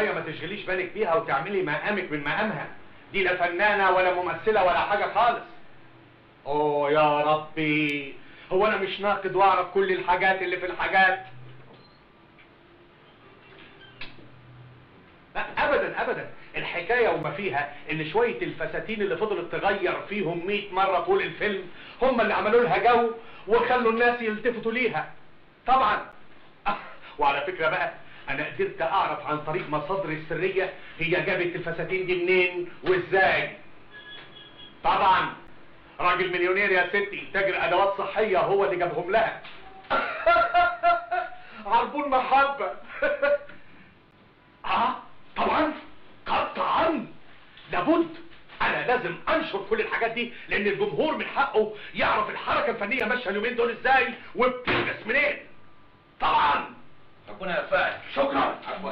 شويه ما تشغليش بالك بيها وتعملي مقامك من مقامها. دي لا فنانه ولا ممثله ولا حاجه خالص. اوه يا ربي، هو انا مش ناقد واعرف كل الحاجات اللي في الحاجات؟ لا ابدا ابدا، الحكايه وما فيها ان شويه الفساتين اللي فضلت تغير فيهم 100 مره طول الفيلم هم اللي عملوا لها جو وخلوا الناس يلتفتوا ليها طبعا. وعلى فكره بقى، انا قدرت اعرف عن طريق مصادر السريه هي جابت الفساتين دي منين وازاي. طبعا راجل مليونير يا ستي، تاجر ادوات صحيه، هو اللي جابهم لها. عربون محبه. طبعا قطعا لابد، انا لازم انشر كل الحاجات دي لان الجمهور من حقه يعرف الحركه الفنيه ماشيه اليومين دول ازاي وبتلبس منين. طبعا. ربنا يوفقك. شكرا. عفوا.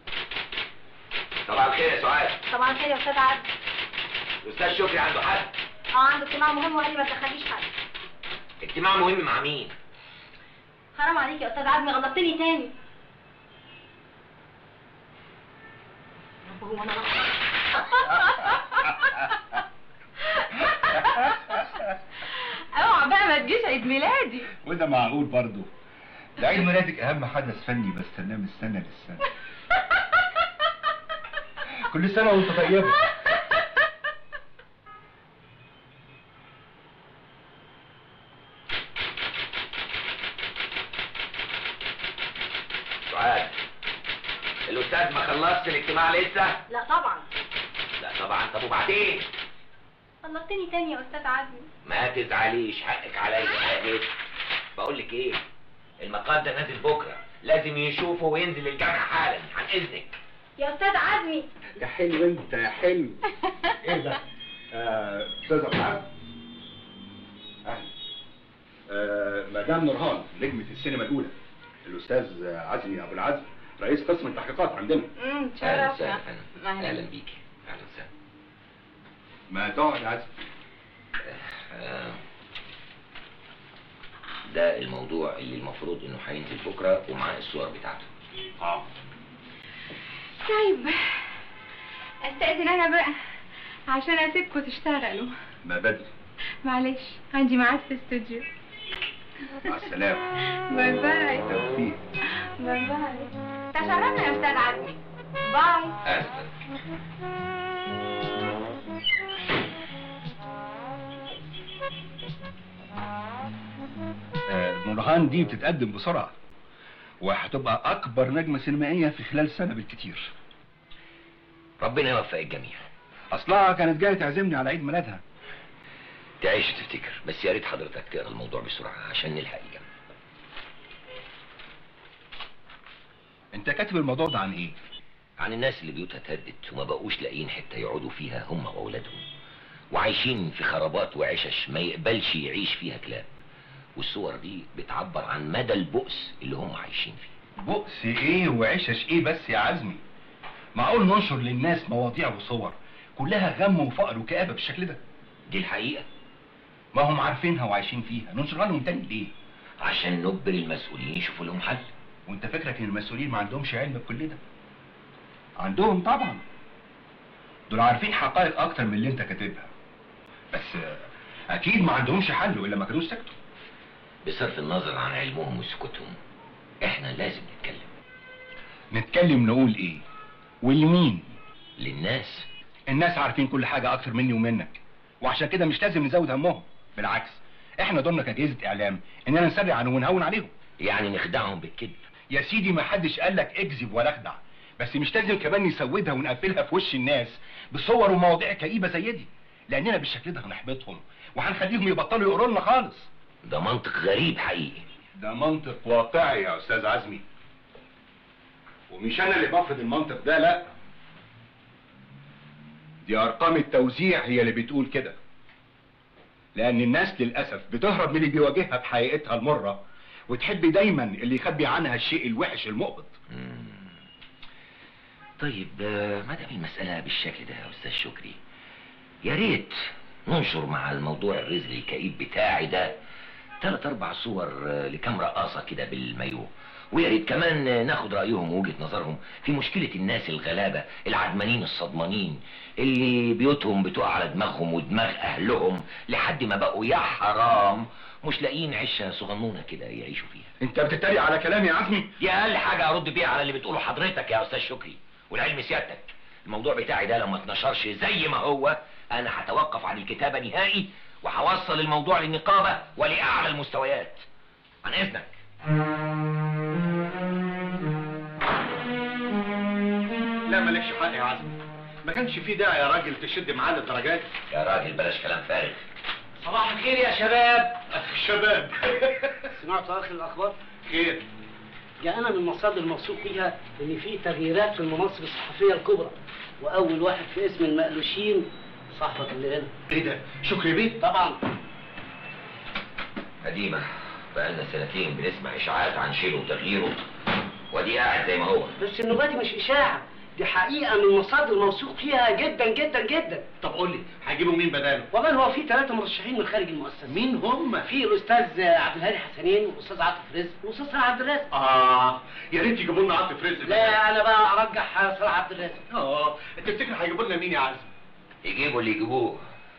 صباح الخير يا سعاد. صباح الخير يا استاذ عادل. الاستاذ شكري عنده حد؟ عنده اجتماع مهم وقال لي ما تدخليش حد. اجتماع مهم مع مين؟ حرام عليك يا استاذ عادل، غلطتني تاني. هو انا اوعى بقى ما تجيش عيد ميلادي. وده معقول برضه؟ ده عيد ميلادك اهم حدث فني بستناه من السنه للسنه. كل سنه وانت طيبه. سعاد، الاستاذ ما خلصش الاجتماع لسه؟ لا طبعا. لا طبعا. طب وبعدين؟ غلطتني تاني يا استاذ عزمي. ما تزعليش، حقك عليا يا بيت. بقول لك ايه، المقال ده نازل بكره، لازم يشوفه وينزل الجامعه حالا، عن اذنك. يا استاذ عزمي. يا حلو انت يا حلو. ايه ده؟ استاذ ابو العز. اهلا. مدام نورهان نجمة السينما الاولى، الاستاذ عزمي ابو العز رئيس قسم التحقيقات عندنا. شرفنا. اهلا بيكي. اهلا وسهلا. ما تقعد يا عزمي. ده الموضوع اللي المفروض انه هينزل بكره ومعاه الصور بتاعته. طيب استأذن انا بقى عشان اسيبكم تشتغلوا. ما بدري. معلش عندي ميعاد في الاستوديو. مع السلامة. باي باي. توفيق. باي باي. تشرفنا يا استاذ عزمي. باي. اسف. نورهان دي بتتقدم بسرعة وهتبقى أكبر نجمة سينمائية في خلال سنة بالكتير. ربنا يوفق الجميع. أصلها كانت جاية تعزمني على عيد ميلادها. تعيش تفتكر، بس يا ريت حضرتك تقرا الموضوع بسرعة عشان نلحق الجميع. أنت كاتب الموضوع ده عن إيه؟ عن الناس اللي بيوتها اتهدت وما بقوش لاقيين حتة يقعدوا فيها هم وأولادهم، وعايشين في خرابات وعشش ما يقبلش يعيش فيها كلاب. والصور دي بتعبر عن مدى البؤس اللي هم عايشين فيه. بؤس ايه وعشش ايه بس يا عزمي؟ معقول ننشر للناس مواضيع وصور كلها غم وفقر وكآبة بالشكل ده؟ دي الحقيقة. ما هم عارفينها وعايشين فيها، ننشرها لهم تاني ليه؟ عشان نجبر المسؤولين يشوفوا لهم حل. وانت فكرك ان المسؤولين ما عندهمش علم بكل ده؟ عندهم طبعا. دول عارفين حقائق اكتر من اللي انت كاتبها. بس اكيد ما عندهمش حل والا ما كانوش سكتوا. بصرف النظر عن علمهم وسكوتهم، احنا لازم نتكلم نقول ايه؟ ولمين؟ للناس. الناس عارفين كل حاجة اكتر مني ومنك، وعشان كده مش لازم نزود همهم. بالعكس، احنا دورنا كجهة اعلام اننا نسرع عنهم ونهون عليهم. يعني نخدعهم بالكذب؟ يا سيدي ما حدش قالك اكذب ولا اخدع، بس مش لازم كمان نسودها ونقفلها في وش الناس بصور ومواضيع كئيبة زي دي، لاننا بالشكل ده هنحبطهم وهنخليهم يبطلوا يقروا لنا خالص. ده منطق غريب حقيقي. ده منطق واقعي يا استاذ عزمي، ومش انا اللي بفرض المنطق ده، لا، دي ارقام التوزيع هي اللي بتقول كده. لان الناس للاسف بتهرب من اللي بيواجهها بحقيقتها المره، وتحب دايما اللي يخبي عنها الشيء الوحش المقبض. طيب ما دام المساله بالشكل ده يا استاذ شكري، يا ريت ننشر مع الموضوع الرزق الكئيب بتاعي ده 3 4 صور لكام رقاصه كده بالمايو، ويا ريت كمان ناخد رايهم ووجهه نظرهم في مشكله الناس الغلابه العدمانين الصدمانين اللي بيوتهم بتقع على دماغهم ودماغ اهلهم لحد ما بقوا يا حرام مش لاقيين عشه صغنونه كده يعيشوا فيها. انت بتتريق على كلامي يا عزمي؟ دي اقل حاجه ارد بيها على اللي بتقوله حضرتك يا استاذ شكري. والعلم سيادتك الموضوع بتاعي ده لو ما اتنشرش زي ما هو انا هتوقف عن الكتابه نهائي وهوصل الموضوع للنقابه ولاعلى المستويات. عن اذنك. لا مالكش حق يا عزمي، ما كانش في داعي يا راجل تشد معاه للدرجات. يا راجل بلاش كلام فارغ. صباح الخير يا شباب. الشباب. سمعت اخر الاخبار؟ خير. جاءنا من مصادر موثوق فيها ان في تغييرات في المناصب الصحفيه الكبرى، واول واحد في اسم المقلوشين صاحبك اللي هنا. ايه ده؟ شكري بيه؟ طبعا. قديمه بقالنا سنتين بنسمع اشاعات عن شيله وتغييره ودي قاعد زي ما هو. بس النوبه دي مش اشاعه، دي حقيقه من مصادر موثوق فيها جدا جدا جدا. طب قول لي هيجيبوا مين بداله؟ والله هو في 3 مرشحين من خارج المؤسسه. مين هم؟ في الاستاذ عبد الهادي حسنين والاستاذ عاطف رزق والاستاذ صلاح عبد الرازق. يا ريت يجيبوا لنا عاطف رزق. لا انا بقى ارجح صلاح عبد الرازق. تفتكر هيجيبوا لنا مين يا عزمي؟ يجيبوا اللي يجيبوه.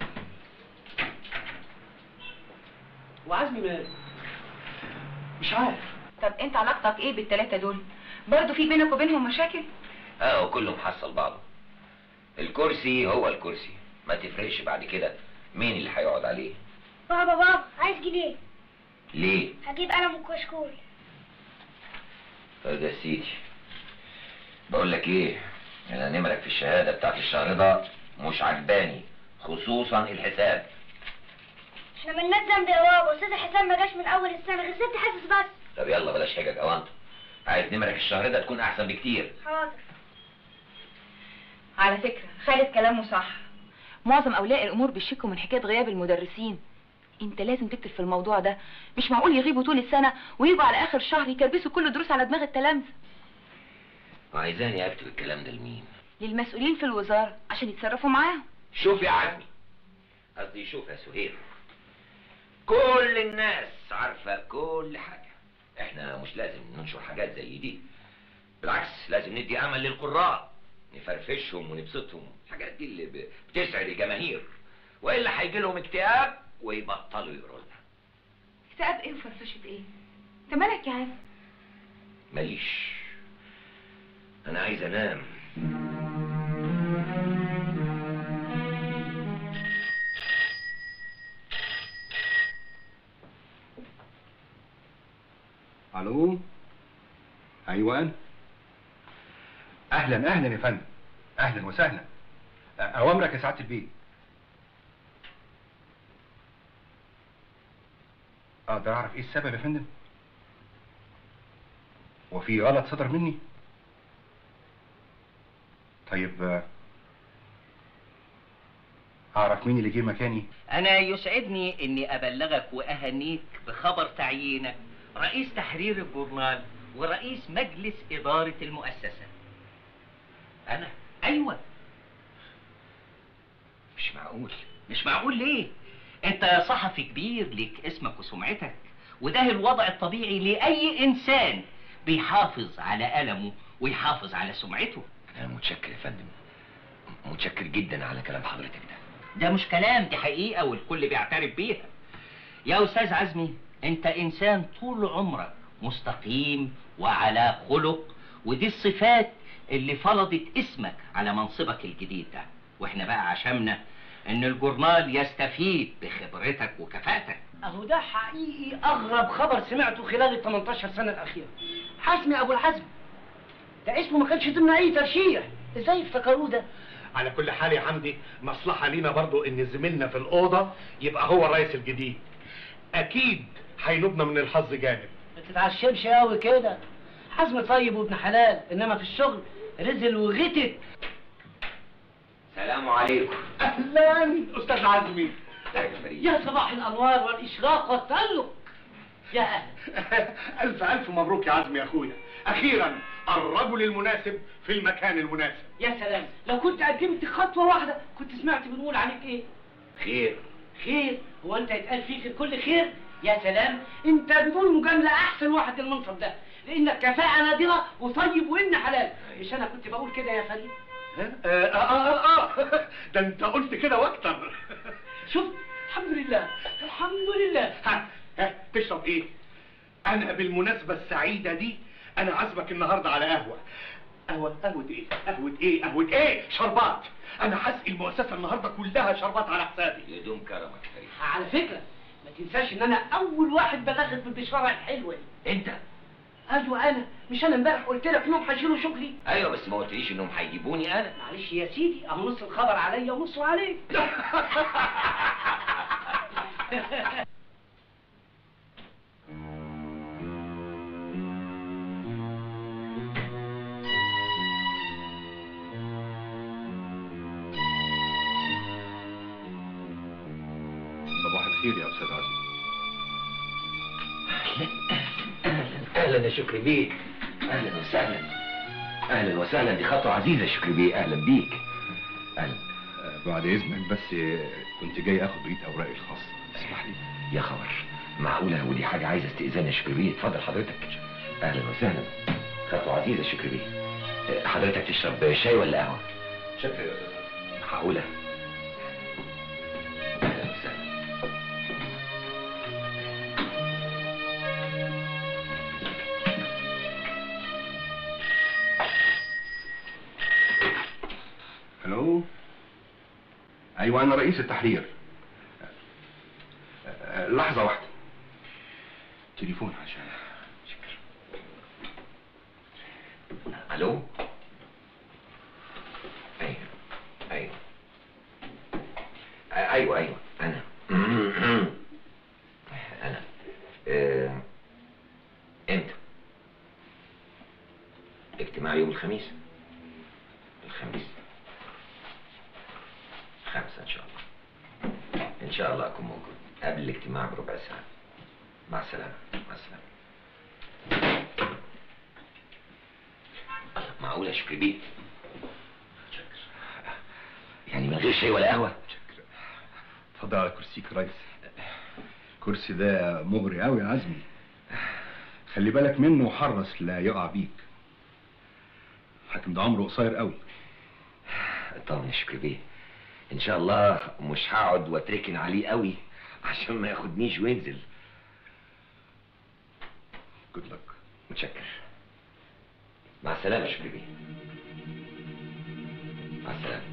وعزمي ماله؟ مش عارف. طب انت علاقتك ايه بالثلاثه دول؟ برضه في بينك وبينهم مشاكل؟ كله محصل بعضه. الكرسي هو الكرسي، ما تفرقش بعد كده مين اللي هيقعد عليه. بابا عايز جنيه. ليه؟ هجيب قلم وكشكول. طيب يا سيدي، بقول لك ايه، انا نمرك في الشهاده بتاعت الشهر ده مش عجباني، خصوصا الحساب. احنا مالناش ذنب يا بابا، استاذ حسام ما جاش من اول السنه غير 6 حصص بس. طب يلا بلاش حجج اوانطه، عايز نمرك الشهر ده تكون احسن بكتير. حاضر. على فكره خالد كلامه صح، معظم اولياء الامور بيشكوا من حكايه غياب المدرسين. انت لازم تكتب في الموضوع ده، مش معقول يغيبوا طول السنه ويجوا على اخر الشهر يكربسوا كل الدروس على دماغ التلامذه. وعايزاني اكتب الكلام ده لمين؟ للمسؤولين في الوزاره عشان يتصرفوا معاهم. شوف يا عزمي، قصدي شوف يا سهير، كل الناس عارفه كل حاجه، احنا مش لازم ننشر حاجات زي دي، بالعكس لازم ندي امل للقراء، نفرفشهم ونبسطهم، الحاجات دي اللي بتسعد الجماهير، والا هيجي لهم اكتئاب ويبطلوا يقروا لنا. اكتئاب ايه وفرفشه ايه؟ انت مالك يا عزمي؟ ماليش، انا عايز انام. الو. ايوه اهلا اهلا يا فندم، اهلا وسهلا. اوامرك يا سعاده البيه. اقدر اعرف ايه السبب يا فندم؟ وفي غلط صدر مني؟ طيب اعرف مين اللي جه مكاني؟ أنا يسعدني إني أبلغك وأهنيك بخبر تعيينك رئيس تحرير الجورنال ورئيس مجلس إدارة المؤسسة. انا؟ أيوة. مش معقول. مش معقول ليه؟ أنت صحفي كبير ليك اسمك وسمعتك، وده الوضع الطبيعي لأي إنسان بيحافظ على قلمه ويحافظ على سمعته. انا متشكر يا فندم، متشكر جدا على كلام حضرتك ده. ده مش كلام، دي حقيقة والكل بيعترف بيها. يا أستاذ عزمي، أنت إنسان طول عمرك مستقيم وعلى خلق، ودي الصفات اللي فرضت اسمك على منصبك الجديد ده، واحنا بقى عشمنا ان الجورنال يستفيد بخبرتك وكفاءتك. اهو ده حقيقي اغرب خبر سمعته خلال ال 18 سنه الاخيره. حسمي ابو الحزم ده اسمه ما كانش ضمن اي ترشيح، ازاي افتكروه ده؟ على كل حال يا حمدي، مصلحه لينا برضو ان زميلنا في الاوضه يبقى هو الرئيس الجديد، اكيد هينوبنا من الحظ جانب. ما تتعشمش قوي كده، حزم طيب وابن حلال، انما في الشغل رزل وغتت. سلام عليكم. اهلا استاذ عزمي. يا صباح الانوار والاشراق والتألق. يا اهلا. الف الف مبروك يا عزمي يا اخويا، اخيرا الرجل المناسب في المكان المناسب. يا سلام، لو كنت قدمت خطوه واحده كنت سمعت بنقول عليك ايه؟ خير. خير؟ هو انت يتقال فيك الكل خير؟ يا سلام، انت بدون مجامله احسن واحد المنصب ده، لانك كفاءه نادره وطيب وابن حلال. مش انا كنت بقول كده يا فريد؟ ده انت قلت كده واكتر. شوف، الحمد لله الحمد لله. ها تشرب ايه؟ انا بالمناسبة السعيدة دي انا عازمك النهاردة على قهوة. قهوة ايه؟ شربات. انا هسقي المؤسسة النهاردة كلها شربات على حسابي. يدوم كرمك فريد. على فكره ما تنساش ان انا اول واحد بلغت بالبشاره الحلوه دي. انت؟ ايوه انا. مش انا امبارح قلت لك انهم هيشيلوا شغلي؟ ايوه بس ما قلتليش انهم هيجيبوني انا. معلش يا سيدي، اهو نص الخبر عليا ونصه عليك. صباح الخير يا استاذ عزمي. اهلا يا شكري بيه. اهلا وسهلا. اهلا وسهلا، دي خطوه عزيزه يا شكري بيه. اهلا بيك. اهلا. بعد اذنك بس كنت جاي اخد بقيه اوراقي الخاصه، اسمح لي. يا خبر، معقوله ودي حاجه عايزه استئذان يا شكري بيه؟ اتفضل حضرتك. اهلا وسهلا، خطوه عزيزه يا شكري بيه. حضرتك تشرب شاي ولا قهوه؟ شكرا يا استاذ. معقوله؟ اهلا وسهلا. الو. ايوه انا رئيس التحرير. لحظه واحده، تليفون عشان. الو. ايوه ايوه انا امتى؟ اجتماع يوم الخميس 5 ان شاء الله. ان شاء الله اكون موجود قبل الاجتماع بربع ساعة. مع السلامة. مع السلامة. معقول يا شكري بيه؟ يعني من غير شاي ولا قهوة؟ اتفضل على كرسيك يا ريس. الكرسي ده مغري قوي يا عزمي، خلي بالك منه وحرص لا يقع بيك. حاكم ده عمره قصير قوي. طبعا يا شكري بيه، ان شاء الله مش هقعد واتركن عليه قوي عشان ما ياخدنيش وينزل. جود لك. متشكر. مع السلامة يا شكري بيه. مع السلامة.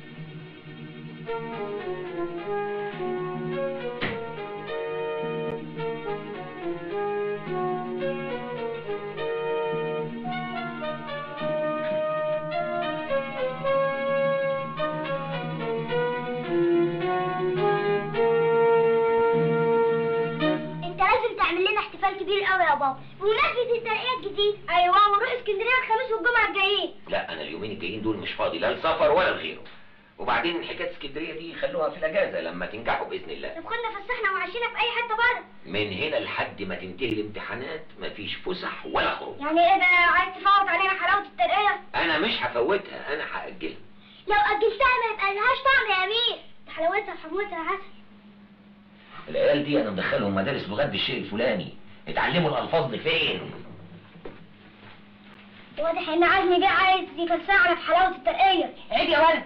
كبير قوي يا بابا بمناسبة الترقية الجديد. ايوه، ونروح اسكندرية الخميس والجمعة الجايين. لا انا اليومين الجايين دول مش فاضي، لا لسفر ولا لغيره. وبعدين حكايه اسكندريه دي خلوها في الاجازه لما تنجحوا باذن الله. طب كنا فسحنا وعشينا في اي حته بره. من هنا لحد ما تنتهي الامتحانات مفيش فسح ولا خروج. يعني ايه ده؟ عايز تفوت علينا حلاوه الترقيه؟ انا مش هفوتها، انا هاجلها. لو اجلتها ما يبقى لهاش طعم يا امير. حلاوتها حموتها عسل. العيال دي انا مدخلهم مدارس لغات بالشيء الفلاني، اتعلموا الالفاظ دي فين؟ واضح ان عزمي جه عايز يفسحنا في حلاوه الترقيه. عيب يا ولد.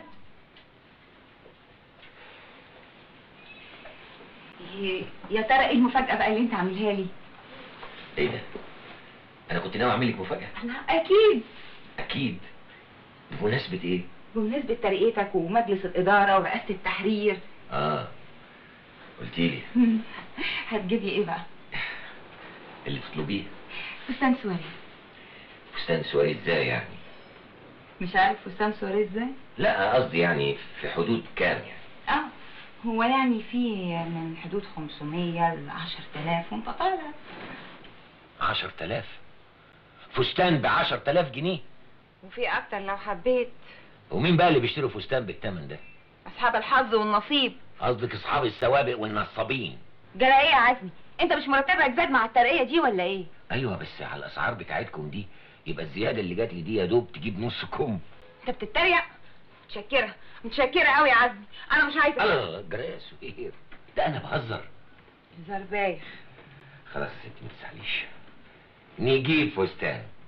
يا ترى ايه المفاجأة بقى اللي انت عاملها لي؟ ايه ده؟ انا كنت ناوي اعمل لك مفاجأة. اكيد. اكيد. بمناسبة ايه؟ بمناسبة ترقيتك ومجلس الإدارة ورئاسة التحرير. قلتيلي. هتجيبي ايه بقى؟ اللي تطلبيه. فستان سواري. فستان سواري ازاي يعني؟ مش عارف فستان سواري ازاي؟ لا قصدي يعني في حدود كام يعني؟ هو يعني في من حدود 500 ل 10,000 وانت طالع. 10,000؟ فستان ب 10,000 جنيه؟ وفي اكتر لو حبيت. ومين بقى اللي بيشتروا فستان بالثمن ده؟ اصحاب الحظ والنصيب. قصدك اصحاب السوابق والنصابين. جرى ايه يا عزمي؟ انت مش مرتبك زاد مع الترقية دي ولا ايه؟ ايوه بس على الاسعار بتاعتكم دي يبقى الزيادة اللي جات لي دي يا دوب تجيب نص كم. انت بتتريق؟ متشكرة قوي يا عزمي، انا مش عايزة. لا جرى يا سهير، ده انا بهزر. زرباية. خلاص يا ستي ما تزعليش، نجيب فستان.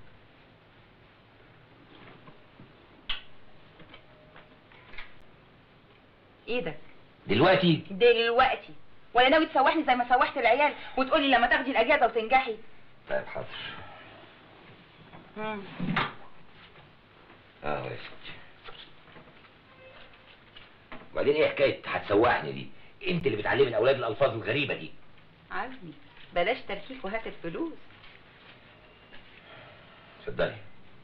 ايدك دلوقتي؟ دلوقتي. ولا ناوي تسوحني زي ما سوحت العيال وتقولي لما تاخدي الاجازه وتنجحي؟ طيب حاضر. يا ستي. وبعدين ايه حكايه هتسوحني دي؟ انت اللي بتعلمي الاولاد الالفاظ الغريبه دي. عزمي بلاش تركيك وهات الفلوس. اتفضلي.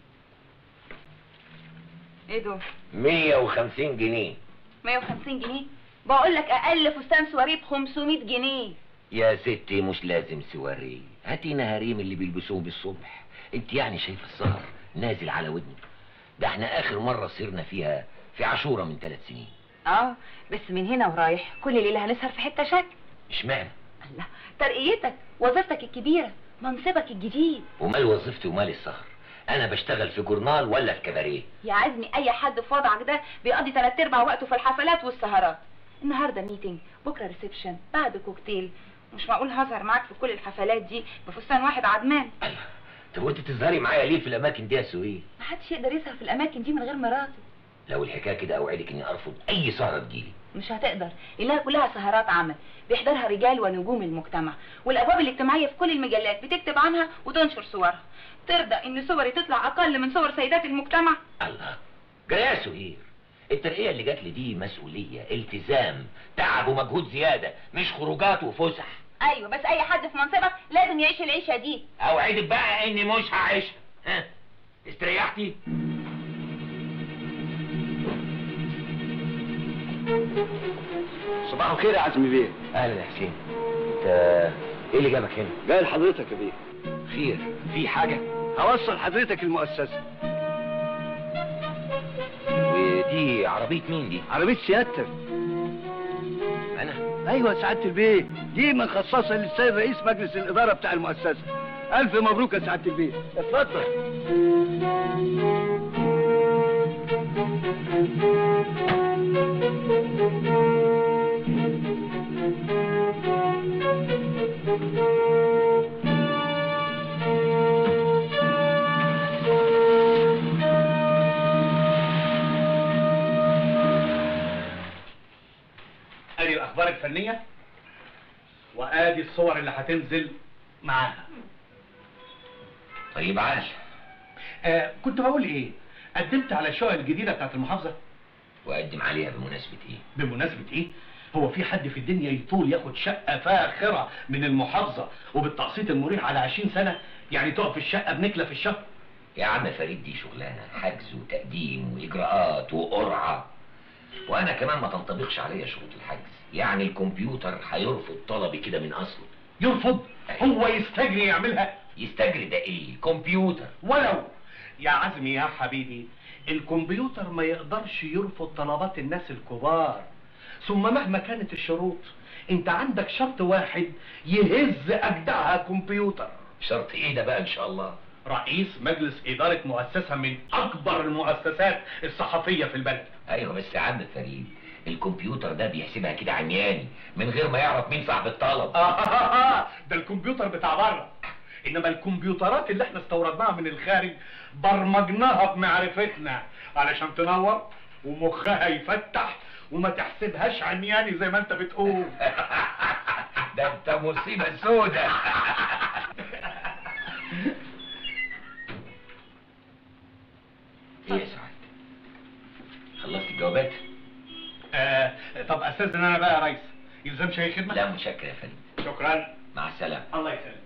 ايه دول؟ 150 جنيه. 150 جنيه؟ بقول لك اقل فستان سواريه ب 500 جنيه. يا ستي مش لازم سواريه، هاتينا هريم اللي بيلبسوه بالصبح. انت يعني شايفه السهر نازل على ودني؟ ده احنا اخر مره سهرنا فيها في عاشوره من 3 سنين. بس من هنا ورايح كل ليله هنسهر في حته شكل. اشمعنى؟ الله، ترقيتك، وظيفتك الكبيره، منصبك الجديد. ومال وظيفتي ومال السهر؟ انا بشتغل في جورنال ولا في كباريه؟ يا عزمي اي حد في وضعك ده بيقضي 3/4 وقته في الحفلات والسهرات. النهارده ميتنج، بكره ريسبشن، بعد كوكتيل. مش معقول هظهر معاك في كل الحفلات دي بفستان واحد عدمان. ايوه. طب وانت تظهري معايا ليه في الاماكن دي يا سهير؟ محدش يقدر يسهر في الاماكن دي من غير مراته. لو الحكايه كده اوعدك اني ارفض اي سهره تجيلي. مش هتقدر، انها كلها سهرات عمل بيحضرها رجال ونجوم المجتمع، والابواب الاجتماعيه في كل المجلات بتكتب عنها وتنشر صورها. ترضى ان صوري تطلع اقل من صور سيدات المجتمع؟ الله، جرى يا سهير، الترقيه اللي جات لي دي مسؤوليه، التزام، تعب ومجهود زياده، مش خروجات وفسح. ايوه، بس اي حد في منصبك لازم يعيش العيشه دي. اوعدك بقى اني مش هعيشها. ها، استريحتي؟ صباح الخير يا عزمي بيه. اهلا يا حسين. انت ايه اللي جابك هنا؟ جاي لحضرتك يا بيه. خير، في حاجه؟ هوصل حضرتك المؤسسه. ودي عربيه مين دي؟ عربيه سيادتك. انا؟ ايوه سعاده البيه، دي مخصصه للسيد رئيس مجلس الاداره بتاع المؤسسه. الف مبروك يا سعاده البيه. اتفضل. ادي الاخبار الفنيه وادي الصور اللي هتنزل معاها. طيب عاش. كنت بقول ايه، قدمت على الشقق الجديده بتاعت المحافظه. واقدم عليها بمناسبه ايه؟ بمناسبه ايه؟ هو في حد في الدنيا يطول ياخد شقه فاخره من المحافظه وبالتقسيط المريح على 20 سنه؟ يعني تقف في الشقه بنكله في الشهر. يا عم فريد، دي شغلانه حجز وتقديم واجراءات وقرعه، وانا كمان ما تنطبقش عليا شروط الحجز. يعني الكمبيوتر هيرفض طلبي كده من اصله. يرفض؟ هو يستجري يعملها؟ يستجري ده ايه؟ كمبيوتر. ولو يا عزمي يا حبيبي، الكمبيوتر ما يقدرش يرفض طلبات الناس الكبار. ثم مهما كانت الشروط، انت عندك شرط واحد يهز اجدعها كمبيوتر. شرط ايه ده بقى ان شاء الله؟ رئيس مجلس ادارة مؤسسة من اكبر المؤسسات الصحفية في البلد. ايوه بس يا عم فريد، الكمبيوتر ده بيحسبها كده عمياني من غير ما يعرف مين صاحب الطلب. ده الكمبيوتر بتاع بره، انما الكمبيوترات اللي احنا استوردناها من الخارج برمجناها بمعرفتنا علشان تنور ومخها يفتح وما تحسبهاش عمياني زي ما انت بتقول. ده انت مصيبة سودة. ايه يا سعد؟ خلصت الجوابات؟ طب استاذن انا بقى يا ريس، يلزمش اي خدمة؟ لا متشكر يا فريد. شكرا. مع السلامة. الله يسلمك.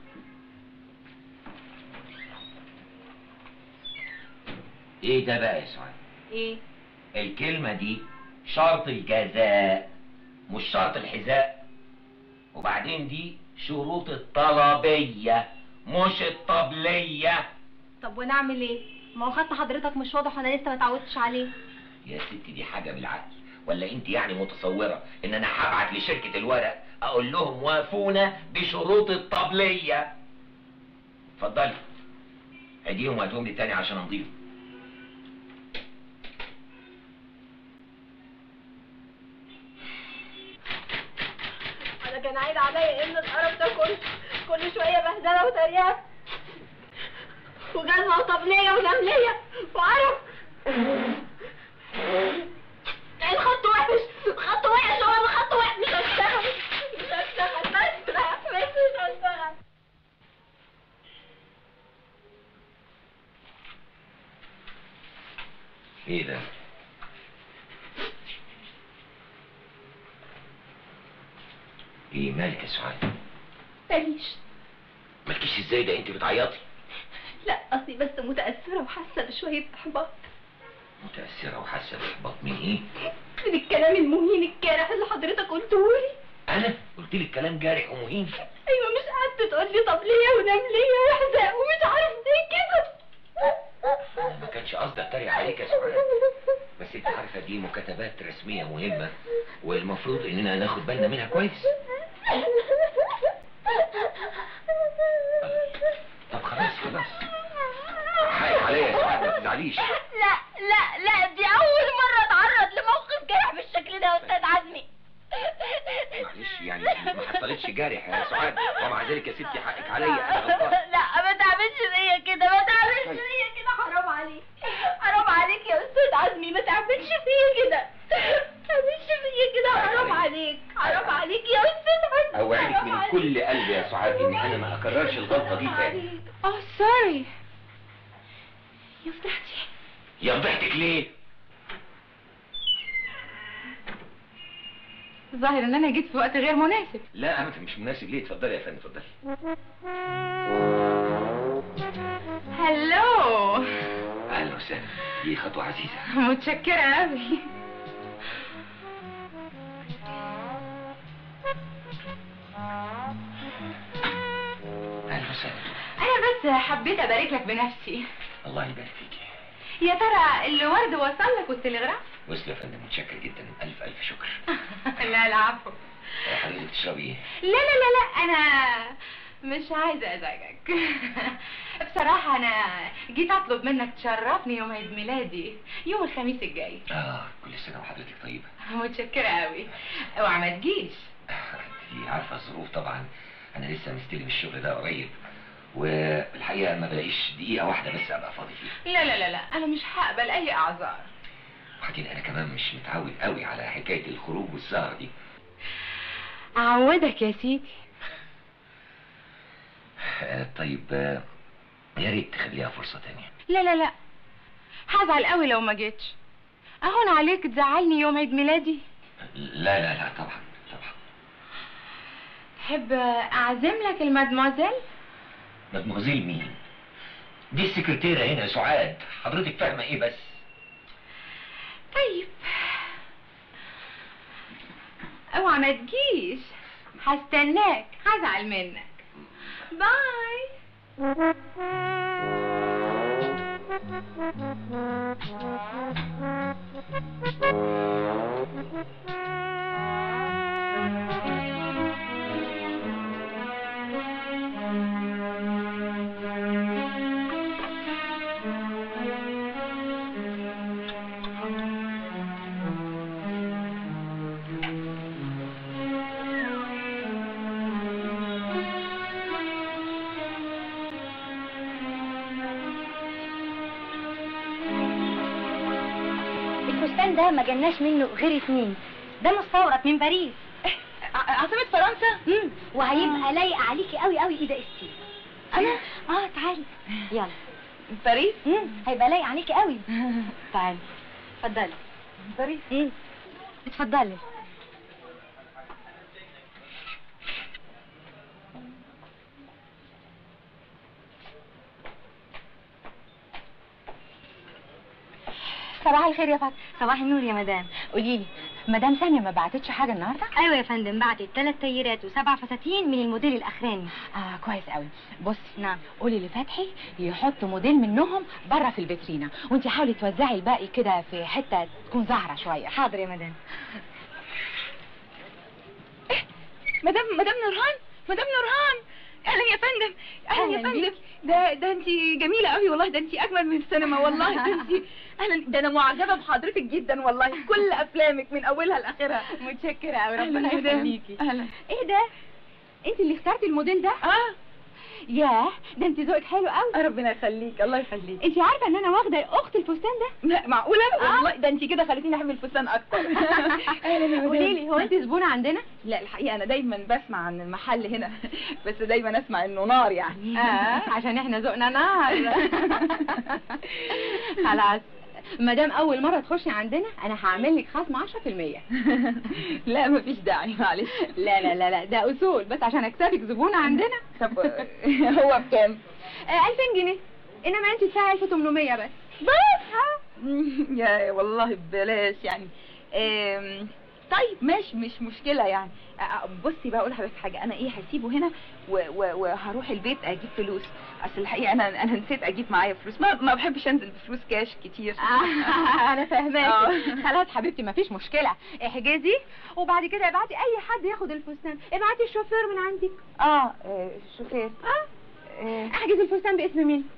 ايه ده بقى يا سعد؟ ايه؟ الكلمة دي شرط الجزاء مش شرط الحذاء. وبعدين دي شروط الطلبية مش الطبلية. طب ونعمل ايه؟ ما هو خط حضرتك مش واضح وانا لسه ما اتعودتش عليه. يا ستي دي حاجة بالعقل، ولا انت يعني متصورة ان انا هبعت لشركة الورق اقول لهم وافونا بشروط الطبلية؟ اتفضلي اديهم وهاتهم لي تاني عشان انضيفهم. انا كان عايد عليا ان القرف ده كل شويه بهدله وتريقه وجزمه وطبليه ونمليه وقرف. الخط وحش، خط ايه مالك يا سعاد؟ ماليش. مالكيش ازاي؟ ده انت بتعيطي. لا قصدي بس متأثرة وحاسة بشوية إحباط. متأثرة وحاسة بإحباط من ايه؟ من الكلام المهين الجارح اللي حضرتك قلتهولي. انا قلت لك كلام جارح ومهين؟ ايوه، مش قعدت تقول لي طب ليه ونام ليه ويحزق ومش عارف ايه كده. انا ما كانش قصدي اتريق عليك يا سعاد، بس انت عارفه دي مكاتبات رسميه مهمه والمفروض اننا ناخد بالنا منها كويس. طب خلاص حقك عليا يا سعاد، ما تزعليش. لا دي اول مرة اتعرض لموقف جارح بالشكل ده يا استاذ عزمي. معلش يعني ما حصلتش جارح يا سعاد، ومع ذلك يا ستي حقك عليا، انا غلطان. لا ما تعملش فيا كده، ما تعملش فيا كده، حرام عليك، حرام عليك يا استاذ عزمي، ما تعملش فيا كده، ما تعملش فيا كده، حرام عليك، حرام عليك يا استاذ عزمي. اوعدك من كل قلبي يا سعاد ان انا ما اكررش الغلطه دي تاني. سوري يا فضحتي. يا فضحتك ليه؟ ظاهر ان انا جيت في وقت غير مناسب. لا ابدا مش مناسب. ليه؟ اتفضلي يا فندم، اتفضلي. هلو. اهلا وسهلا، دي خطوه عزيزه. متشكرة قوي. اهلا وسهلا. انا بس حبيت ابارك لك بنفسي. الله يبارك فيكي. يا ترى الورد وصل لك والتلغراف؟ وصل يا فندم، متشكر جدا، الف الف شكر. لا العفو. حضرتك تشربي ايه؟ لا انا مش عايزه ازعجك. بصراحه انا جيت اطلب منك تشرفني يوم عيد ميلادي يوم الخميس الجاي. كل سنه وحضرتك طيبه. متشكره قوي، اوعى ما تجيش. انت عارفه الظروف طبعا، انا لسه مستلم الشغل ده قريب، والحقيقه ما بلاقيش دقيقه واحده بس ابقى فاضي فيها. لا انا مش هقبل اي اعذار. وبعدين انا كمان مش متعود قوي على حكايه الخروج والسهر دي. اعودك يا سيدي. طيب يا ريت تخليها فرصه تانية. لا هزعل قوي لو ما جيتش. اهون عليك تزعلني يوم عيد ميلادي. لا طبعا. تحب اعزم لك المدموزيل؟ مدموزيل مين؟ دي السكرتيرة هنا يا سعاد، حضرتك فاهمة ايه بس؟ طيب اوعى ما تجيش، هستناك، هزعل منك. باي. الفستان ده ما جالناش منه غير 2، ده مستورد من باريس. عاصمة فرنسا؟ وهيبقى لايق عليكي قوي قوي. ايه ده استي؟ انا؟ تعالي يلا. باريس؟ هيبقى لايق عليكي قوي. تعالي. اتفضلي. باريس؟ اتفضلي. صباح الخير يا فاطمه. صباح النور يا مدام. قولي لي، مدام ثانيه ما بعتتش حاجه النهارده؟ ايوه يا فندم، بعتت 3 تيرات و7 فساتين من الموديل الاخراني. كويس قوي. بصي، نعم. قولي لفتحي يحط موديل منهم بره في الفيترينا، وانت حاولي توزعي الباقي كده في حته تكون زهره شويه. حاضر يا مدام. مدام نورهان، اهلا يا فندم. اهلا يا فندم. ده انت جميله قوي والله، ده انت اجمل من السينما والله. ده انت اهلا، ده انا معجبه بحضرتك جدا والله، كل افلامك من اولها لاخرها. متشكره قوي، ربنا يخليكي. اهلا. ايه ده؟ انت اللي اخترتي الموديل ده؟ ياه، ده انت ذوقك حلو قوي. ربنا يخليك، الله يخليك. انت عارفه ان انا واخده اخت الفستان ده؟ لا معقوله؟ والله ده انت كده خليتيني احمل الفستان اكتر. قولي لي، هو انت زبونه عندنا؟ لا الحقيقه انا دايما بسمع عن المحل هنا، بس دايما اسمع انه نار يعني. عشان احنا ذوقنا نار. خلاص ما دام اول مره تخشي عندنا انا هعمل لك خصم 10%. لا مفيش داعي معلش. لا لا لا لا ده اصول بس عشان اكسبك زبونه عندنا. طب هو بكام؟ 2000 جنيه، انما انت تدفعي 1800 بس. يا والله ببلاش يعني. طيب ماشي مش مشكلة يعني. بصي بقى اقول لحضرتك حاجة، انا ايه هسيبه هنا وهروح البيت اجيب فلوس. اصل الحقيقة انا نسيت اجيب معايا فلوس، ما بحبش انزل بفلوس كاش كتير. انا فاهماكي. خلاص حبيبتي مفيش مشكلة، احجزي وبعد كده ابعتي اي حد ياخد الفستان، ابعتي الشوفير من عندك. شوفير. احجز الفستان باسم مين؟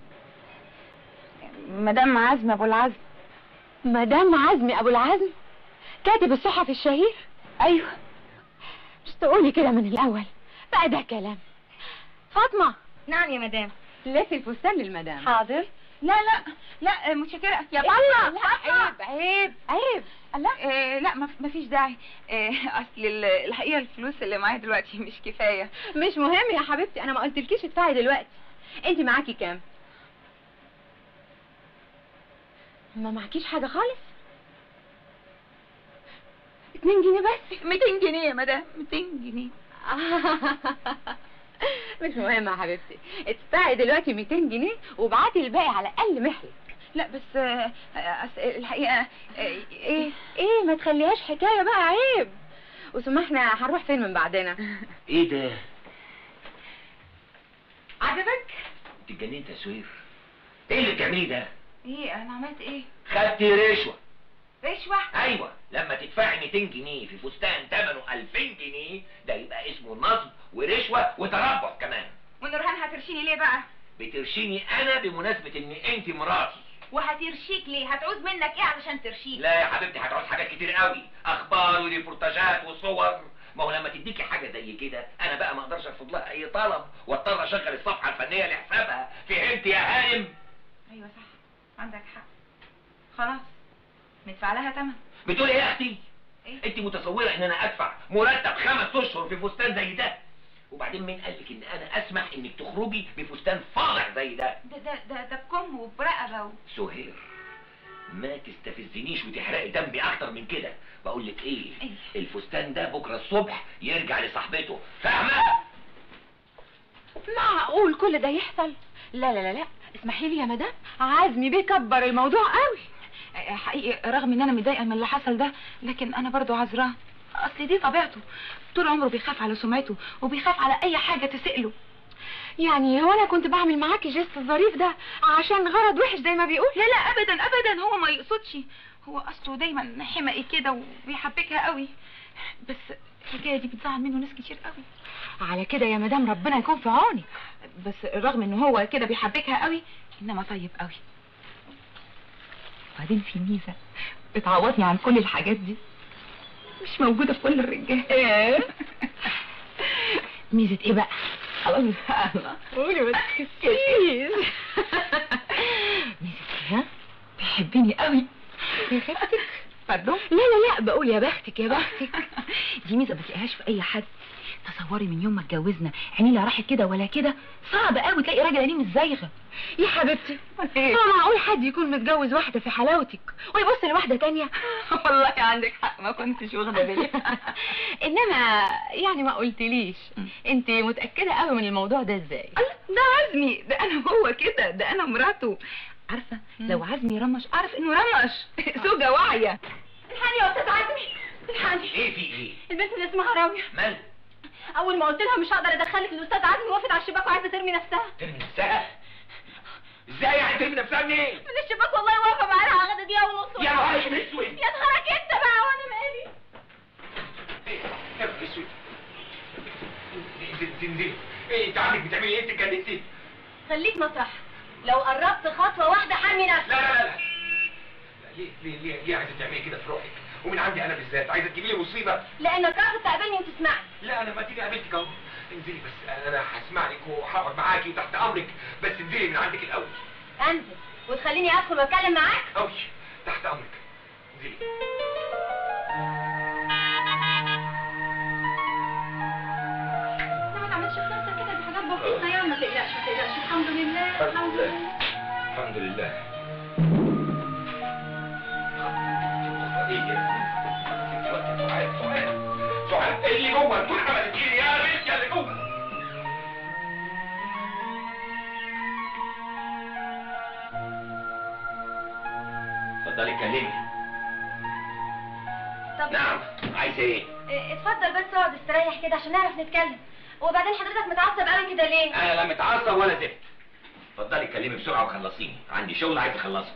مدام عزمي ابو العزم. مدام عزمي ابو العزم كاتب الصحفي الشهير؟ ايوه. مش تقولي كده من الاول بقى ده كلام. فاطمه. نعم يا مدام. لفي الفستان للمدام. حاضر. لا متشكرة يا فاطمه. عيب. لا مفيش داعي. اصل الحقيقة الفلوس اللي معايا دلوقتي مش كفاية. مش مهم يا حبيبتي، انا ما قلتلكيش ادفعي دلوقتي. انت معاكي كام؟ ما معكيش حاجة خالص؟ 2 جنيه بس؟ 200 جنيه يا مدام، 200 جنيه. مش مهم يا حبيبتي، ادفعي دلوقتي 200 جنيه وابعتي الباقي على الاقل محلك. لا بس الحقيقة ايه ما تخليهاش حكاية بقى، عيب. وثم احنا هنروح فين من بعدنا؟ ايه ده؟ عجبك؟ انت اتجننت يا سوير؟ ايه اللي بتعمليه ده؟ ايه انا عملت ايه؟ خدتي رشوة. رشوة؟ ايوه، لما تدفعي 200 جنيه في فستان ثمنه 2000 جنيه ده يبقى اسمه نصب ورشوة وتربح كمان. ونورهان هترشيني ليه بقى؟ بترشيني انا بمناسبة ان انت مراتي. وهترشيك ليه؟ هتعوز منك ايه علشان ترشيك؟ لا يا حبيبتي، هتعوز حاجات كتير قوي، اخبار وريبورتاجات وصور. ما هو لما تديكي حاجة زي كده انا بقى ما اقدرش ارفض لها اي طلب واضطر اشغل الصفحة الفنية لحسابها. فهمت يا هانم؟ ايوه صح، عندك حق. خلاص ندفع لها تمن. بتقولي ايه يا اختي؟ إيه؟ انت متصورة ان انا ادفع مرتب 5 اشهر في فستان زي ده؟ وبعدين مين قالك ان انا اسمح انك تخرجي بفستان فاضح زي ده؟ ده بكم وبرقبة سهير، ما تستفزنيش وتحرقي دمي اكتر من كده. بقول لك ايه؟ الفستان ده بكره الصبح يرجع لصاحبته، فاهمه؟ معقول كل ده يحصل؟ لا لا لا لا، اسمحي لي يا مدام، عزمي بيكبر الموضوع قوي. حقيقي رغم ان انا متضايقه من اللي حصل ده، لكن انا برضو عذراه. اصل دي طبيعته، طول عمره بيخاف على سمعته وبيخاف على اي حاجه تسأله. يعني هو انا كنت بعمل معاكي جست الظريف ده عشان غرض وحش زي ما بيقول؟ لا ابدا ابدا، هو ما يقصدش. هو اصله دايما حمقي كده وبيحبكها قوي، بس الحكايه دي بتزعل منه ناس كتير قوي. على كده يا مدام ربنا يكون في عونك. بس رغم ان هو كده بيحبكها قوي انما طيب قوي. وبعدين في ميزه بتعوضني عن كل الحاجات دي، مش موجوده في كل الرجاله. ميزه ايه بقى؟ خلاص قولي ما تكسفيش. ميزه ايه؟ بيحبني قوي. يا بختك. pardon؟ لا بقول يا بختك يا بختك. دي ميزه ما تلاقيهاش في اي حد. تصوري من يوم ما اتجوزنا عيني لا راحت كده ولا كده، صعب قوي تلاقي راجل عينيه مش زايغه. يا حبيبتي هو معقول حد يكون متجوز واحده في حلاوتك ويبص لواحده تانية؟ والله عندك حق، ما كنتش واخده بالي. انما يعني ما قلتليش انت متاكده قوي من الموضوع ده ازاي؟ ده عزمي، ده انا هو كده، ده انا مراته. عارفه لو عزمي رمش اعرف انه رمش. زوجه واعيه. الحقني يا استاذ عزمي، الحقني. ايه في ايه؟ البنت اللي اسمها راويه مال؟ اول ما قلت لها مش هقدر ادخلك الاستاذ عزمي وقفت على الشباك وعايزه ترمي نفسها. ترمي نفسها؟ ازاي يعني ترمي نفسها منين؟ من الشباك والله، واقفه معانا على غدا دقيقه ونص. يا نهارك اسود. يا نهارك انت بقى وانا مالي. يا نهارك اسود. انزلي. ايه انت عندك بتعملي ايه؟ انت اتجننتي؟ خليك مطرح، لو قربت خطوه واحده حرمي نفسك. لا ليه عايزه تعملي كده في روحك؟ ومن عندي انا بالذات عايزه تجيبي لي مصيبه؟ لانك رافض تقابلني وتسمعني. لا انا ما تيجي قابلتك اهو. انزلي بس، انا هسمع لك وهقعد معاكي وتحت امرك، بس انزلي من عندك الاول. انزل وتخليني ادخل واتكلم معاك؟ قوي تحت امرك، انزلي. لا ما تعملش في نفسك كده، دي حاجات بسيطه يعني. ما تقلقش ما تقلقش، الحمد لله الحمد لله. الحمد لله. اللي جوه تكون عملت ايه يا بنت اللي جوه؟ اتفضلي اتكلمي. طب نعم، عايزه ايه؟ اتفضل بس اقعد استريح كده عشان نعرف نتكلم. وبعدين حضرتك متعصب قوي كده ليه؟ انا لا متعصب ولا زفت. اتفضلي اتكلمي بسرعه وخلصيني، عندي شغل عايز اخلصه.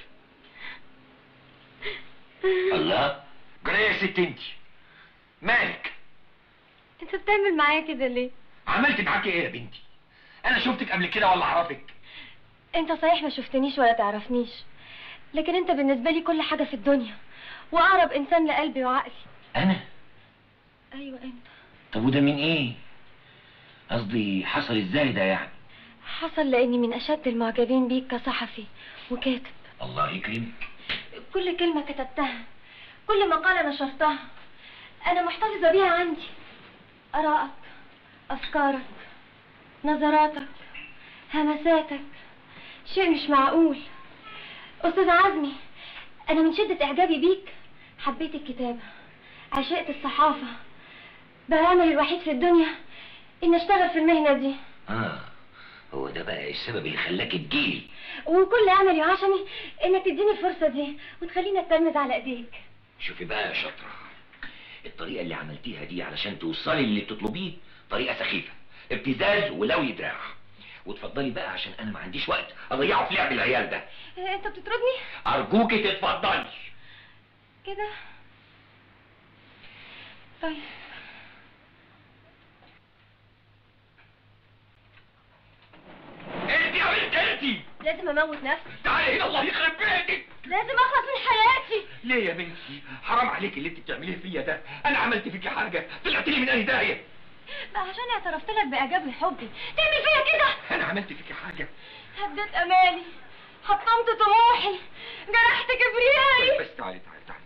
الله، جرى يا ست انت؟ مالك؟ انت بتعمل معايا كده ليه؟ عملت معاكي ايه يا بنتي؟ انا شفتك قبل كده ولا اعرفك؟ انت صحيح ما شفتنيش ولا تعرفنيش، لكن انت بالنسبه لي كل حاجه في الدنيا، واقرب انسان لقلبي وعقلي. انا؟ ايوه انت. طب وده من ايه؟ قصدي حصل ازاي ده يعني؟ حصل لاني من اشد المعجبين بيك كصحفي وكاتب. الله يكرمك. كل كلمه كتبتها، كل مقاله نشرتها انا محتفظه بيها عندي. ارائك، افكارك، نظراتك، همساتك، شيء مش معقول. استاذ عزمي، انا من شده اعجابي بيك حبيت الكتابه، عشقت الصحافه، بقى املي الوحيد في الدنيا اني اشتغل في المهنه دي. هو ده بقى السبب اللي خلاك تجيلي؟ وكل املي وعشمي انك تديني الفرصه دي وتخليني اتلمذ على ايديك. شوفي بقى يا شاطره، الطريقه اللي عملتيها دي علشان توصلي اللي بتطلبيه طريقه سخيفه، ابتزاز ولوي دراع. وتفضلي بقى عشان انا ما عنديش وقت اضيعه في لعب العيال ده. انت بتطردني؟ ارجوكي تتفضلي كده. طيب انت يا بنت انت لازم اموت نفسي. تعالي هنا الله يخرب بيتك. لازم اخلص من حياتي. ليه يا بنتي؟ حرام عليك اللي انت بتعمليه فيا ده. انا عملت فيكي حاجه طلعت لي من اي داهيه؟ بقى عشان اعترفت لك باعجاب لحبي تعمل فيا كده؟ انا عملت فيكي حاجه؟ هديت امالي، حطمت طموحي، جرحت كبريائي. بس تعالي تعالي تعالي.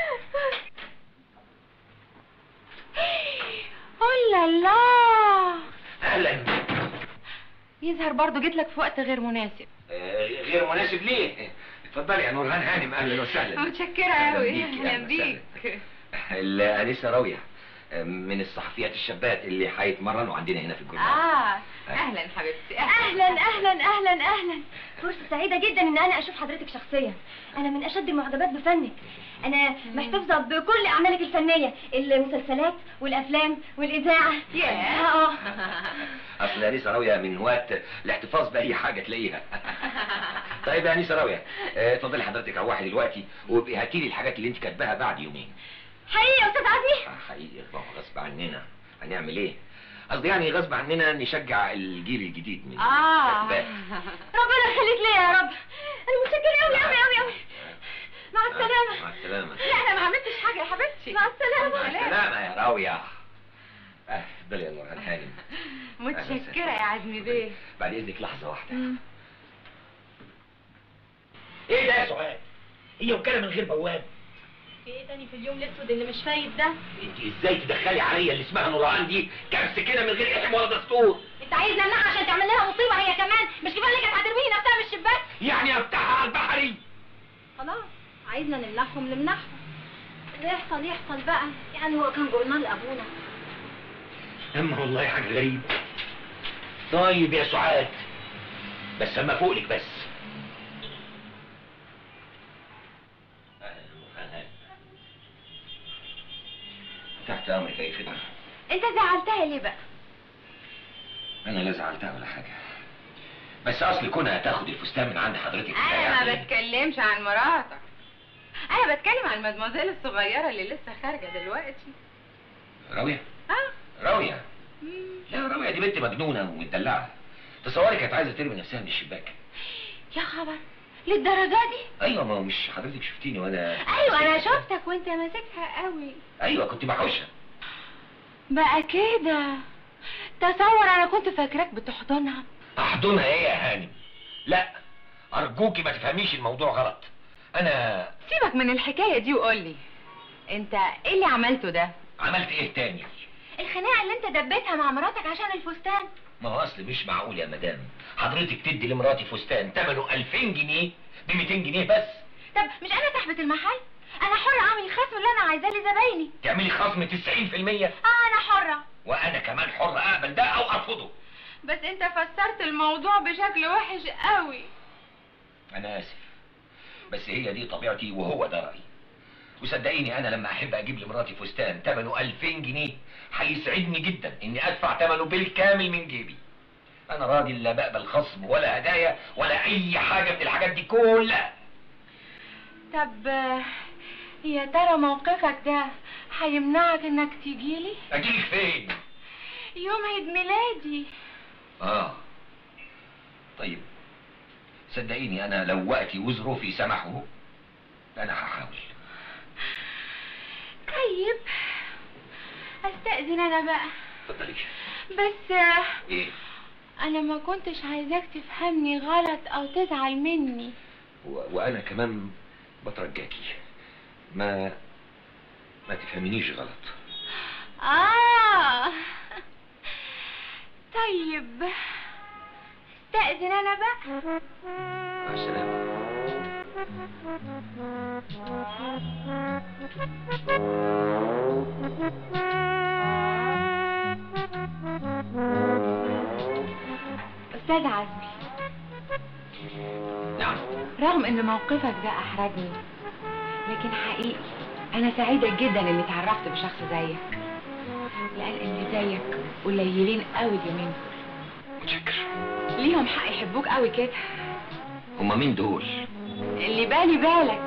اولا لا، اهلا. يظهر برضو جيت لك في وقت غير مناسب. غير مناسب ليه؟ اتفضلي يا نورهان هانم، اهلا وسهلا. متشكرة قوي. اهلا بيك. الانسه راويه من الصحفيات الشابات اللي هيتمرنوا عندنا هنا في الجمهورية. اهلا حبيبتي. اهلا اهلا اهلا اهلا. فرصه سعيده جدا ان انا اشوف حضرتك شخصيا. انا من اشد المعجبات بفنك. انا محتفظه بكل اعمالك الفنيه، المسلسلات والافلام والاذاعه. ياه. اصل انسه راويه من هواة الاحتفاظ باي حاجه تلاقيها. طيب يا انسه راويه، اتفضلي حضرتك روحي دلوقتي وابقي هاتي لي الحاجات اللي انت كاتباها بعد يومين. حقيقي يا استاذ عزمي؟ حقيقي غصب عننا. هنعمل ايه؟ قصدي يعني غصب عننا نشجع الجيل الجديد من الكاتبات. ربنا يخليك ليا يا رب. انا متشكره قوي قوي قوي قوي. مع السلامه. مع السلامه. لا انا ما عملتش حاجه يا حبيبتي. مع السلامه. مع السلامه يا راويه. اتفضلي يا نورهان هانم. متشكره يا عزمي بيه. بعد اذنك لحظه واحده. ايه ده يا سعاد؟ هي وكاله من غير بواب؟ في ايه تاني في اليوم الاسود اللي مش فايت ده؟ انت ازاي تدخلي عليا اللي اسمها نورهان دي كبس كده من غير اسم ولا دستور؟ انت عايز نمنعها عشان تعمل لها مصيبه هي كمان؟ مش كفايه اللي كانت هترميني نفسها من الشباك؟ يعني افتحها على البحري. خلاص عايزنا نمنعهم. اللي يحصل يحصل بقى، يعني هو كان جورنال لابونا. اما والله حاجه غريبه. طيب يا سعاد، بس اما فوق لك بس. تحت امرك اي خدمه. انت زعلتها ليه بقى؟ انا لا زعلتها ولا حاجه، بس اصل كونها تاخد الفستان من عند حضرتك انا ما بتكلمش عن مراتك، انا بتكلم عن المدموزيل الصغيره اللي لسه خارجه دلوقتي. راويه؟ راويه؟ لا راويه دي بنت مجنونه ومدلعه. تصوري كانت عايزه ترمي نفسها من الشباك. يا خبر، للدرجه دي؟ ايوه، ما هو مش حضرتك شفتيني وانا؟ ايوه انا شفتك وانت ماسكها قوي. ايوه كنت بحوشها. بقى كده تصور انا كنت فاكراك بتحضنها. احضنها ايه يا هانم؟ لا ارجوكي ما تفهميش الموضوع غلط. انا سيبك من الحكايه دي وقولي انت ايه اللي عملته ده؟ عملت ايه تاني؟ الخناقه اللي انت دبيتها مع مراتك عشان الفستان. ما هو اصل مش معقول يا مدام حضرتك تدي لمراتي فستان ثمنه 2000 جنيه ب 200 جنيه بس. طب مش انا صاحبه المحل؟ انا حرة اعمل الخصم اللي انا عايزاه لزبايني. تعملي خصم 90%؟ انا حرة. وانا كمان حر اقبل ده او ارفضه. بس انت فسرت الموضوع بشكل وحش قوي. انا اسف، بس هي دي طبيعتي وهو ده رايي. وصدقيني انا لما احب اجيب لمراتي فستان ثمنه 2000 جنيه هيسعدني جدا اني ادفع ثمنه بالكامل من جيبي. انا راجل لا بقبل خصم ولا هدايا ولا اي حاجه من الحاجات دي كلها. طب يا ترى موقفك ده هيمنعك انك تجيلي؟ اجيلك فين؟ يوم عيد ميلادي. طيب صدقيني انا لو وقتي وظروفي سمحوا انا هحاول. طيب استأذن انا بقى. اتفضلي. بس ايه؟ انا ما كنتش عايزاك تفهمني غلط او تزعل مني. وانا كمان بترجاكي ما تفهمينيش غلط. طيب استأذن انا بقى. مع السلامة. أستاذ عزمي. نعم. رغم ان موقفك ده احرجني، لكن حقيقي انا سعيدة جدا اني اتعرفت بشخص زيك، لان اللي زيك قليلين قوي اليومين دول. متشكر. ليهم حق يحبوك قوي كده. هما مين دول؟ اللي بالي بالك.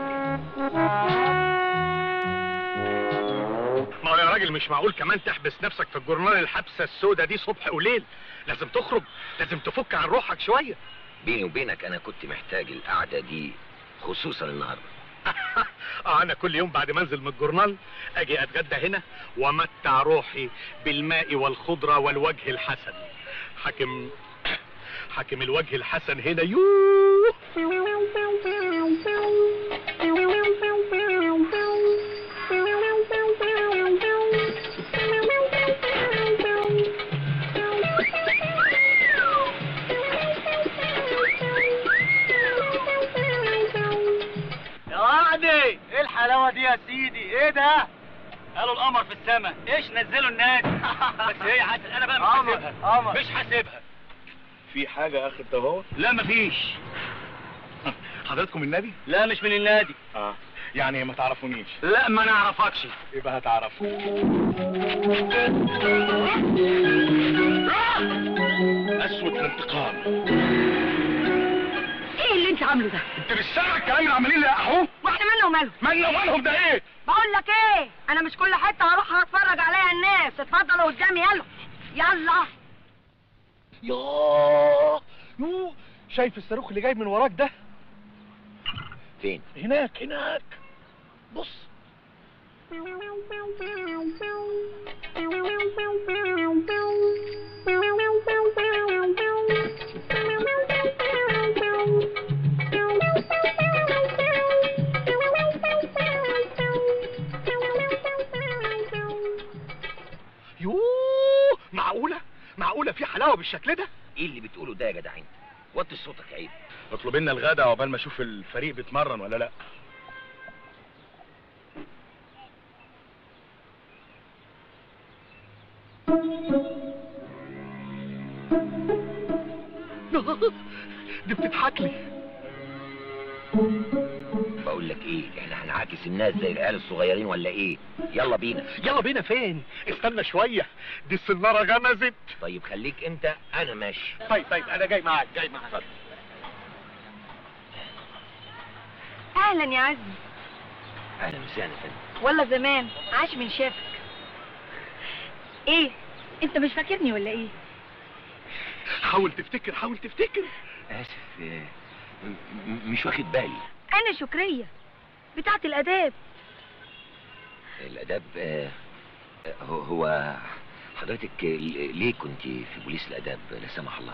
ما هو يا راجل مش معقول كمان تحبس نفسك في الجورنال الحبسه السوداء دي صبح وليل. لازم تخرج، لازم تفك عن روحك شويه. بيني وبينك انا كنت محتاج القعده دي خصوصا النهارده. انا كل يوم بعد ما انزل من الجورنال اجي اتغدى هنا وامتع روحي بالماء والخضره والوجه الحسن. حاكم الوجه الحسن هنا. يوه ايه الحلاوه دي يا سيدي؟ ايه ده؟ قالوا القمر في السماء، ايش نزلوا النادي؟ بس هي انا بقى مش حاسبها. مش حاسبها. في حاجه اخر ده؟ لا مفيش. حضرتكم النادي؟ لا مش من النادي. يعني ما تعرفونيش؟ لا ما نعرفكش. يبقى هتعرفوا. اسود الانتقام. ايه اللي انت عامله ده؟ انت مش سامع الكلام اللي عمالين يلقحوه؟ واحنا مالنا وماله؟ مالنا ومالهم ده ايه؟ بقول لك ايه، انا مش كل حته هروح اتفرج عليها الناس. اتفضلوا قدامي يلا يلا. يوه شايف الصاروخ اللي جاي من وراك ده؟ فين؟ هناك بص. معقولة في حلاوة بالشكل ده؟ ايه اللي بتقوله ده يا جدع انت؟ وطي صوتك عيب. اطلب لنا الغدا عقبال ما اشوف الفريق بيتمرن ولا لا. دي بتضحك لي. بقول لك ايه، احنا هنعاكس الناس زي العيال الصغيرين ولا ايه؟ يلا بينا. يلا بينا فين؟ استنى شوية، دي السنارة غمزت. طيب خليك انت، انا ماشي. طيب انا جاي معاك. اهلا يا عزمي. اهلا وسهلا فندم. والله زمان عاش من شافك. ايه انت مش فاكرني ولا ايه؟ حاول تفتكر. اسف، مش واخد بالي. انا شكرية بتاعت الاداب. الاداب؟ هو حضرتك ليه كنت في بوليس الاداب لا سمح الله؟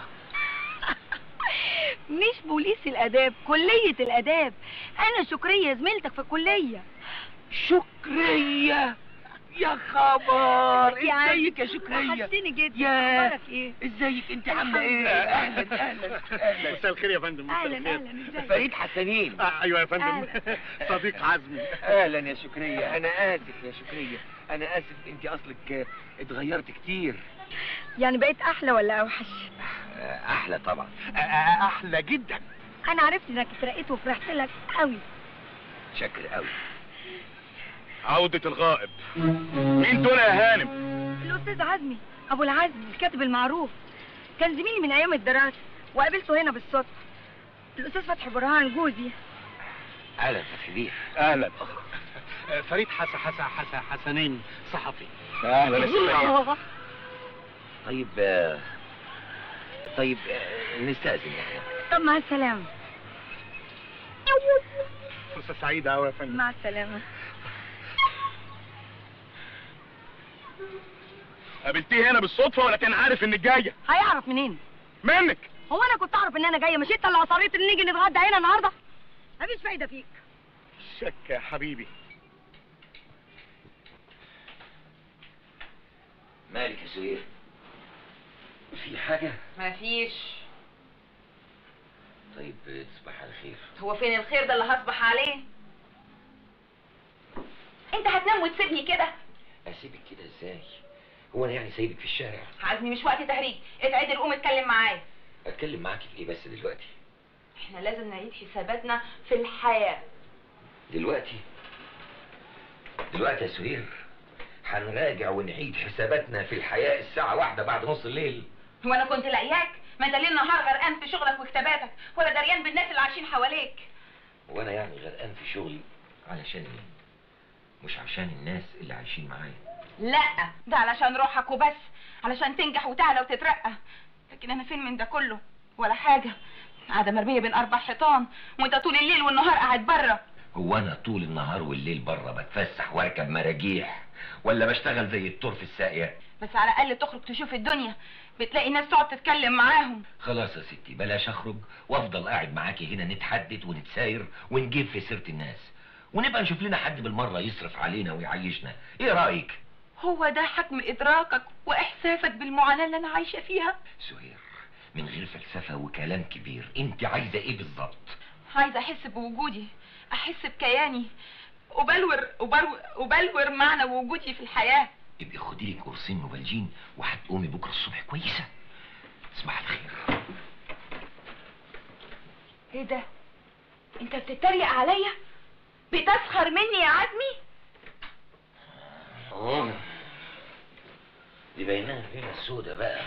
مش بوليس الاداب، كلية الاداب. انا شكرية زميلتك في الكلية. شكرية؟ يا خبر، يا عم، ازيك يا شكرية؟ وحشتني جدا. يا اخبارك ايه؟ ازيك انت عامله ايه؟ اهلا اهلا اهلا. مساء الخير يا فندم. مساء اهلا الخير. اهلا، ازيك؟ فريد حسنين. ايوه يا فندم. أهلا. صديق عزمي. اهلا يا شكرية، انا اسف يا شكرية، انا اسف، انت اصلك اتغيرت كتير. يعني بقيت احلى ولا اوحش؟ احلى طبعا. احلى جدا. انا عرفت انك اترقيت وفرحت لك قوي. شاكر قوي. عودة الغائب. مين دول يا هانم؟ الاستاذ عزمي ابو العزم، الكاتب المعروف، كان زميلي من ايام الدراسه وقابلته هنا بالصدفه. الاستاذ فتحي برهان جوزي. اهلا فتحي بيه. اهلا. فريد حسنين صحفي. اهلا يا شكرية. طيب نستأذن يعني. طب مع السلامه. فرصة سعيدة أوي يا فندم. مع السلامه. قابلتيه هنا بالصدفة ولا كان عارف إنك جاية؟ هيعرف منين؟ منك. هو انا كنت اعرف ان انا جايه؟ مش انت اللي اصريت ان نيجي نتغدى هنا النهارده؟ مفيش فايده فيك. شك يا حبيبي. مالك يا سهير؟ في حاجة؟ مفيش. طيب تصبح على خير. هو فين الخير ده اللي هصبح عليه؟ انت هتنام وتسيبني كده؟ اسيبك كده ازاي؟ هو انا يعني سايبك في الشارع؟ عزمي مش وقت تهريج، اتعدل قوم اتكلم معايا. اتكلم معاكي في ايه بس دلوقتي؟ احنا لازم نعيد حساباتنا في الحياة. دلوقتي يا سهير هنراجع ونعيد حساباتنا في الحياة الساعة 1 بعد نص الليل. هو انا كنت لاقياك؟ ما انت ليل نهار غرقان في شغلك وكتاباتك ولا دريان بالناس اللي عايشين حواليك. وانا يعني غرقان في شغلي علشان مين؟ مش عشان الناس اللي عايشين معايا. لا، ده علشان روحك وبس، علشان تنجح وتعلى وتترقى. لكن انا فين من ده كله؟ ولا حاجة، قاعدة مرمية بين 4 حيطان وانت طول الليل والنهار قاعد بره. هو انا طول النهار والليل بره بتفسح واركب مراجيح ولا بشتغل زي الطور في الساقية؟ بس على الاقل تخرج تشوف الدنيا، بتلاقي ناس تقعد تتكلم معاهم. خلاص يا ستي بلاش اخرج وافضل قاعد معاكي هنا نتحدث ونتساير ونجيب في سيرة الناس، ونبقى نشوف لنا حد بالمرة يصرف علينا ويعيشنا. ايه رأيك؟ هو ده حجم ادراكك واحساسك بالمعاناة اللي انا عايشة فيها؟ سهير من غير فلسفة وكلام كبير، انت عايزة ايه بالظبط؟ عايزة احس بوجودي، احس بكياني، وبلور معنى وجودي في الحياة. يبقى خدي لك قرصين نوفالجين وهتقومي بكره الصبح كويسة. تصبح على خير. ايه ده؟ انت بتتريق عليا؟ بتسخر مني يا عزمي؟ دي بايناها فينا السودة بقى.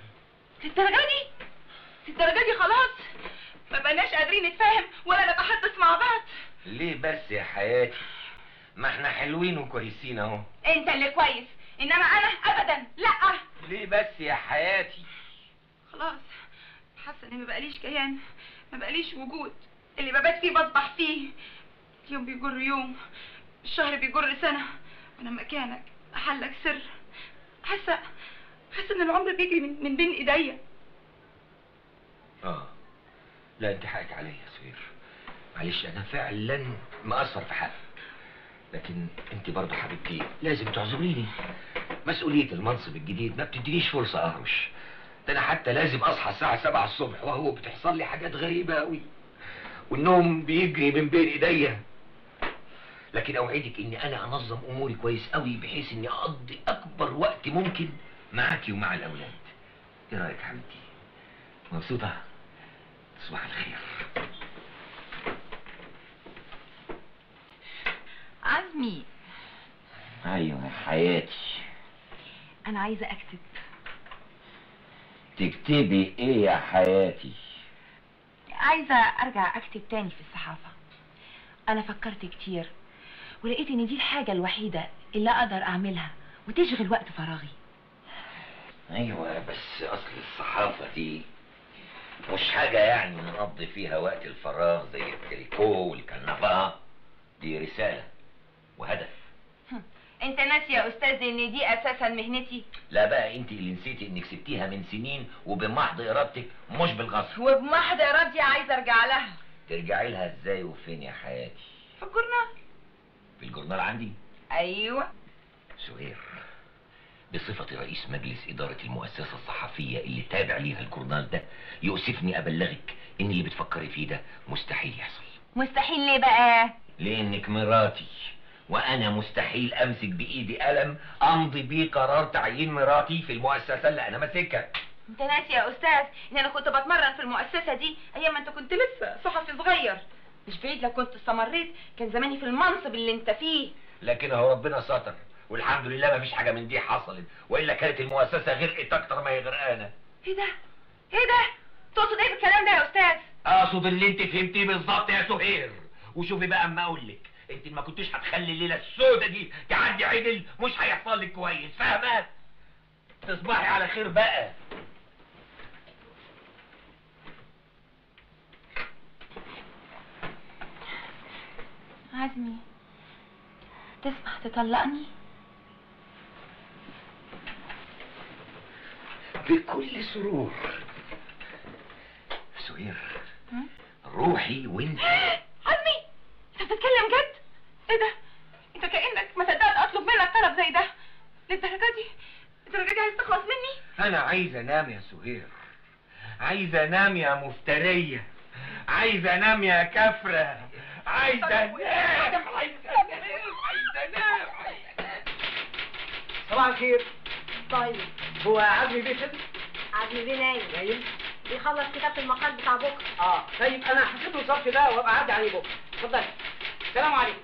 الدرجة دي خلاص ما بقناش قادرين نتفاهم ولا نتحدث مع بعض. ليه بس يا حياتي؟ ما احنا حلوين وكويسين اهو. انت اللي كويس، انما انا ابدا لا. ليه بس يا حياتي؟ خلاص حاسه اني ما بقاليش كيان، ما بقاليش وجود. اللي ببات فيه بصبح فيه. اليوم بيجر يوم، الشهر بيجر سنه، وانا مكانك احلك سر. حاسه ان العمر بيجري من بين ايديا. لا انت حقك عليا يا سهير، معلش انا فعلا مقصر في حقك، لكن انت برضه حبيبتي لازم تعذريني. مسؤولية المنصب الجديد ما بتدينيش فرصة اهرش. ده انا حتى لازم اصحى الساعة 7 الصبح وهو بتحصل لي حاجات غريبة قوي، والنوم بيجري من بين ايديا. لكن اوعدك اني انا انظم اموري كويس قوي بحيث اني اقضي اكبر وقت ممكن معاكي ومع الاولاد. ايه رايك يا حبيبتي؟ مبسوطة؟ تصبح على خير. عزمي. ايوه يا حياتي. انا عايزة اكتب. تكتبي ايه يا حياتي؟ عايزة ارجع اكتب تاني في الصحافة. انا فكرت كتير ولقيت ان دي الحاجة الوحيدة اللي اقدر اعملها وتشغل وقت فراغي. ايوه بس اصل الصحافة دي مش حاجة يعني نقضي فيها وقت الفراغ زي التريكو والكنفاه. دي رسالة وهدف. انت ناسي يا استاذ ان دي اساسا مهنتي؟ لا بقى انت اللي نسيتي انك سبتيها من سنين وبمحض ارادتك مش بالغصب. وبمحض ارادتي عايزة ارجع لها. ترجعي لها ازاي وفين يا حياتي؟ في الجورنال. في الجورنال عندي؟ ايوه. سهير، بصفتي رئيس مجلس إدارة المؤسسة الصحفية اللي تابع ليها الجورنال ده، يؤسفني أبلغك إن اللي بتفكري فيه ده مستحيل يحصل. مستحيل ليه بقى؟ لأنك مراتي، وأنا مستحيل أمسك بإيدي قلم أمضي بيه قرار تعيين مراتي في المؤسسة اللي أنا ماسكها. انت ناسي يا استاذ ان انا كنت بتمرن في المؤسسة دي ايام ما انت كنت لسه صحفي صغير. مش بعيد لو كنت استمريت كان زماني في المنصب اللي انت فيه. لكن هو ربنا ستر والحمد لله ما فيش حاجة من دي حصلت، وإلا كانت المؤسسة غرقت أكتر ما هي غرقانة. ايه ده؟ ايه ده؟ تقصد ايه بالكلام ده يا استاذ؟ أقصد اللي أنت فهمتيه بالظبط يا سهير. وشوفي بقى أما أقول لك، أنت ما كنتش هتخلي الليلة السودة دي تعدي عدل، مش هيحصل لك كويس، فاهمة؟ تصبحي على خير بقى. عزمي، تسمح تطلقني؟ بكل سرور. سهير، روحي وانت. عزمي، انت بتتكلم جد؟ ايه ده؟ انت كأنك ما صدقت اطلب منك طلب زي ده. للدرجة دي عايز تخلص مني؟ انا عايز انام يا سهير، عايز انام يا مفترية، عايز انام يا كفرة، عايز انام، عايز انام. صباح الخير. طيب هو عزمي بيه كده؟ عزمي بيه نايم نايم؟ بيخلص كتابة المقال بتاع بكره. طيب انا هسيب له الظرف ده وابقى اعدي عليه بكره. اتفضلي. السلام عليكم.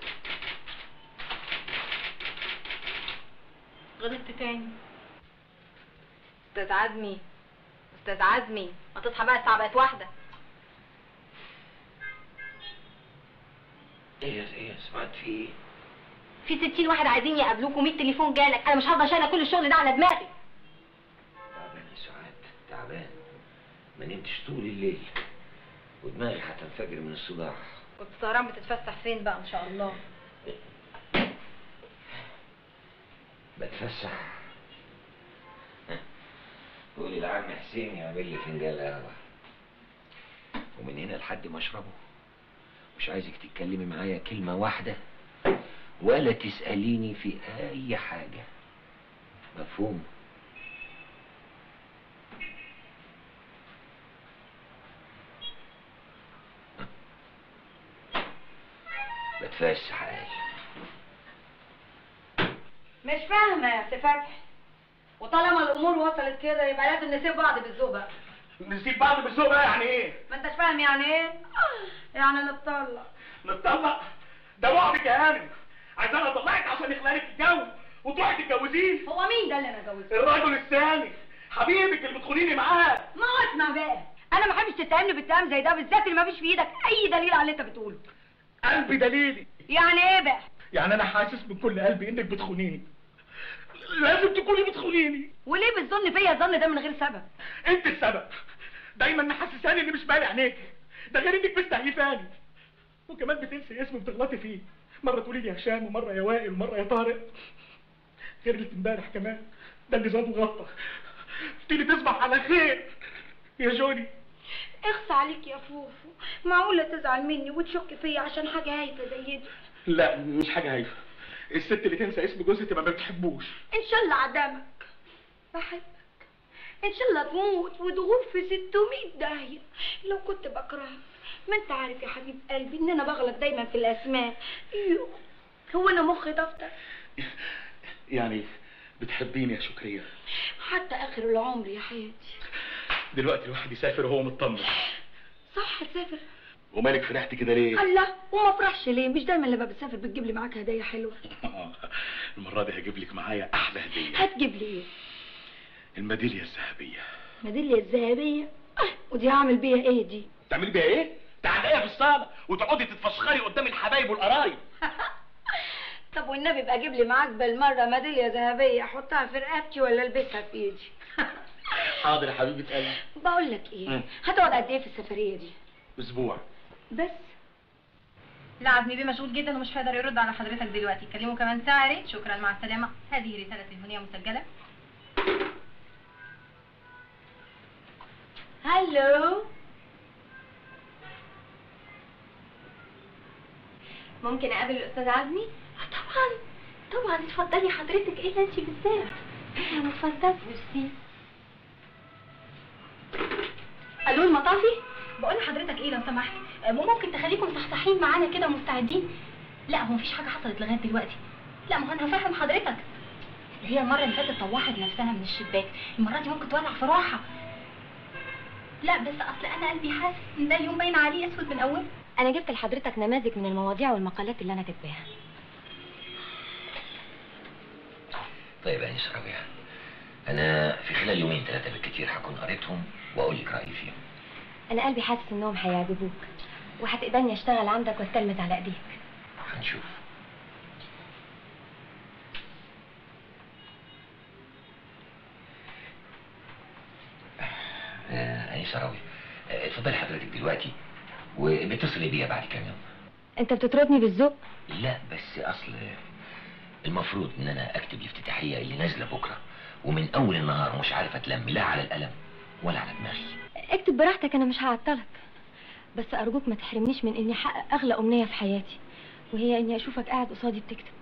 غلطت تاني. استاذ عزمي، استاذ عزمي، ما تصحى بقى، الساعة بقت 1. ايه سمعت في ايه؟ في 60 واحد عايزين يقابلوك و100 تليفون جالك. انا مش هفضل شايله كل الشغل ده على دماغي. تعبان يا سعاد، تعبان، ما نمتش طول الليل ودماغي هتنفجر من الصداع. كنت سهران بتتفسح فين بقى ان شاء الله؟ بتفسح. قولي لعم حسين يعمل لي فنجان قهوة، ومن هنا لحد ما اشربه مش عايزك تتكلمي معايا كلمة واحدة ولا تسأليني في أي حاجة، مفهوم؟ بتفسح قال. مش فاهمه يا سي فتحي، وطالما الامور وصلت كده يبقى لازم نسيب بعض بالذوق بقى. نسيب بعض بالذوق بقى يعني ايه؟ ما انتش فاهم يعني ايه؟ يعني نتطلق. نتطلق؟ ده وعدك يا هانم، عايزانا اطلعك عشان يخلق لك الجو وتروحي تتجوزيه. هو مين ده اللي انا جوزته؟ الراجل الثاني حبيبك اللي بتخونيني معاه. ما اسمع بقى، انا ما بحبش تتهمني باتهام زي ده، بالذات اللي ما فيش في ايدك اي دليل على اللي انت بتقوله. قلبي دليلي. يعني ايه بقى؟ يعني انا حاسس من كل قلبي انك بتخونيني، لازم تكوني بتخونيني. وليه بتظن فيا الظن ده من غير سبب؟ انت السبب، دايما محسساني اني مش بالي عينيك، ده غير انك مستهيفاني، وكمان بتنسي اسمي وبتغلطي فيه، مره تقولي لي هشام ومره يا وائل ومره يا طارق، غير اللي امبارح كمان ده اللي زاد وغطى. تيجي تصبح على خير يا جوني. اخص عليك يا فوفو، معقوله تزعل مني وتشك فيا عشان حاجه هايفه زي دي؟ لا مش حاجه هايفه، الست اللي تنسى اسم جوزها تبقى ما بتحبوش. ان شاء الله عدمك، بحبك، ان شاء الله تموت وتغور في 600 داهيه لو كنت بكرهك. ما انت عارف يا حبيب قلبي ان انا بغلط دايما في الاسماء. هو انا مخي دفتر؟ يعني بتحبيني يا شكرية؟ حتى اخر العمر يا حياتي. دلوقتي الواحد يسافر وهو مطمن. صح تسافر. ومالك فرحت كده ليه؟ الله، وما افرحش ليه؟ مش دايما لما بتسافر بتجيب لي معاك هدايا حلوه؟ المرة دي هجيب لك معايا احلى هدية. هتجيب لي ايه؟ الميدالية الذهبية. الميدالية الذهبية؟ ودي هعمل بيها ايه دي؟ تعملي بيها ايه؟ تعلقيها في الصالة وتقعدي تتفشخري قدام الحبايب والقرايب. طب والنبي بقى جيب لي معاك بالمرة ميدالية ذهبية احطها في رقبتي ولا البسها في ايدي؟ حاضر يا حبيبة قلبي. بقول لك ايه، هتقعد قد ايه في السفرية دي؟ اسبوع بس. لا عزمي بيه مشغول جدا ومش هيقدر يرد على حضرتك دلوقتي، كلمه كمان ساعة يا ريت. شكرا، مع السلامة. هذه رسالة تليفونية مسجلة. هلو، ممكن اقابل الاستاذ عزمي؟ طبعا، طبعا اتفضلي حضرتك، ايه انت بالذات؟ انا اتفضلت ميرسي. الو المطافي، بقول لحضرتك ايه لو سمحت، ممكن تخليكم صحصحين معانا كده ومستعدين؟ لا هو مفيش حاجه حصلت لغايه دلوقتي. لا ما هو انا هفهم حضرتك، هي المره اللي فاتت طوحت نفسها من الشباك، المره دي ممكن تولع في روحها. لا بس اصل انا قلبي حاسس ان ده اليوم باين عليه اسود من اوله. انا جبت لحضرتك نماذج من المواضيع والمقالات اللي انا كاتباها. طيب يا انسه ربيع، انا في خلال يومين 3 بالكتير هكون قريتهم واقول لك رايي فيهم. انا قلبي حاسس انهم هيعجبوك وهتقبلني اشتغل عندك واتلمذ على ايديك. هنشوف. انسه ربيع، اتفضلي حضرتك دلوقتي وبتصلي بيا بعد كام يوم. انت بتطردني بالذوق؟ لا بس اصل المفروض ان انا اكتب الافتتاحيه اللي نازله بكره، ومن اول النهار مش عارف اتلم لا على القلم ولا على دماغي. اكتب براحتك، انا مش هعطلك، بس ارجوك ما تحرمنيش من اني احقق اغلى امنيه في حياتي، وهي اني اشوفك قاعد قصادي بتكتب.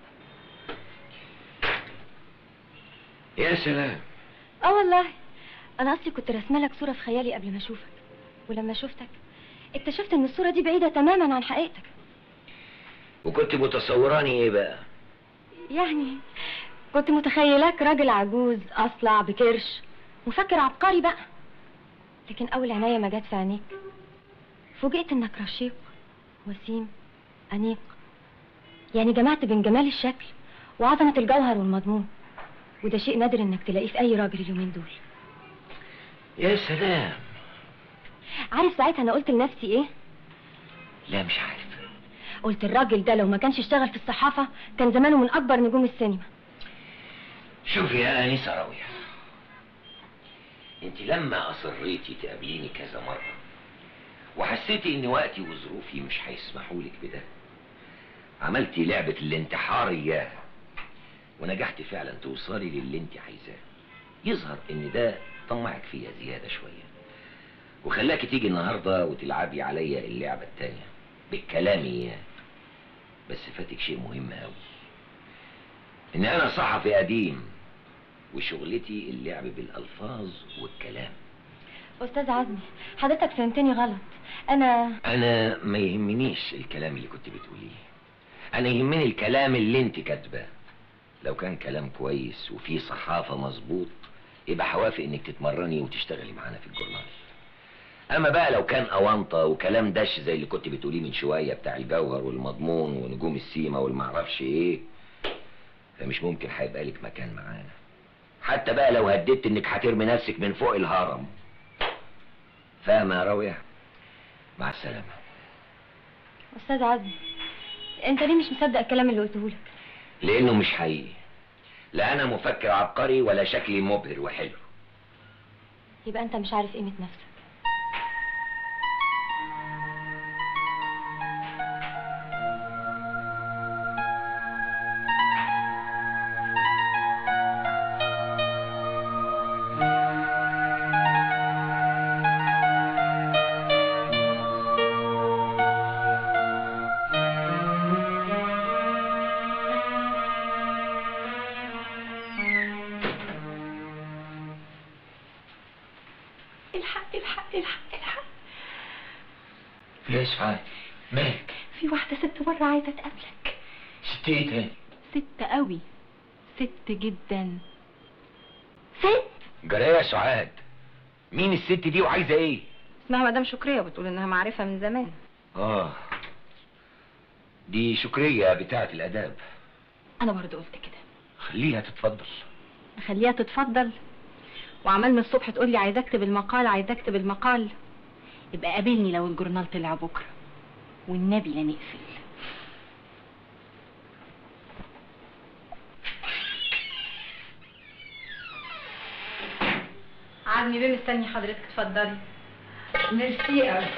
يا سلام. والله انا اصلي كنت راسمه لك صوره في خيالي قبل ما اشوفك، ولما شفتك اكتشفت ان الصوره دي بعيده تماما عن حقيقتك. وكنت متصوراني ايه بقى؟ يعني كنت متخيلاك راجل عجوز اصلع بكرش مفكر عبقري بقى، لكن اول عناية ما جت في عينيك فوجئت انك رشيق وسيم انيق، يعني جمعت بين جمال الشكل وعظمة الجوهر والمضمون، وده شيء نادر انك تلاقيه في اي راجل اليومين دول. يا سلام. عارف ساعتها انا قلت لنفسي ايه؟ لا مش عارف. قلت الراجل ده لو ما كانش اشتغل في الصحافة كان زمانه من اكبر نجوم السينما. شوفي يا انسه راوية، انت لما اصريتي تقابليني كذا مرة وحسيتي ان وقتي وظروفي مش هيسمحوا لك بده، عملتي لعبة الانتحار اياها ونجحتي فعلا توصلي للي انت عايزاه. يظهر ان ده طمعك فيا زيادة شوية وخلاكي تيجي النهاردة وتلعبي عليا اللعبة التانية بالكلام اياه. بس فاتك شيء مهم قوي، ان انا صحفي قديم وشغلتي اللعب بالالفاظ والكلام. استاذ عزمي حضرتك فهمتني غلط. انا ما يهمنيش الكلام اللي كنت بتقوليه، انا يهمني الكلام اللي انت كاتباه. لو كان كلام كويس وفيه صحافة مظبوط يبقى هوافق انك تتمرني وتشتغلي معانا في الجورنال. اما بقى لو كان اونطه وكلام دش زي اللي كنت بتقوليه من شويه بتاع الجوهر والمضمون ونجوم السيما والمعرفش ايه، فمش ممكن هيبقى لك مكان معانا، حتى بقى لو هددت انك هترمي نفسك من فوق الهرم. فاهمه يا راوية؟ مع السلامه. استاذ عزمي انت ليه مش مصدق الكلام اللي قلته لك؟ لانه مش حقيقي، لا انا مفكر عبقري ولا شكلي مبهر وحلو. يبقى انت مش عارف قيمه نفسك. يا سعاد مالك؟ في واحدة ست بره عايزة تقابلك. ست ايه تاني؟ ست قوي، ست جدا. ست؟ جرايه يا سعاد، مين الست دي وعايزه ايه؟ اسمها مدام شكرية، بتقول انها معرفة من زمان. دي شكرية بتاعة الاداب. انا برضه قلت كده. خليها تتفضل. خليها تتفضل، وعمال من الصبح تقول لي عايزة اكتب المقال عايزة اكتب المقال. يبقى قابلني لو الجورنال طلع بكره، والنبي لا نقفل. عزمي بيه مستني حضرتك، اتفضلي. ميرسي قوي.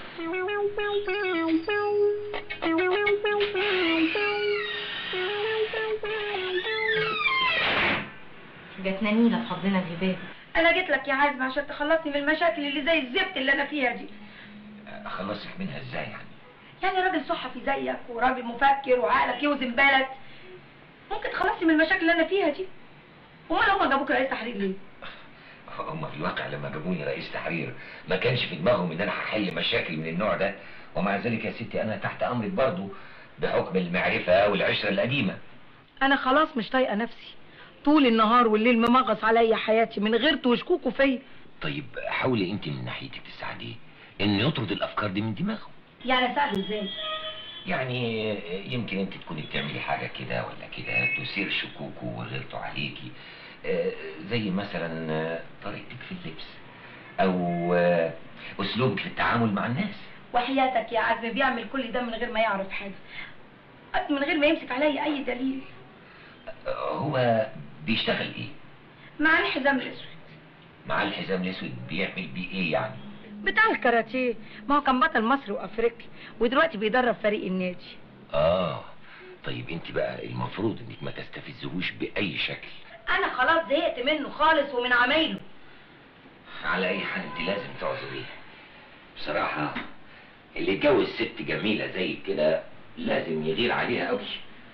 جاتنا نيلة في حظنا الهباب. انا جيت لك يا عزمي عشان تخلصني من المشاكل اللي زي الزفت اللي انا فيها دي. اخلصك منها ازاي يعني؟ يعني راجل صحفي زيك وراجل مفكر وعقلك يوزن بالك، ممكن تخلصي من المشاكل اللي انا فيها دي. امال هما جابوك رئيس تحرير ليه؟ هم في الواقع لما جابوني رئيس تحرير ما كانش في دماغهم ان انا هحل مشاكل من النوع ده، ومع ذلك يا ستي انا تحت امرك برضه بحكم المعرفة والعشرة القديمة. انا خلاص مش طايقه نفسي، طول النهار والليل ممغص عليا حياتي من غيرته وشكوكه فيا. طيب حاولي انت من ناحيتك تساعديه ان يطرد الافكار دي من دماغه. يعني اساعده ازاي؟ يعني يمكن انت تكوني بتعملي حاجة كده ولا كده تثير شكوكه وغيرته عليكي، زي مثلا طريقتك في اللبس او اسلوبك في التعامل مع الناس. وحياتك يا عزمي بيعمل كل ده من غير ما يعرف حاجه، من غير ما يمسك عليا اي دليل. هو بيشتغل ايه؟ مع الحزام الاسود. مع الحزام الاسود بيعمل بيه ايه يعني؟ بتاع الكاراتيه، ما هو كان بطل مصر وافريقيا ودلوقتي بيدرب فريق النادي. طيب انت بقى المفروض انك ما تستفزهوش باي شكل. انا خلاص زهقت منه خالص ومن عمايله. على اي حال انت لازم تعذريه. بصراحة اللي يتجوز ست جميلة زي كده لازم يغير عليها قوي.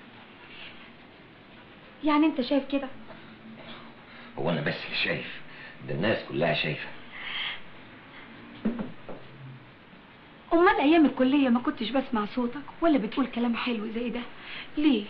يعني انت شايف كده؟ هو انا بس اللي شايف، ده الناس كلها شايفة. امال ايام الكليه ما كنتش بسمع صوتك ولا بتقول كلام حلو زي ده ليه؟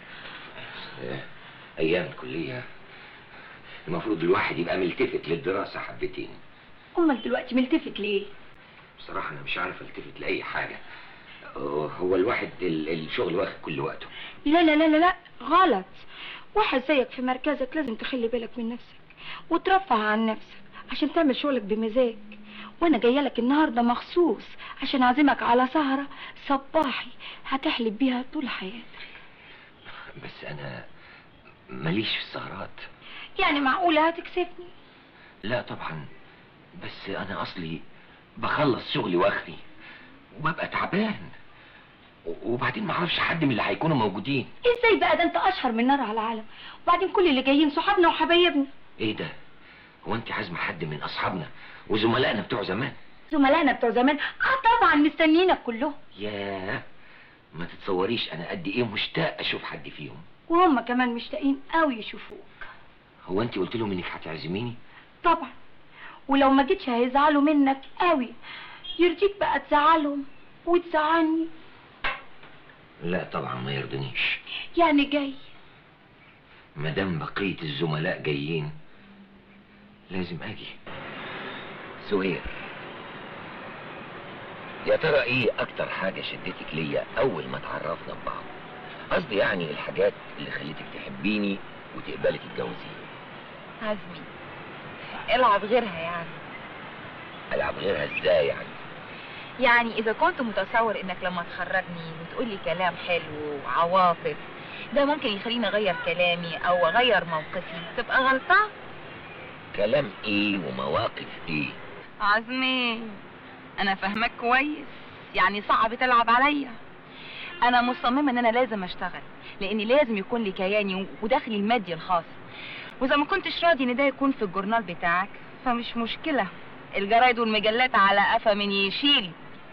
ايام الكليه المفروض الواحد يبقى ملتفت للدراسه حبتين. امال دلوقتي ملتفت ليه؟ بصراحه انا مش عارف التفت لاي حاجه. هو الواحد الشغل واخد كل وقته. لا لا لا لا لا غلط. واحد زيك في مركزك لازم تخلي بالك من نفسك وترفه عن نفسك عشان تعمل شغلك بمزاج. وانا جايه لك النهارده مخصوص عشان اعزمك على سهره صباحي هتحلب بيها طول حياتك. بس انا ماليش في السهرات. يعني معقوله هتكسفني؟ لا طبعا، بس انا اصلي بخلص شغلي واخري وببقى تعبان، وبعدين ما اعرفش حد من اللي هيكونوا موجودين. ازاي بقى؟ ده انت اشهر من نار على العالم، وبعدين كل اللي جايين صحابنا وحبايبنا. ايه ده؟ هو انت عازمه حد من اصحابنا وزملائنا بتوع زمان؟ زملائنا بتوع زمان؟ طبعا مستنيينك كلهم. ياه، ما تتصوريش انا قد ايه مشتاق اشوف حد فيهم. وهم كمان مشتاقين قوي يشوفوك. هو انت قلت لهم انك هتعزميني؟ طبعا، ولو ما جيتش هيزعلوا منك قوي. يرضيك بقى تزعلهم وتزعلني؟ لا طبعا ما يرضنيش. يعني جاي؟ مادام بقية الزملاء جايين لازم اجي. سهير، يا ترى ايه اكتر حاجة شدتك ليا اول ما اتعرفنا ببعض؟ قصدي يعني الحاجات اللي خلتك تحبيني وتقبلي تتجوزيني. عزمي، العب غيرها يعني. العب غيرها ازاي يعني؟ يعني اذا كنت متصور انك لما تخرجني وتقولي كلام حلو وعواطف ده ممكن يخليني اغير كلامي او اغير موقفي، تبقى غلطان. كلام ايه ومواقف ايه؟ عزمي، انا فاهمك كويس، يعني صعب تلعب عليا. انا مصممه ان انا لازم اشتغل، لاني لازم يكون لي كياني ودخلي المادي الخاص. واذا ما كنتش راضي ان ده يكون في الجورنال بتاعك فمش مشكله، الجرايد والمجلات على قفا من يشيل.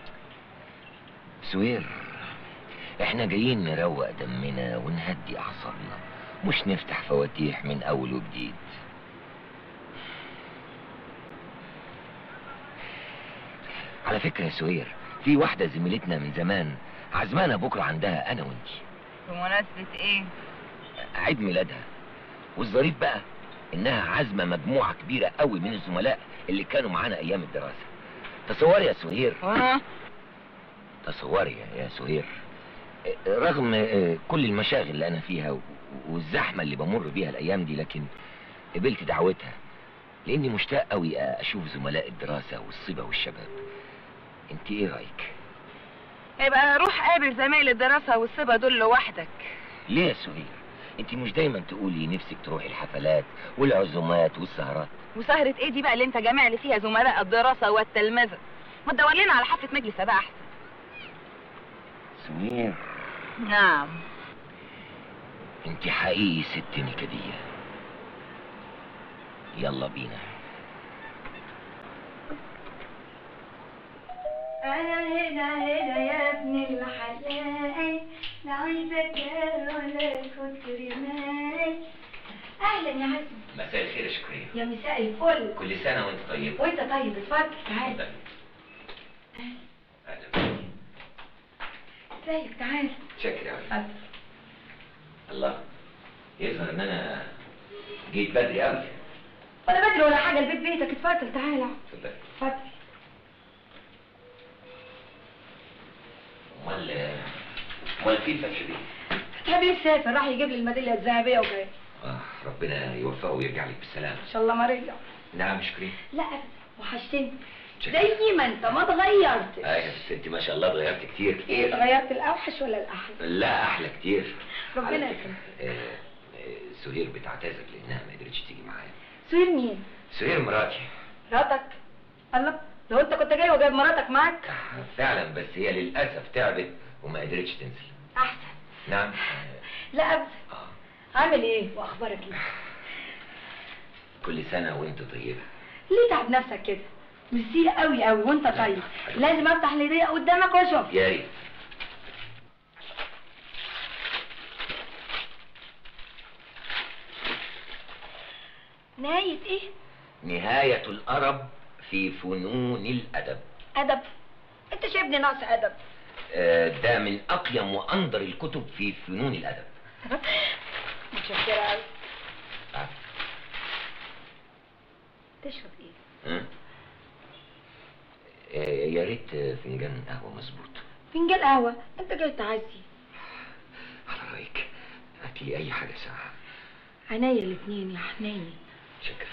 سهير، احنا جايين نروق دمنا ونهدي اعصابنا، مش نفتح فواتيح من اول وجديد. على فكرة يا سهير، في واحدة زميلتنا من زمان عزمانة بكرة عندها انا وانتي. بمناسبة ايه؟ عيد ميلادها. والظريف بقى انها عازمة مجموعة كبيرة قوي من الزملاء اللي كانوا معانا ايام الدراسة. تصوري يا سهير، تصوري يا سهير، رغم كل المشاغل اللي انا فيها والزحمة اللي بمر بيها الايام دي، لكن قبلت دعوتها لاني مشتاق قوي اشوف زملاء الدراسة والصبا والشباب. انت ايه رايك؟ يبقى روح قابل زمايل الدراسة والصبا دول لوحدك. ليه يا سهير؟ انت مش دايما تقولي نفسك تروحي الحفلات والعزومات والسهرات؟ وسهرة ايه دي بقى اللي انت جامع لي فيها زملاء الدراسة والتلمذة؟ ما تدور لنا على حفلة مجلس بقى احسن. سهير. نعم. انت حقيقي ست نكدية. يلا بينا. أنا هنا يا ابن الحلال، لا عايزك ولا كتر مال. اهلا يا عزمي. مساء الخير يا شكرية. يا مساء الفل. كل سنة وانت طيب. وانت طيب، اتفضل تعال. أهلا. ازيك؟ تعال. شكرا أوي. اتفضل. الله، يظهر ان انا جيت بدري قوي. ولا بدري ولا حاجه، البيت بيتك، اتفضل تعال. اتفضل. اتفضل. امال فين فتحي بيه؟ حبيبي سافر، راح يجيب لي الميداليه الذهبيه وجاي. ربنا يوفقه ويرجع لك بالسلامة. ان شاء الله ما رجع. نعم شكري. لا وحشتني زي ما انت ما اتغيرتش. ايوه بس انت ما شاء الله اتغيرت كتير. ايه اتغيرت، الاوحش ولا الاحلى؟ لا احلى كتير. ربنا يكرمك. سهير بتعتذر لانها ما قدرتش تيجي معايا. سهير مين؟ سهير مراتي. مراتك؟ الله، لو انت كنت جاي وجايب مراتك معاك. فعلا، بس هي للاسف تعبت وما قدرتش تنزل. احسن. نعم. لا ابدا. عامل ايه واخبارك ايه؟ كل سنه وانت طيبه. ليه تعب نفسك كده؟ ميرسي قوي قوي وانت طيب. لازم افتح الهديه قدامك واشوف. يا ريت. نهايه ايه؟ نهايه الارب في فنون الادب. ادب؟ انت شايفني ناقص ادب؟ ده من اقيم واندر الكتب في فنون الادب. متشكره قوي. تشرب ايه؟ يا ريت فنجان قهوه مظبوط. فنجان قهوه؟ انت جاي تعزي. على رايك، هات لي اي حاجه ساعه. عينيا الاتنين يا حنين. شكرا.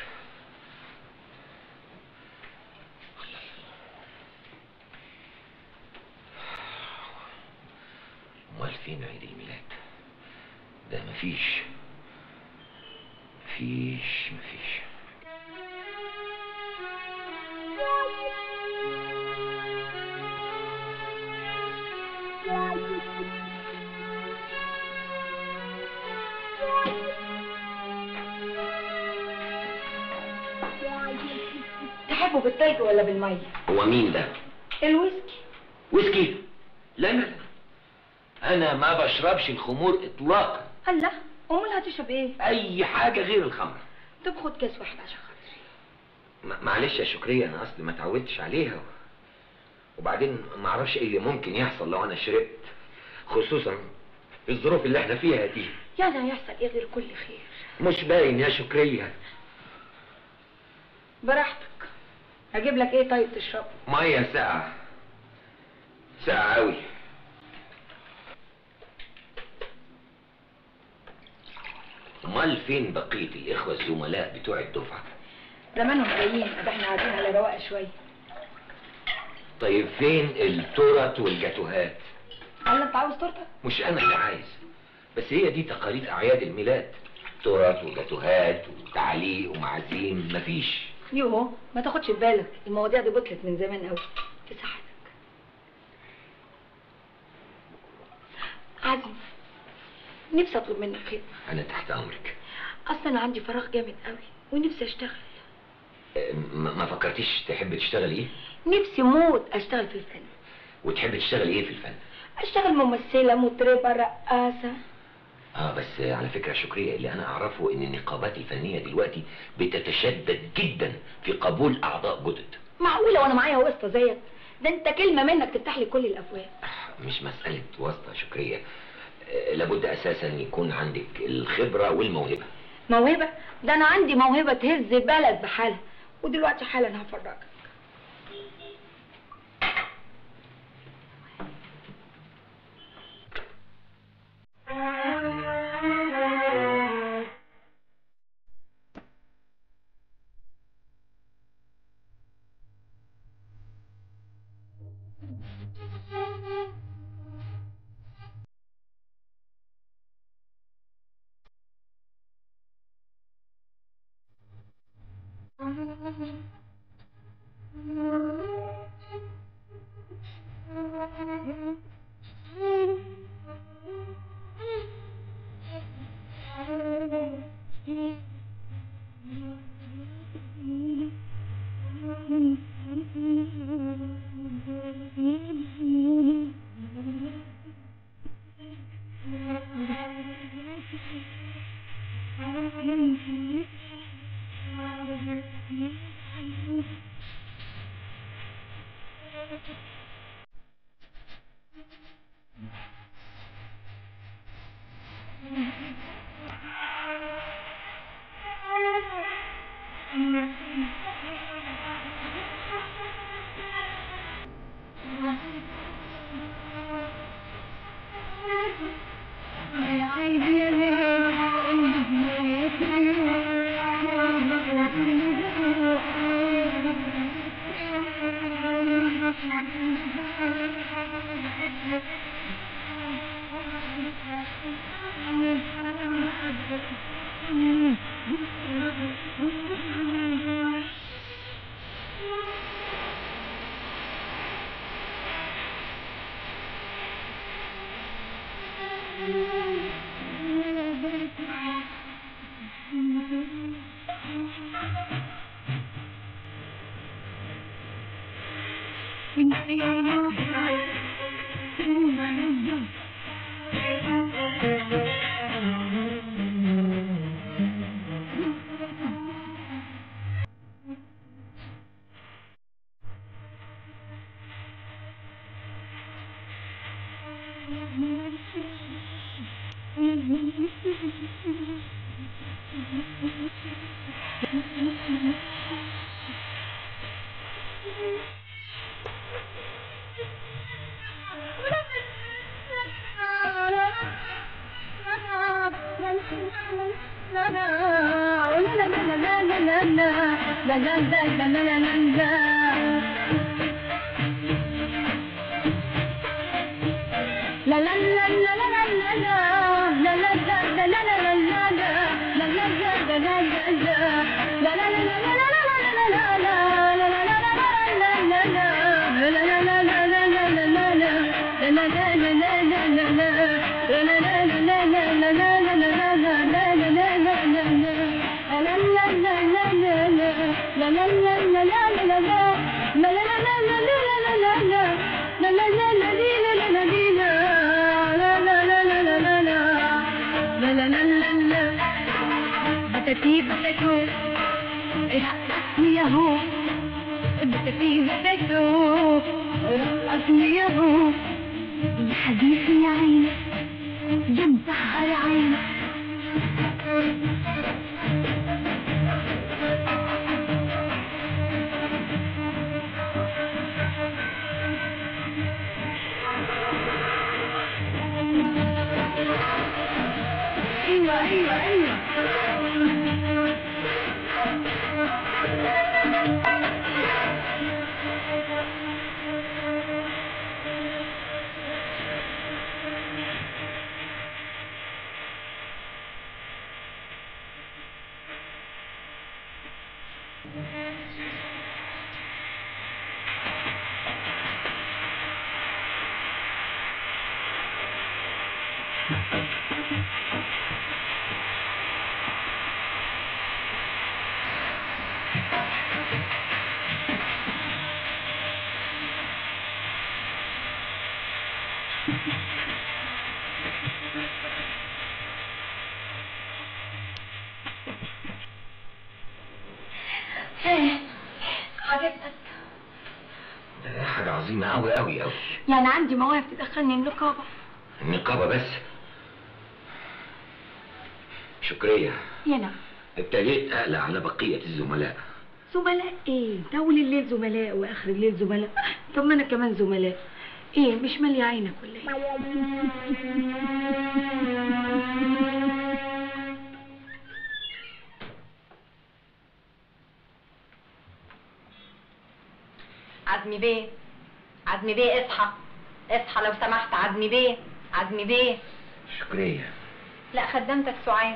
امال فين عيد الميلاد؟ ده مفيش. تحبه بالتلج ولا بالميه؟ هو مين ده؟ الويسكي. ويسكي؟ لا انا ما بشربش الخمور اطلاقا. الله، امال هتشرب ايه؟ اي حاجه غير الخمر. طب خد كاس واحد عشان خاطري. معلش يا شكرية، انا اصلي ما اتعودتش عليها، وبعدين ما اعرفش ايه اللي ممكن يحصل لو انا شربت، خصوصا في الظروف اللي احنا فيها دي. يعني هيحصل ايه غير كل خير؟ مش باين يا شكرية. براحتك. هجيب لك ايه طيب تشربه؟ ميه ساقعه. ساقعه قوي. امال فين بقيه الاخوه الزملاء بتوع الدفعه؟ زمانهم جايين، احنا قاعدين على رواقه شويه. طيب فين التورت والجاتوهات؟ الله، انت عاوز تورته؟ مش انا اللي عايز، بس هي دي تقاليد اعياد الميلاد. تورت وجاتوهات وتعليق ومعازيم، مفيش. يوه، ما تاخدش في بالك، المواضيع دي بطلت من زمان قوي. في صحتك. عزمي، نفسي اطلب منك خير. انا تحت امرك. اصلا عندي فراغ جامد قوي ونفسي اشتغل. ما فكرتيش تحب تشتغلي ايه؟ نفسي موت اشتغل في الفن. وتحب تشتغلي ايه في الفن؟ اشتغل ممثله، مطربه، رقاصه. بس على فكره شكريه، اللي انا اعرفه ان النقابات الفنيه دلوقتي بتتشدد جدا في قبول اعضاء جدد. معقوله وانا معايا واسطه زيك؟ ده انت كلمه منك تفتح لي كل الابواب. مش مساله واسطه شكريه، لابد اساسا يكون عندك الخبره والموهبه. موهبه؟ ده انا عندي موهبه تهز بلد بحالها، ودلوقتي حالا هفرجك. عجبتك؟ ده حاجة عظيمة أوي أوي أوي. يعني عندي مواهب تدخلني النقابة؟ النقابة بس؟ شكرية، يا نعم. ابتديت أقلق على بقية الزملاء. زملاء ايه؟ ده اول الليل زملاء واخر الليل زملاء. طب ما انا كمان زملاء. ايه مش مالية عينك ولا ايه؟ عزمي بيه، عزمي بيه اصحى، اصحى لو سمحت. عزمي بيه، عزمي بيه. شكرية. لا خدمتك سعاد.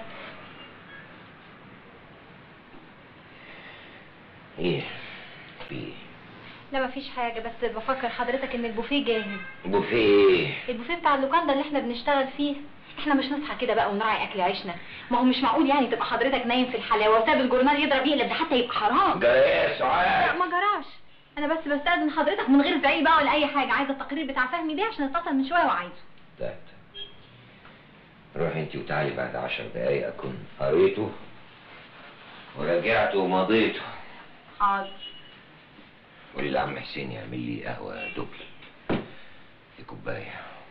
ايه في؟ لا مفيش حاجة، بس بفكر حضرتك ان البوفيه جاهز. بوفيه؟ البوفيه بتاع اللوكاندا اللي احنا بنشتغل فيه. احنا مش نصحى كده بقى ونراعي اكل عيشنا. ما هو مش معقول يعني تبقى حضرتك نايم في الحلاوه وساب الجورنال يضرب يقلب، ده حتى يبقى حرام. جرى ايه يا سعاد؟ لا ما جراش، انا بس بستأذن حضرتك من غير زعيق بقى ولا اي حاجه. عايزه التقرير بتاع فهمي بيه عشان اتصل من شويه وعايزه. طيب روحي انت وتعالي بعد 10 دقايق اكون قريته ورجعت ومضيته. حاضر. قولي لعم حسين يعمل لي قهوة دبل في كوباية.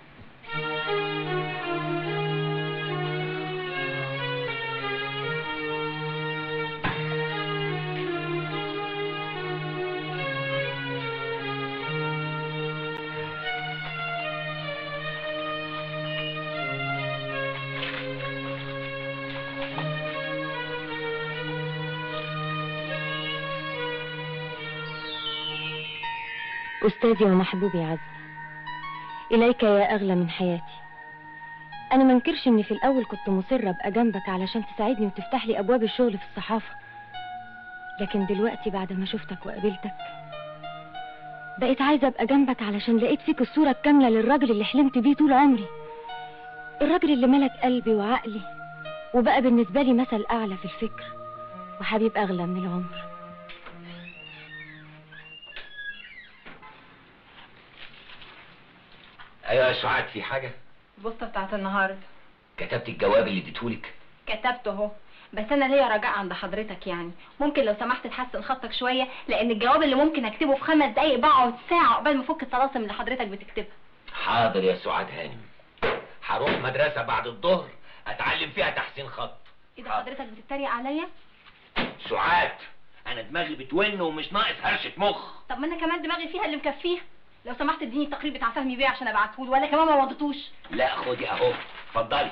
أستاذي ومحبوبي عزمي، إليك يا أغلى من حياتي. أنا منكرش إني في الأول كنت مصرة أبقى جنبك علشان تساعدني وتفتح لي أبواب الشغل في الصحافة، لكن دلوقتي بعد ما شفتك وقابلتك بقيت عايزة أبقى جنبك علشان لقيت فيك الصورة الكاملة للراجل اللي حلمت بيه طول عمري، الراجل اللي ملك قلبي وعقلي وبقى بالنسبة لي مثل أعلى في الفكر وحبيب أغلى من العمر. ايوه يا سعاد، في حاجة؟ البوسطة بتاعت النهاردة. كتبت الجواب اللي اديتهولك؟ كتبته اهو، بس انا ليا رجاء عند حضرتك، يعني ممكن لو سمحت تحسن خطك شوية، لان الجواب اللي ممكن اكتبه في 5 دقايق بقعد ساعة عقبال ما افك الطلاسم اللي حضرتك بتكتبها. حاضر يا سعاد هانم، هروح مدرسة بعد الظهر اتعلم فيها تحسين خط. اذا حضرتك بتتريق عليا؟ سعاد، انا دماغي بتون ومش ناقص هرشة مخ. طب ما انا كمان دماغي فيها اللي مكفيها. لو سمحت اديني التقرير بتاع فهمي بيه عشان ابعتهوله، ولا كمان ما وضتوش؟ لا خدي اهو، اتفضلي.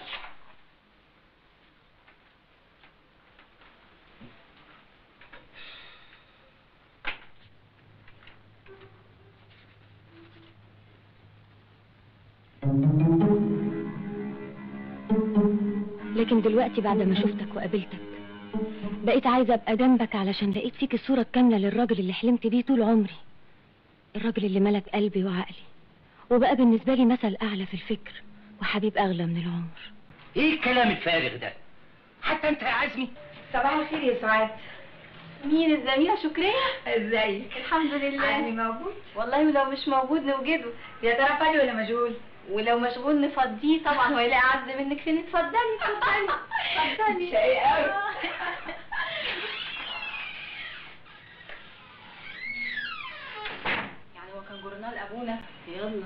لكن دلوقتي بعد ما شفتك وقابلتك بقيت عايزة أبقى جنبك علشان لقيت فيك الصورة الكاملة للراجل اللي حلمت بيه طول عمري، الراجل اللي ملك قلبي وعقلي وبقى بالنسبة لي مثل أعلى في الفكر وحبيب أغلى من العمر. ايه الكلام الفارغ ده؟ حتى انت يا عزمي. صباح الخير يا سعاد. مين الزميلة شكرية؟ ازيك؟ الحمد لله. يعني موجود؟ والله ولو مش موجود نوجده. يا ترى فاضي ولا مشغول؟ ولو مشغول نفضيه طبعا، ويلاقي عز منك فين. اتفضلي اتفضلي اتفضلي. شقي قوي. يعني هو كان جورنال ابونا. يلا.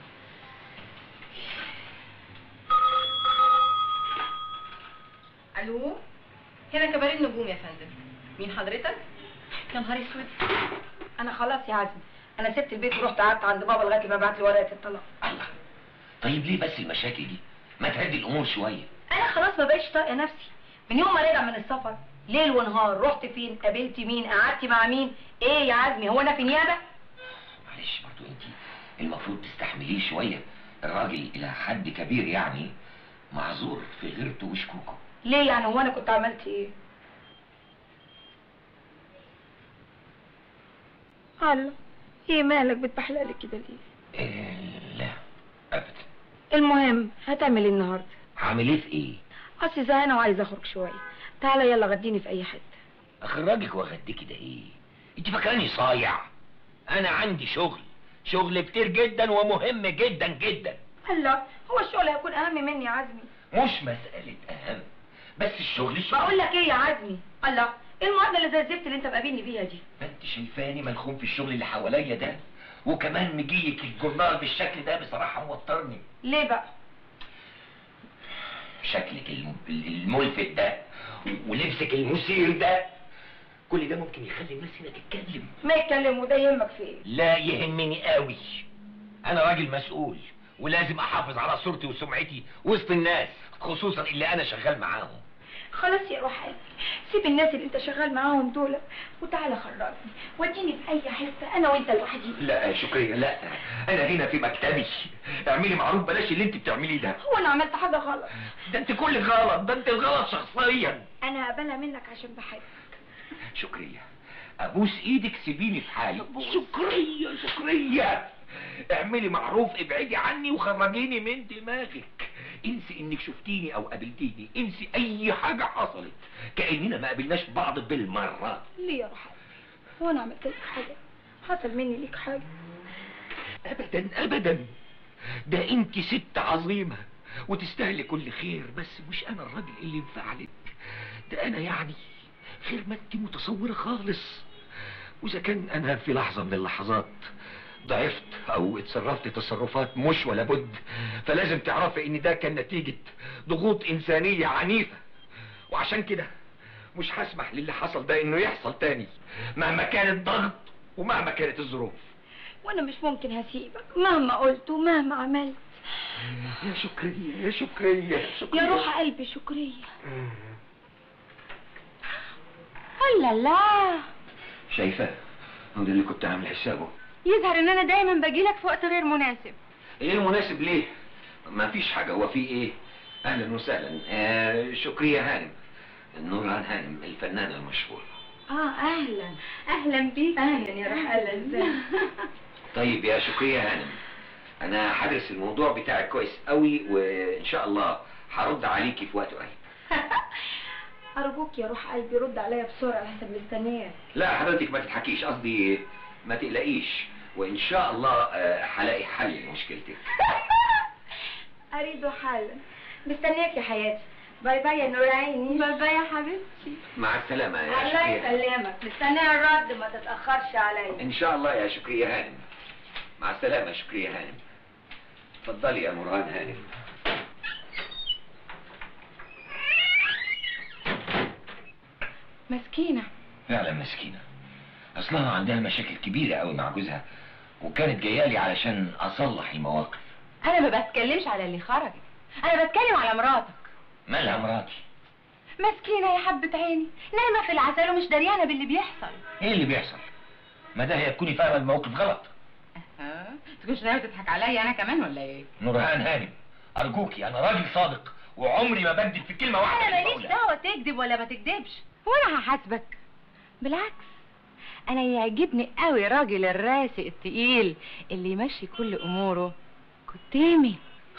الو، هنا كبار النجوم يا فندم. مين حضرتك؟ يا نهار اسود. انا خلاص يا عزمي، انا سبت البيت ورحت قعدت عند بابا لغايه ما بعت لي ورقه الطلاق. الله، طيب ليه بس المشاكل دي؟ ما تهدي الامور شويه. انا خلاص ما بقتش طايقه نفسي من يوم ما رجع من السفر، ليل ونهار. رحت فين؟ قابلت مين؟ قعدت مع مين؟ ايه يا عزمي، هو انا في نيابه؟ معلش برضو انت المفروض تستحمليه شويه، الراجل الى حد كبير يعني معذور في غيرته وشكوكه. ليه يعني؟ هو انا كنت عملت ايه؟ الله، ايه مالك بتبحلقلي كده ليه؟ لا ابدا. المهم هتعمل ايه النهارده؟ هعمل ايه في ايه؟ اصل زهقانه وعايزه اخرج شويه. تعالى يلا غديني في اي حته. اخرجك واغديكي ده ايه؟ انت فاكراني صايع؟ انا عندي شغل كتير جدا ومهم جدا جدا. الله، هو الشغل هيكون اهم مني يا عزمي؟ مش مسألة اهم، بس الشغل بقول لك ايه يا عزمي؟ الله، ايه المعادله اللي زي الزفت اللي انت مقابلني بيها دي؟ ما انت شايفاني ملخوم في الشغل اللي حواليا ده، وكمان مجيلك الجورنال بالشكل ده بصراحة موترني. ليه بقى؟ شكلك الملفت ده ولبسك المثير ده، كل ده ممكن يخلي الناس هنا تتكلم. ما يتكلموا، ده يهمك في ايه؟ لا يهمني قوي، انا راجل مسؤول ولازم احافظ على صورتي وسمعتي وسط الناس، خصوصا اللي انا شغال معاهم. خلاص يا روح قلبي، سيب الناس اللي انت شغال معاهم دول وتعالى خرجني وديني في اي حته انا وانت لوحدي. لا يا شكرية، لا، انا هنا في مكتبي. اعملي معروف، بلاش اللي انت بتعمليه ده. هو انا عملت حاجه غلط؟ ده انت كل غلط، ده انت الغلط شخصيا. انا هقبلها منك عشان بحبك. شكرية، ابوس ايدك سيبيني في حالي. شكرية، اعملي معروف، ابعدي عني وخرجيني من دماغك. انسي انك شفتيني او قابلتيني، انسي اي حاجة حصلت، كأننا ما قابلناش بعض بالمرة. ليه يا روح قلبي؟ هو انا عملت لك حاجه؟ حصل مني ليك حاجه؟ ابدا ابدا، ده انت ست عظيمة وتستاهلي كل خير، بس مش انا الراجل اللي انفعلك، ده انا يعني غير ما انت متصورة خالص. واذا كان انا في لحظة من اللحظات ضعفت او اتصرفت تصرفات مش ولا بد، فلازم تعرفي ان ده كان نتيجة ضغوط انسانية عنيفة، وعشان كده مش هسمح للي حصل ده انه يحصل تاني مهما كان الضغط ومهما كانت الظروف. وانا مش ممكن هسيبك مهما قلت ومهما عملت. يا شكرية يا شكرية يا شكرية يا روح قلبي شكرية. لا لا، شايفة؟ هو ده اللي كنت عامل حسابه. يظهر ان انا دايما باجيلك في وقت غير مناسب. ايه مناسب ليه؟ ما فيش حاجة، هو في ايه؟ اهلا وسهلا. شكرية هانم، نورهان هانم الفنانة المشهورة. اهلا اهلا بيك. اهلا يا روح قلبي، ازيك؟ طيب يا شكرية هانم، انا هدرس الموضوع بتاعك كويس قوي، وان شاء الله هرد عليكي في وقت قريب. ارجوك يا روح قلبي رد عليا بسرعه لحسن مستنياك. لا حضرتك ما تضحكيش، قصدي ما تقلقيش، وان شاء الله هلاقي حل لمشكلتك. اريد حالا. مستنياك يا حياتي. باي باي يا نور عيني. باي باي يا حبيبتي. مع السلامة يا الله شكرية. يسلمك. مستنيه الرد، ما تتاخرش عليا. ان شاء الله يا شكرية هانم. مع السلامة يا شكرية هانم. اتفضلي يا نورهان هانم. مسكينة. فعلا مسكينة، اصلها عندها مشاكل كبيرة قوي مع جوزها، وكانت جايالي علشان اصلح المواقف. انا ما بتكلمش على اللي خرجت، انا بتكلم على مراتك. مالها مراتي؟ مسكينة يا حبة عيني، نايمة في العسل ومش دريانة باللي بيحصل. ايه اللي بيحصل؟ ما ده هي تكوني فاهمة الموقف غلط. تكونش ناوي تضحك عليا انا كمان ولا ايه؟ نورهان هانم، ارجوكي، انا راجل صادق وعمري ما بندب في كلمة واحدة. انا ماليش دعوة تكذب ولا ما تكذبش، وانا هحاسبك. بالعكس، انا يعجبني قوي راجل الراسي التقيل اللي يمشي كل اموره قدامي.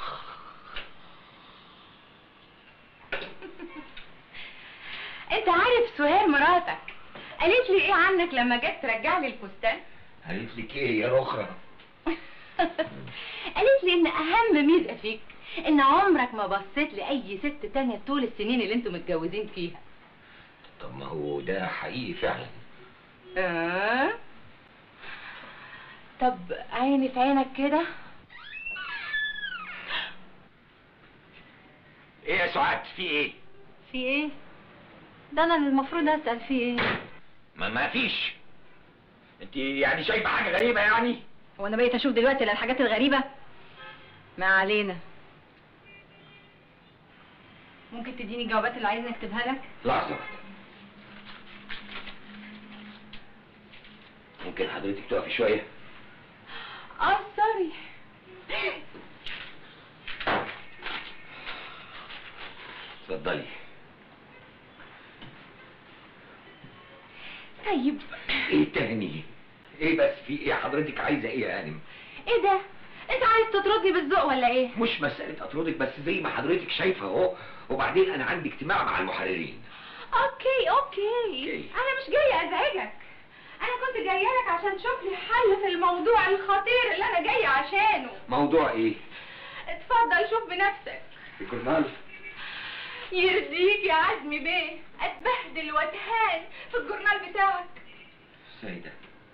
انت عارف سهير مراتك قالت لي ايه عنك لما جت ترجع لي الفستان؟ قالت لك ايه يا رخرة؟ قالت لي ان اهم ميزة فيك ان عمرك ما بصيت لاي ست تانية طول السنين اللي انتوا متجوزين فيها. طب ما هو ده حقيقي فعلا. طب عيني في عينك كده. ايه يا سعاد، في ايه؟ في ايه؟ ده انا اللي المفروض اسال في ايه. ما فيش. انت يعني شايفه حاجه غريبه يعني؟ هو انا بقيت اشوف دلوقتي الا الحاجات الغريبه؟ ما علينا. ممكن تديني الجوابات اللي عايزني اكتبها لك؟ لحظه واحده، ممكن حضرتك تقفي شويه؟ سوري. اتفضلي. طيب ايه تاني؟ ايه بس، في ايه حضرتك عايزه ايه يا هانم؟ ايه ده؟ انت عايز تطردني بالذوق ولا ايه؟ مش مساله اطردك، بس زي ما حضرتك شايفه اهو، وبعدين انا عندي اجتماع مع المحررين. اوكي. انا مش جايه ازعجك، انا كنت جايه لك عشان تشوف لي حل في الموضوع الخطير اللي انا جايه عشانه. موضوع ايه؟ اتفضل شوف بنفسك. الجورنال؟ يرضيك يا عزمي بيه اتبهدل واتهان في الجورنال بتاعك. سيدة،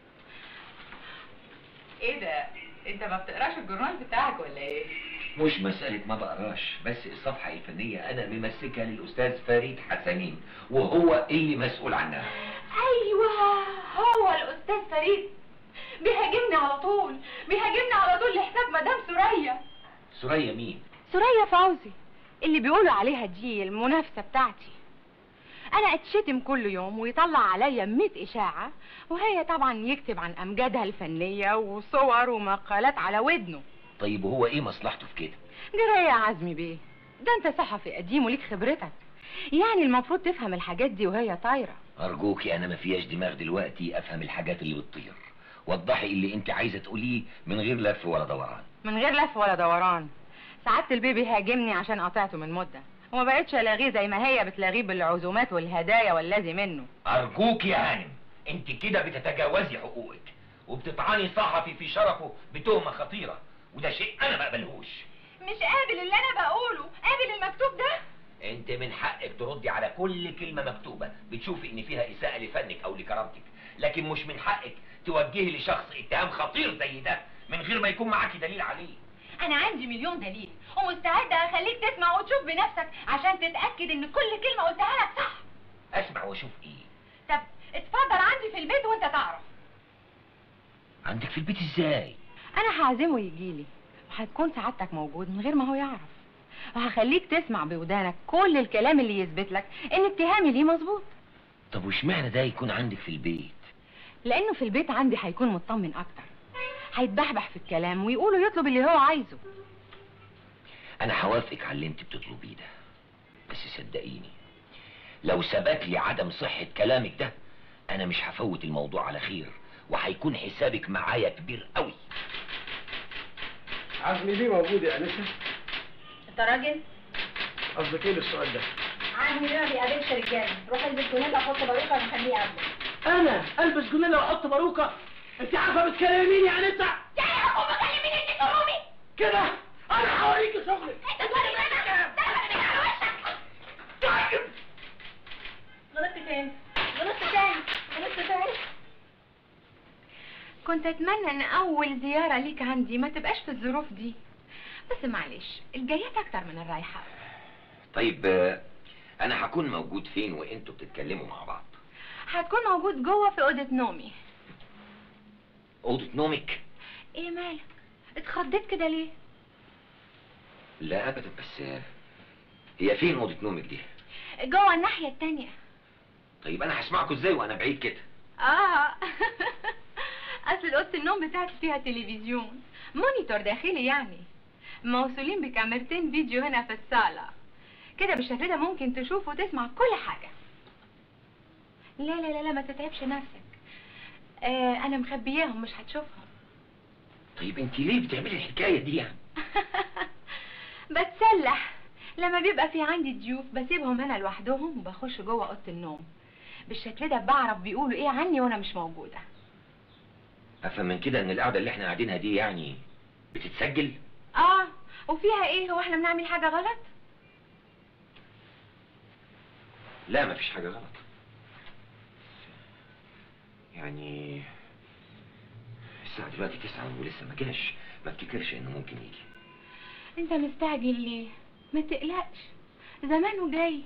ايه ده؟ انت ما بتقراش الجورنال بتاعك ولا ايه؟ مش مسألة ما بقراش، بس الصفحة الفنية أنا ممسكها للأستاذ فريد حسنين، وهو اللي مسؤول عنها. أيوه، هو الأستاذ فريد بيهاجمني على طول لحساب مدام سوريا. سوريا مين؟ سوريا فوزي اللي بيقولوا عليها دي المنافسة بتاعتي. أنا أتشتم كل يوم ويطلع عليا 100 إشاعة، وهي طبعا يكتب عن أمجادها الفنية وصور ومقالات على ودنه. طيب وهو ايه مصلحته في كده؟ جرايه يا عزمي بيه، ده انت صحفي قديم وليك خبرتك، يعني المفروض تفهم الحاجات دي وهي طايره. ارجوكي، انا ما فياش دماغ دلوقتي افهم الحاجات اللي بتطير. وضحي اللي انت عايزه تقوليه من غير لف ولا دوران. من غير لف ولا دوران. سعاده البيبي هاجمني عشان قطعته من مده، وما بقتش الاغيه زي ما هي بتلاغيه بالعزومات والهدايا والذي منه. ارجوكي يا هانم، انت كده بتتجاوزي حقوقك وبتطعني صحفي في شرفه بتهمه خطيره، وده شيء انا ما اقبلهوش. مش قابل اللي انا بقوله، قابل المكتوب ده. انت من حقك تردي على كل كلمة مكتوبة بتشوفي ان فيها اساءة لفنك او لكرامتك، لكن مش من حقك توجهي لشخص اتهام خطير زي ده من غير ما يكون معاكي دليل عليه. انا عندي مليون دليل ومستعده اخليك تسمع وتشوف بنفسك عشان تتاكد ان كل كلمه قلتها لك صح. اسمع واشوف ايه؟ طب اتفضل عندي في البيت وانت تعرف. عندك في البيت ازاي؟ انا هعزمه يجيلي وهتكون سعادتك موجود من غير ما هو يعرف، وهخليك تسمع بودانك كل الكلام اللي يثبت لك ان اتهامي ليه مظبوط. طب واشمعنى ده يكون عندك في البيت؟ لانه في البيت عندي هيكون مطمن اكتر، هيتبحبح في الكلام ويقوله يطلب اللي هو عايزه. انا هوافقك على اللي انت بتطلبيه ده، بس صدقيني لو ثبت لي عدم صحة كلامك ده انا مش هفوت الموضوع على خير، وهيكون حسابك معايا كبير قوي. عزمي بيه موجود يا انسه؟ انت راجل؟ قصدك ايه بالسؤال ده؟ عزمي بيه ما بيقابلش رجاله، روح البس جونيلا وحط باروكه وانا هخليه يقابلك. انا البس جونيلا واحط باروكه؟ انت عارفه بتكلمي مين يا انسه؟ يا حكومه كلميني انت ترومي كده انا هوريكي شغلك. انت توري انا ده على وشك. طيب غلطت تاني غلطت تاني. كنت اتمنى ان اول زياره ليك عندي ما تبقاش في الظروف دي، بس معلش الجايات اكتر من الرايحه. طيب انا هكون موجود فين وانتوا بتتكلموا مع بعض؟ هتكون موجود جوه في اوضه نومي. اوضة نومك؟ ايه مالك اتخضيت كده ليه؟ لا ابدا، بس هي فين اوضة نومك دي؟ جوه الناحيه التانية. طيب انا هسمعكوا ازاي وانا بعيد كده؟ اصل اوضه النوم بتاعتي فيها تلفزيون، مونيتور داخلي يعني، موصولين بكاميرتين فيديو هنا في الصاله، كده بالشكل ده ممكن تشوف وتسمع كل حاجه. لا لا لا لا ما تتعبش نفسك، انا مخبياهم مش هتشوفهم. طيب انت ليه بتعملي الحكايه دي يعني؟ بتسلح لما بيبقى في عندي ضيوف، بسيبهم هنا لوحدهم وبخش جوه اوضه النوم، بالشكل ده بعرف بيقولوا ايه عني وانا مش موجوده. افهم من كده ان القعده اللي احنا قاعدينها دي يعني بتتسجل؟ وفيها ايه؟ هو احنا بنعمل حاجه غلط؟ لا مفيش حاجه غلط، يعني الساعه دلوقتي 9 ولسه ما جاش، ما افتكرش انه ممكن يجي. انت مستعجل ليه؟ ما تقلقش زمانه جاي.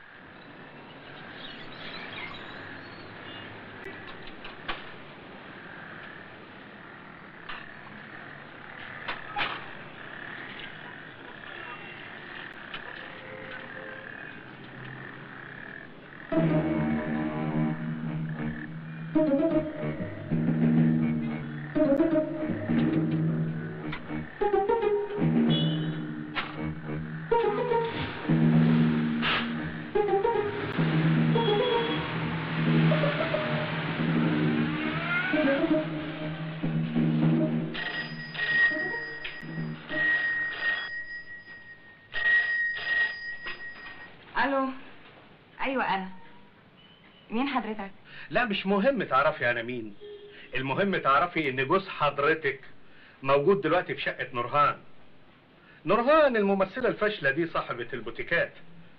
الو، ايوه انا. مين حضرتك؟ لا مش مهم تعرفي انا مين، المهم تعرفي ان جوز حضرتك موجود دلوقتي في شقة نورهان. نورهان الممثلة الفاشلة دي صاحبة البوتيكات.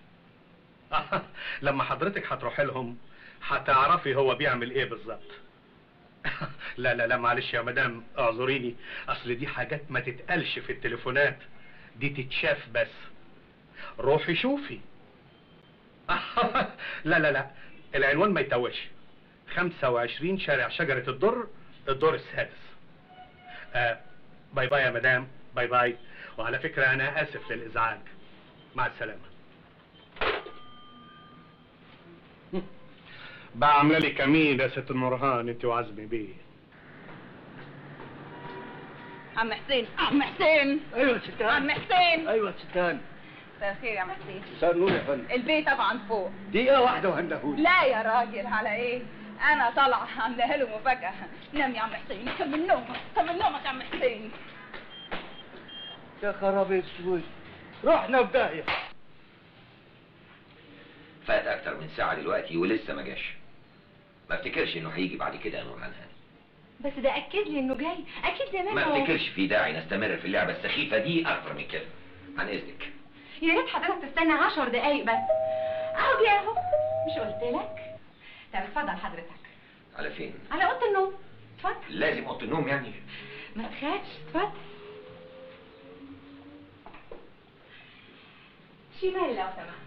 لما حضرتك هتروحي لهم هتعرفي هو بيعمل ايه بالظبط. لا لا لا معلش يا مدام اعذريني، اصل دي حاجات ما تتقالش في التليفونات، دي تتشاف بس. روحي شوفي. لا لا لا العنوان ما يتوهش، 25 شارع شجرة الدر، الدور السادس. باي باي يا مدام، باي باي، وعلى فكرة أنا آسف للإزعاج، مع السلامة. بقى عاملة لي كمين يا ست نورهان أنت وعزمي بيه. عم حسين، عم حسين. ايوه يا ست هاني. عم حسين. ايوه يا ست هاني. مساء الخير يا عم حسين. مساء النور يا فندم. البيت طبعا فوق. دقيقة واحدة وهندهولي. لا يا راجل على ايه؟ انا طالعه عاملاها له مفاجاه. نام يا عم حسين، كمل نومك كمل نومك يا عم حسين. يا خراب اسود، رحنا في داهية. فات اكتر من ساعه دلوقتي ولسه ما جاش، ما افتكرش انه هيجي بعد كده يا نورهان هاني. بس ده اكد لي انه جاي، اكيد زمانه. ما افتكرش في داعي نستمر في اللعبه السخيفه دي اكتر من كده، عن اذنك. يا ريت حضرتك تستنى 10 دقايق بس. اهو جه اهو، مش قلت لك؟ طب اتفضل حضرتك. على فين؟ على اوضه النوم. اتفضل. لازم اوضه النوم يعني؟ ما تخافش، اتفضل. شمال لو سمحت.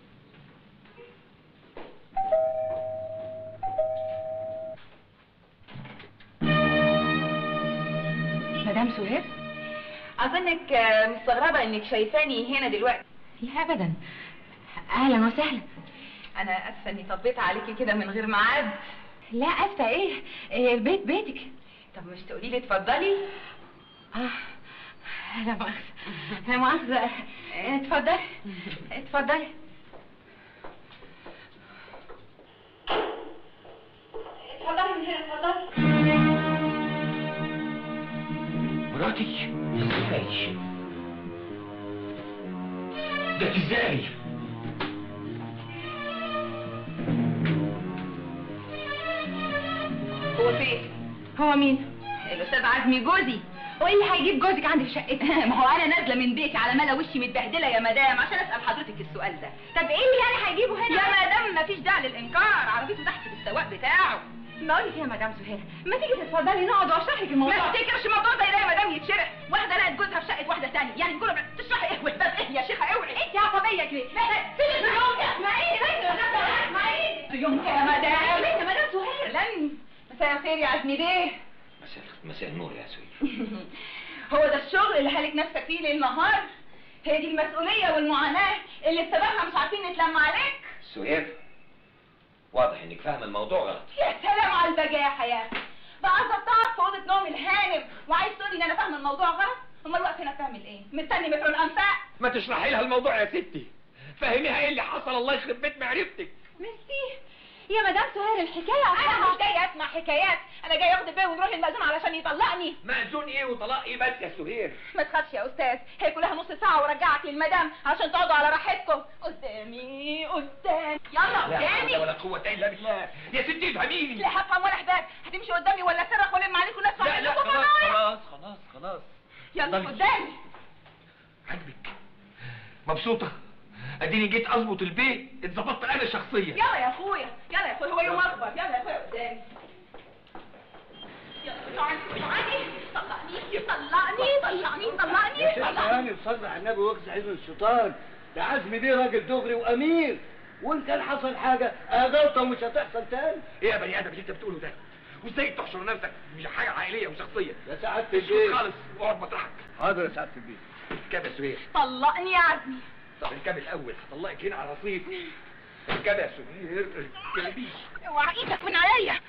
مدام سهير، اظنك مستغربه انك شايفاني هنا دلوقتي. لا ابدا، اهلا وسهلا. انا اسفه اني طبيت عليكي كده من غير ميعاد. لا اسفه ايه، البيت بيتك. طب مش تقولي لي اتفضلي؟ لا مؤاخذه، لا مؤاخذه. اتفضلي اتفضلي. اتفضلي من هنا، اتفضلي. مراتي؟ ازاي؟ جت ازاي؟ هو فين؟ هو مين؟ الاستاذ عزمي جوزي. هو ايه اللي هيجيب جوزك عندي في شقتي؟ ما هو انا نازله من بيتي على ملا وشي متبهدله يا مدام عشان اسال حضرتك السؤال ده. طب ايه اللي يعني هيجيبه هنا؟ يا مدام مفيش داعي للانكار، عربيته تحت بالسواق بتاعه. ما اقول لك ايه يا مدام سهير، ما تيجي تتفضلي نقعد واشرح لك الموضوع. ما تفتكرش الموضوع زي ده يا مدام يتشرح. واحده لقت جوزها في شقه واحده ثانيه، يعني تقولوا تشرحي ايه والباب ايه يا شيخه؟ اوعي انت عصبيه كده. سيبي اسمعيني يومك يا مدام. يا مدام سهير لن. مساء الخير يا عزمي بيه. مساء النور يا سهير. هو ده الشغل اللي هالك نفسك فيه ليل نهار؟ هي دي المسؤوليه والمعاناه اللي بسببها مش عارفين نتلم عليك؟ سهير، واضح انك فاهمه الموضوع غلط. يا سلام على البجاحه يا اخي. بقى ظبطت في اوضه نوم الهانم وعايز تقولي ان انا فاهمه الموضوع غلط؟ امال واقفه هنا بتعمل ايه؟ مستني مترو الانفاق؟ ما تشرحي لها الموضوع يا ستي، فهميها ايه اللي حصل. الله يخرب بيت معرفتك. ميرسي يا مدام سهير. الحكايه انا مش جايه اسمع حكايات، انا جايه اخد البيه ونروح المأذون علشان يطلقني. مأذون ايه وطلاق ايه بس يا سهير؟ ما تخافش يا استاذ، هي كلها نص ساعه ورجعك للمدام عشان تقعدوا على راحتكم. قدامي قدامي، يلا قدامي. لا ولا قوه الا بالله يا ستي، افهميني. لا هفهم ولا حباب. هتمشي قدامي ولا صرخ ولم عليكم ناس؟ لا خلاص يلا قدامي. عاجبك؟ مبسوطه؟ اديني جيت اظبط البيت، اتظبطت انا شخصيا. يلا يا اخويا، يلا يا اخويا، هو يوم اكبر. يلا يا اخويا قدامي. طلقني. يا شيخ هاني صلي على النبي واخذ عين الشيطان. ده عزمي بيه راجل دغري وامير، وان كان حصل حاجه غلطه ومش هتحصل تاني. ايه يا بني ادم اللي انت بتقوله ده؟ وازاي تحشر نفسك مش حاجه عائليه وشخصيه؟ يا سعاده البيت خالص، اقعد مطرحك. حاضر يا سعاده البيت. اركب يا سهير. طلقني يا عزمي. طب اركب الاول، هطلقك هنا على رصيف. اركب يا سهير، اركبي. اوعى ايدك من عليا.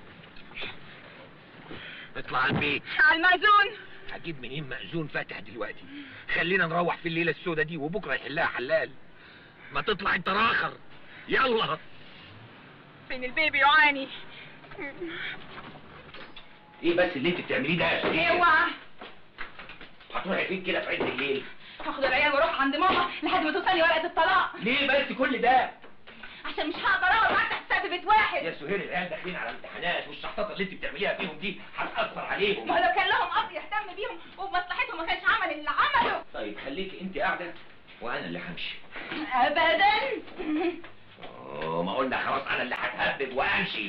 اطلع على البيت. على المأذون. هجيب منين مأذون فاتح دلوقتي؟ خلينا نروح في الليله السودة دي وبكره يحلها حلال. ما تطلع انت راخر. يلا. فين البيبي يعاني؟ ايه بس اللي انت بتعمليه ده يا سهير؟ اوعى. هتروحي فين كده في عز الليل؟ هاخد العيال واروح عند ماما لحد ما توصلي ورقه الطلاق. ليه بس كل ده؟ عشان مش هقدر اقعد معاك تحت سقف بيت واحد. يا سهير العيال داخلين على امتحانات، والشحطات اللي انت بتعمليها فيهم دي هتأثر عليهم. ما هو لو كان لهم اب يهتم بيهم وبمصلحتهم ما كانش عمل اللي عمله. طيب خليكي انت قاعده وانا اللي همشي. ابدا. ما قلنا خلاص انا اللي هتهبب وامشي.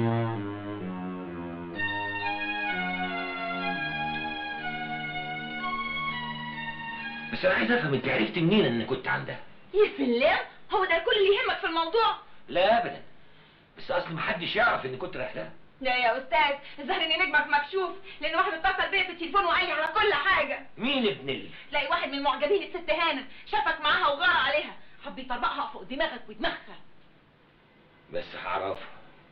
بس انا عايز افهم انت عرفت منين ان كنت عندها؟ يا سلام، هو ده كل اللي يهمك في الموضوع؟ لا ابدا، بس اصل محدش يعرف ان كنت رايح لها. لا يا استاذ، الظاهر ان نجمك مكشوف، لان واحد اتصل بيا في التليفون وقال لي على كل حاجه. مين ابن اللي؟ تلاقي واحد من معجبين الست هانم شافك معاها وغار عليها، حب يطربقها فوق دماغك ودماغها. بس هعرفها.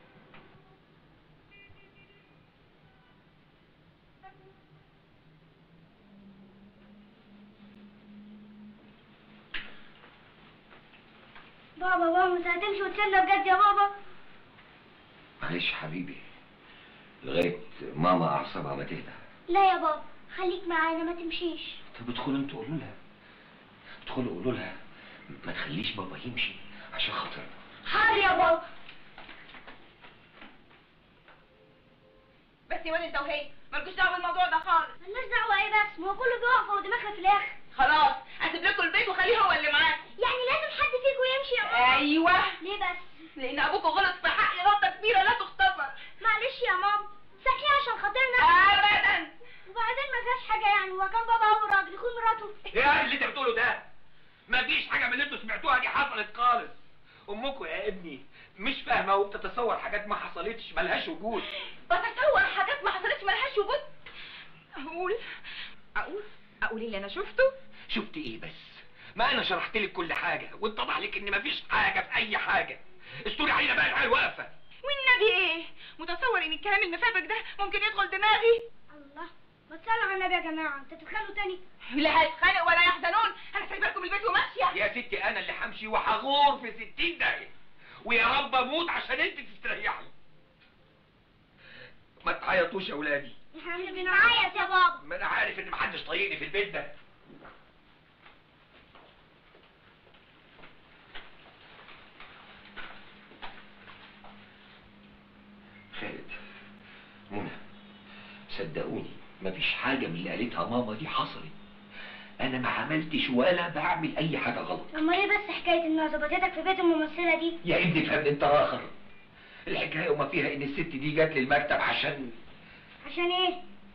بابا مش هتمشي وتسيبنا بجد يا بابا؟ معلش حبيبي، لغايه ماما اعصابها ما تهدى. لا يا بابا، خليك معانا ما تمشيش. طب ادخلوا انتوا قولوا لها، ادخلوا قولوا لها ما تخليش بابا يمشي عشان خاطرنا. حاضر يا بابا. بس يا ولد انت وهي مالكوش دعوه بالموضوع ده خالص. مالناش دعوه ايه بس؟ ما هو كله بيقف فوق دماغنا في الاخر. خلاص، واسيب لكم البيت وخليه هو اللي معاكم. يعني لازم حد فيكم يمشي يا ماما؟ ايوه. ليه بس؟ لان ابوكوا غلط في حقي غلطه كبيره لا تغتفر. معلش يا ماما، سامحيه عشان خاطرنا. ابدا. وبعدين ما فيهاش حاجه يعني، هو كان بابا هو راجل يخون مراته. ايه اللي انت بتقوله ده؟ مفيش حاجه من اللي انتوا سمعتوها دي حصلت خالص. امكم يا ابني مش فاهمه وبتتصور حاجات ما حصلتش ملهاش وجود. بتصور حاجات ما حصلتش ملهاش وجود. اقول اللي انا شفته. شفت ايه بس؟ ما انا شرحت لك كل حاجه واتضح لك ان مفيش حاجه في اي حاجه. استوري علينا بقى العيال واقفه. والنبي ايه؟ متصور ان الكلام المفابرك ده ممكن يدخل دماغي؟ الله، ما تصلوا على النبي يا جماعه، انت تتخانقوا تاني؟ لا هيتخانق ولا يحزنون، انا سايبه لكم البيت وماشيه. يا ستي انا اللي همشي وهغور في 60 داهيه، ويا رب اموت عشان انت تستريحي. ما تعيطوش يا ولادي. احنا مش بنعيط يا بابا. ما انا عارف ان محدش طايقني في البيت ده. خالد، منى، صدقوني مفيش حاجة من اللي قالتها ماما دي حصلت. أنا ما عملتش ولا بعمل أي حاجة غلط. امال ايه بس حكايه انها ظبطتك في بيت الممثله دي؟ يا ابني فهم أنت آخر. الحكاية وما فيها إن الست دي جات لي المكتب عشان ايه؟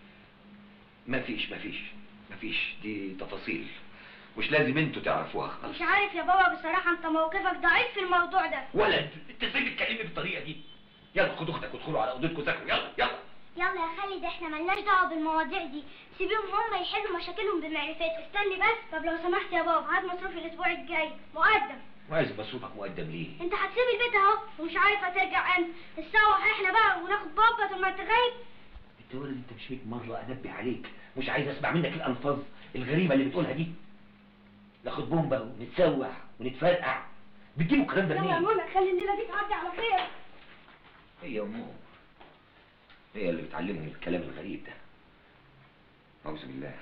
مفيش دي تفاصيل مش لازم انتوا تعرفوها خالص. مش عارف يا بابا بصراحه، انت موقفك ضعيف في الموضوع ده. ولد انت ازاي بتكلمني بالطريقه دي؟ يلا خدوا اختك وادخلوا على اوضتكم ذاكروا. يلا يلا يا خالد، احنا ملناش دعوه بالمواضيع دي، سيبيهم هم يحلوا مشاكلهم بمعرفتهم. استني بس. طب لو سمحت يا بابا، هات مصروف الاسبوع الجاي مقدم. وعايز مصروفك مقدم ليه؟ انت هتسيب البيت اهو ومش عارف هترجع امتى. الساعه احنا بقى وناخد بابا طول ما انت غايب. انت ولد انت مش 100 مره انبه عليك، مش عايز اسمع منك الالفاظ الغريبه اللي بتقولها دي. ناخد بومبا ونتسوح ونتفرقع، بتجيبوا الكلام ده منين؟ يلا يا منى، خلي الليله دي تعدي على خير. هي امهم هي اللي بتعلمهم الكلام الغريب ده. اعوذ بالله.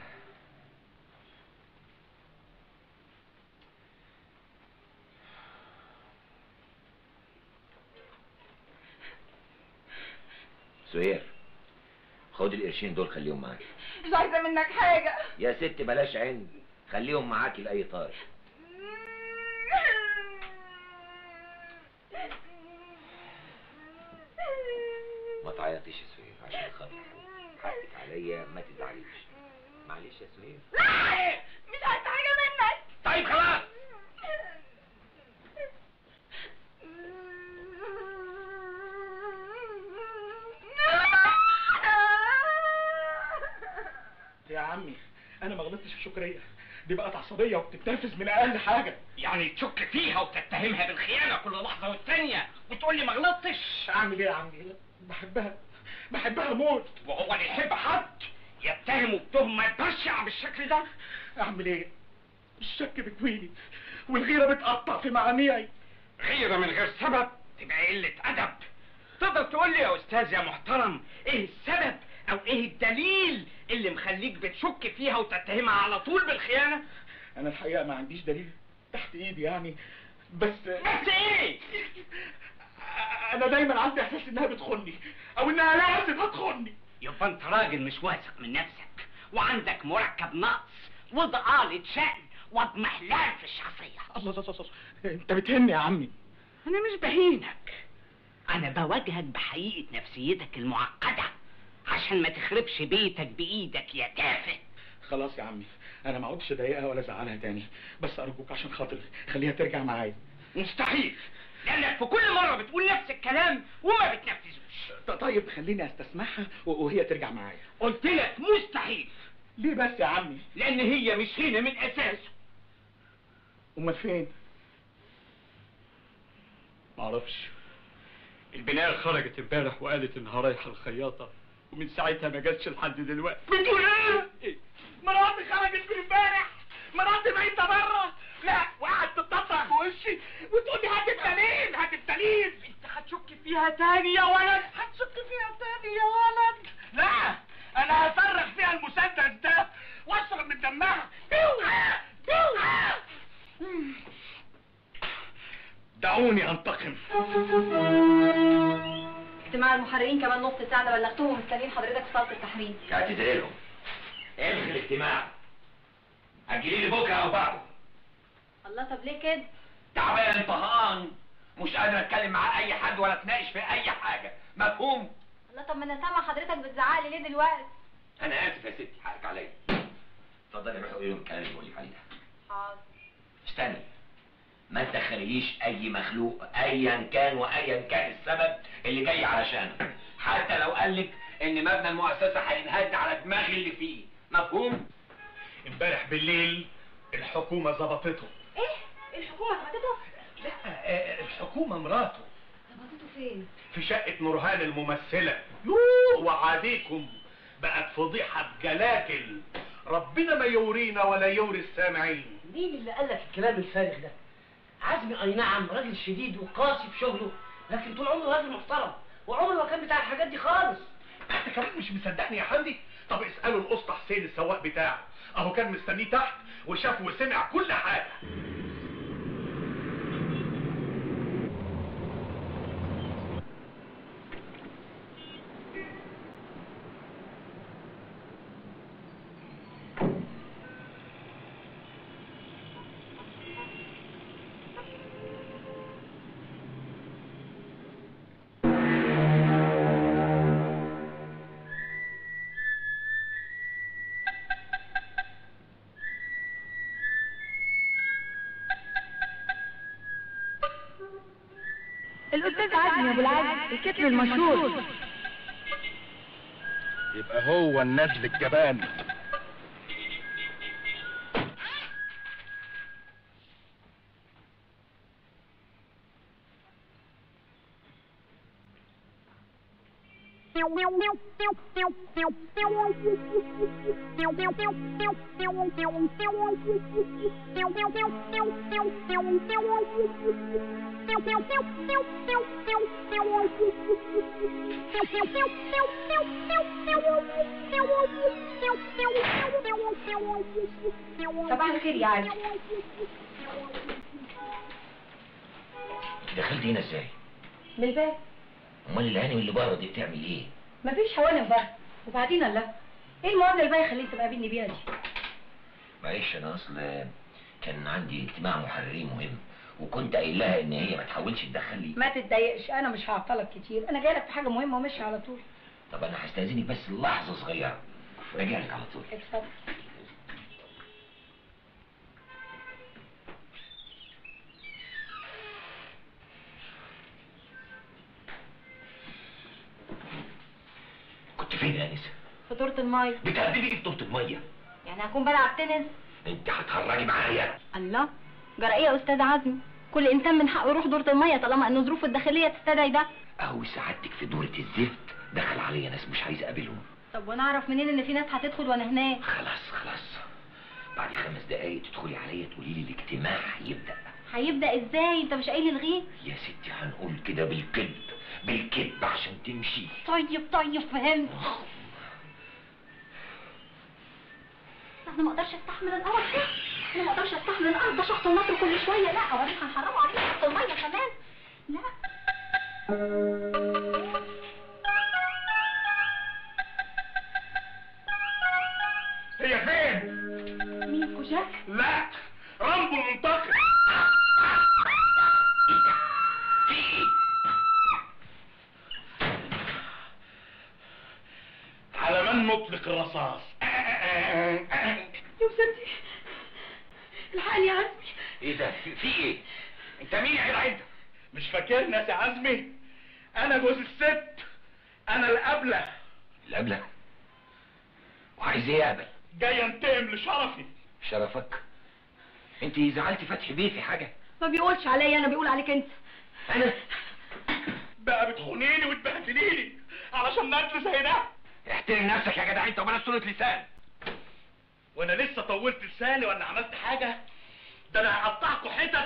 سهير، خد القرشين دول خليهم معاكي. مش عايزه منك حاجه يا ست بلاش عند، خليهم معاكي لاي طارق. ما تعيطيش يا سهير عشان خاطر حقك عليا، ما تزعليش. معلش يا سهير. لا مش عايزه حاجه منك. طيب خلاص. يا عمي انا ما غلطتش في شكريه، دي بقت عصبيه وبتتنرفز من اقل حاجه. يعني تشك فيها وتتهمها بالخيانه كل لحظه والثانيه وتقول لي ما غلطتش؟ اعمل ايه يا عمي؟ بحبها موت. وهو اللي يحب حد يتهمه بتهمه بشعه بالشكل ده؟ اعمل ايه؟ الشك بتويني والغيره بتقطع في معاميعي. غيره من غير سبب تبقى قله ادب. تقدر تقول لي يا استاذ يا محترم ايه السبب او ايه الدليل اللي مخليك بتشك فيها وتتهمها على طول بالخيانه؟ انا الحقيقه ما عنديش دليل تحت ايدي يعني، بس ايه؟ انا دايما عندي احساس انها بتخوني او انها لازم هتخوني. يبقى انت راجل مش واثق من نفسك وعندك مركب نقص وضآلة شأن واضمحلال في الشخصية. الله انت بتهني يا عمي. انا مش بهينك، انا بواجهك بحقيقة نفسيتك المعقدة عشان ما تخربش بيتك بايدك يا تافه. خلاص يا عمي، انا ما عدتش اضايقها ولا ازعلها تاني، بس ارجوك عشان خاطري خليها ترجع معايا. مستحيل، لانك في كل مرة بتقول نفس الكلام وما بتنفذوش. طيب خليني استسمعها وهي ترجع معايا. قلت لك مستحيل. ليه بس يا عمي؟ لان هي مش هنا من اساسه. امال فين؟ معرفش. البناية خرجت امبارح وقالت انها رايحة الخياطة، ومن ساعتها ما جاتش لحد دلوقتي. بتقول ايه؟ مراتي خرجت من امبارح، مراتي ميتة بره. لا، وقعدت تتطلع في وشي وتقول لي هات الدليل. انت هتشك فيها تاني يا ولد؟ هتشك فيها تاني يا ولد؟ لا، انا هفرغ فيها المسدس ده واشرب من دمها. دعوني انتقم. اجتماع المحررين كمان نص ساعة، انا بلغتهم ومستنيين حضرتك في صالة التحرير. اعتذر لهم. الغي الاجتماع. اجلي لي بكره او بعده. الله، طب ليه كده؟ تعبان طهقان، مش قادر اتكلم مع اي حد ولا اتناقش في اي حاجه، مفهوم؟ الله، طب ما انا سامع حضرتك بتزعقلي ليه دلوقتي؟ انا اسف يا ستي، حقك عليا. اتفضلي روحي قولي لهم الكلام اللي بقول لك عليه ده. حاضر. استني، ما تدخليليش اي مخلوق ايا كان وايا كان السبب اللي جاي علشانه، حتى لو قالك ان مبنى المؤسسه هينهد على دماغي اللي فيه، مفهوم؟ امبارح بالليل الحكومه ظبطته. ايه؟ الحكومه ظبطته؟ لا، الحكومه مراته. ظبطته فين؟ في شقه نورهان الممثله. يوه وعاديكم، بقت فضيحه بجلاكل، ربنا ما يورينا ولا يوري السامعين. مين اللي قال لك الكلام الفارغ ده؟ عزمي اي نعم راجل شديد وقاسي في شغله، لكن طول عمره راجل محترم، وعمره ما كان بتاع الحاجات دي خالص. انت كمان مش مصدقني يا حمدي؟ طب اسالوا الاسطى حسين السواق بتاعه، اهو كان مستنيه تحت وشاف وسمع كل حاجه. الأستاذ عزمي أبو العز الكتب المشهور. يبقى هو النزل الجبان. صباح الخير يا عزمي. انت دخلت هنا ازاي؟ من الباب. امال الهانم اللي بره دي بتعمل ايه؟ مفيش هوانم بره، وبعدين الله، ايه المقابله اللي بقى يخليك تبقى قابلني بيها دي؟ معلش انا اصل كان عندي اجتماع محررين مهم، وكنت قايل لها ان هي ما تحاولش تدخل لي. ما تتضايقش، انا مش هعطلك كتير، انا جاي لك في حاجه مهمه وماشي على طول. طب انا هستاذنك بس لحظه صغيره وراجع لك على طول. اتفضل. كنت فين يا انسه؟ في دورة المية. بتهددي ايه في دورة الميه؟ يعني هكون بلعب تنس؟ انت هتهرجي معايا؟ الله، جرى ايه يا استاذ عزمي؟ كل انسان من حقه يروح دورة المية طالما ان ظروفه الداخلية تستدعي ده. اهو سعادتك في دورة الزفت دخل عليا ناس مش عايز اقابلهم. طب وانا اعرف منين ان في ناس هتدخل وانا هناك؟ خلاص بعد 5 دقايق تدخلي عليا تقولي لي الاجتماع هيبدأ. هيبدأ ازاي؟ انت مش قايل الغيه؟ يا ستي هنقول كده بالكذب عشان تمشي. طيب فهمت. انا ما اقدرش استحمل القرف ده، انا ما اقدرش استحمل القرف ده، شخط النطر كل شويه، لا وبعدين هنحرموا عليك شخط الميه كمان، لا. هي فين؟ مين كوشاك؟ لا، رامبو المنتقم. في ايه؟ على من نطلق الرصاص؟ يا ستي الحقني يا عزمي. ايه ده؟ في ايه؟ انت مين يا جدع انت؟ مش فاكرني يا سي عزمي؟ انا جوز الست، انا القبلة. القبلة؟ وعايز ايه يا قبل؟ جاي انتقم لشرفي. شرفك؟ انت زعلتي فتحي بيه في حاجة؟ ما بيقولش عليا انا، بيقول عليك انت. انا؟ بقى بتخونيني وتبهدليني علشان نقل زي ده؟ احترم نفسك يا جدع انت وبلاش صورة لسان. وانا لسه طولت لساني ولا عملت حاجة؟ ده انا هقطعكوا حتت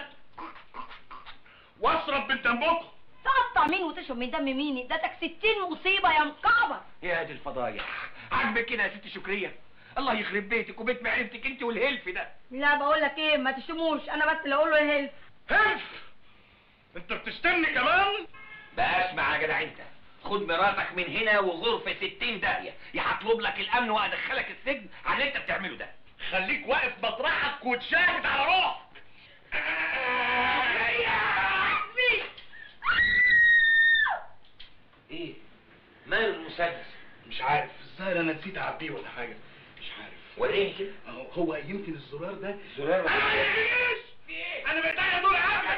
واشرب من دمكم. تقطع مين وتشرب من دم مين؟ ده 60 مصيبه يا مكعبر. يا دي الفضايح، عاجبك كده يا ست شكرية؟ الله يخرب بيتك وبيت معرفتك انت والهلف ده. لا بقول لك ايه، ما تشتموش، انا بس اللي اقول له يا هلف. هلف؟ انت بتشتمني كمان؟ بقى اسمع يا جدع انت، خد مراتك من هنا وغرفة 60 داهية، يا هطلب لك الامن وادخلك السجن على اللي انت بتعمله ده. خليك واقف مطرحك وتشاهد على روحك. ايه مال المسدس؟ مش عارف، الظاهر انا نسيت اعبيه ولا حاجه، مش عارف. وريني كده. هو يمكن الزرار ده. الزرار ده انا ما يهمنيش. انا بتاعي دول عافية.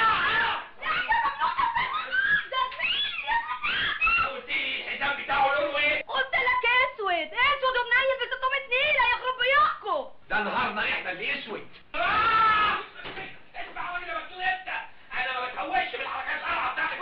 قلت لي الحزام بتاعه لونه ايه؟ قلت لك اسود اسود ومنيل ب 600 نيله يخرب بياكم. ده نهارنا احنا اللي اسود. اسمع وانا اللي بتقول انت، انا ما بتهوش بالحركات القرعه بتاعتك.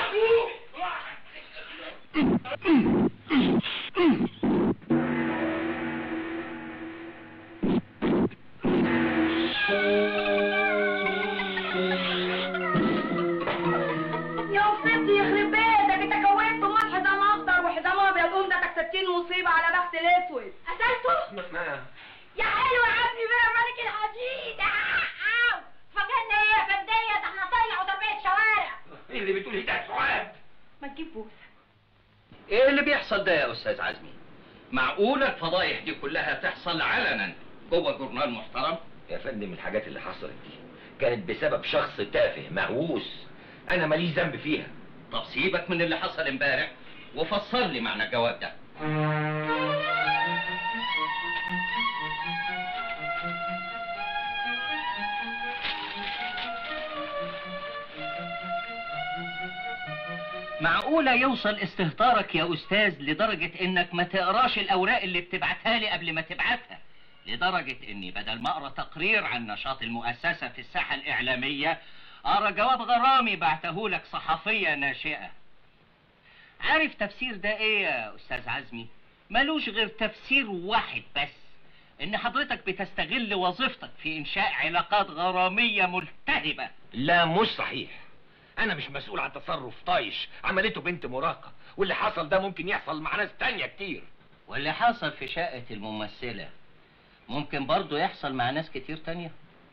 يا مصيبتي يخرب بيتك، انت كونت امال حزام اخضر وحزام ابيض، قوم ده 60 مصيبه على بخت الاسود. قتلته؟ يا حلو يا عمي بقى ملك الحديد. فاكرنا ايه يا فنديه؟ ده احنا صيع وتربيه شوارع. ايه اللي بتقولي ده يا سعاد؟ ما تجيب بوسه. ايه اللي بيحصل ده يا استاذ عزمي؟ معقولة الفضايح دي كلها تحصل علنا جوه جورنال محترم؟ يا فندم الحاجات اللي حصلت دي كانت بسبب شخص تافه مهووس، انا ماليش ذنب فيها. طب سيبك من اللي حصل امبارح وفسر لي معنى الجواب ده. معقولة يوصل استهتارك يا أستاذ لدرجة إنك ما تقراش الأوراق اللي بتبعتها لي قبل ما تبعتها، لدرجة إني بدل ما أقرا تقرير عن نشاط المؤسسة في الساحة الإعلامية أقرا جواب غرامي بعته لك صحفية ناشئة. عارف تفسير ده إيه يا أستاذ عزمي؟ ملوش غير تفسير واحد بس، إن حضرتك بتستغل وظيفتك في إنشاء علاقات غرامية ملتهبة. لا مش صحيح، انا مش مسؤول عن تصرف طايش عملته بنت مراهقة، واللي حصل ده ممكن يحصل مع ناس تانية كتير. واللي حصل في شقة الممثلة ممكن برضه يحصل مع ناس كتير تانية.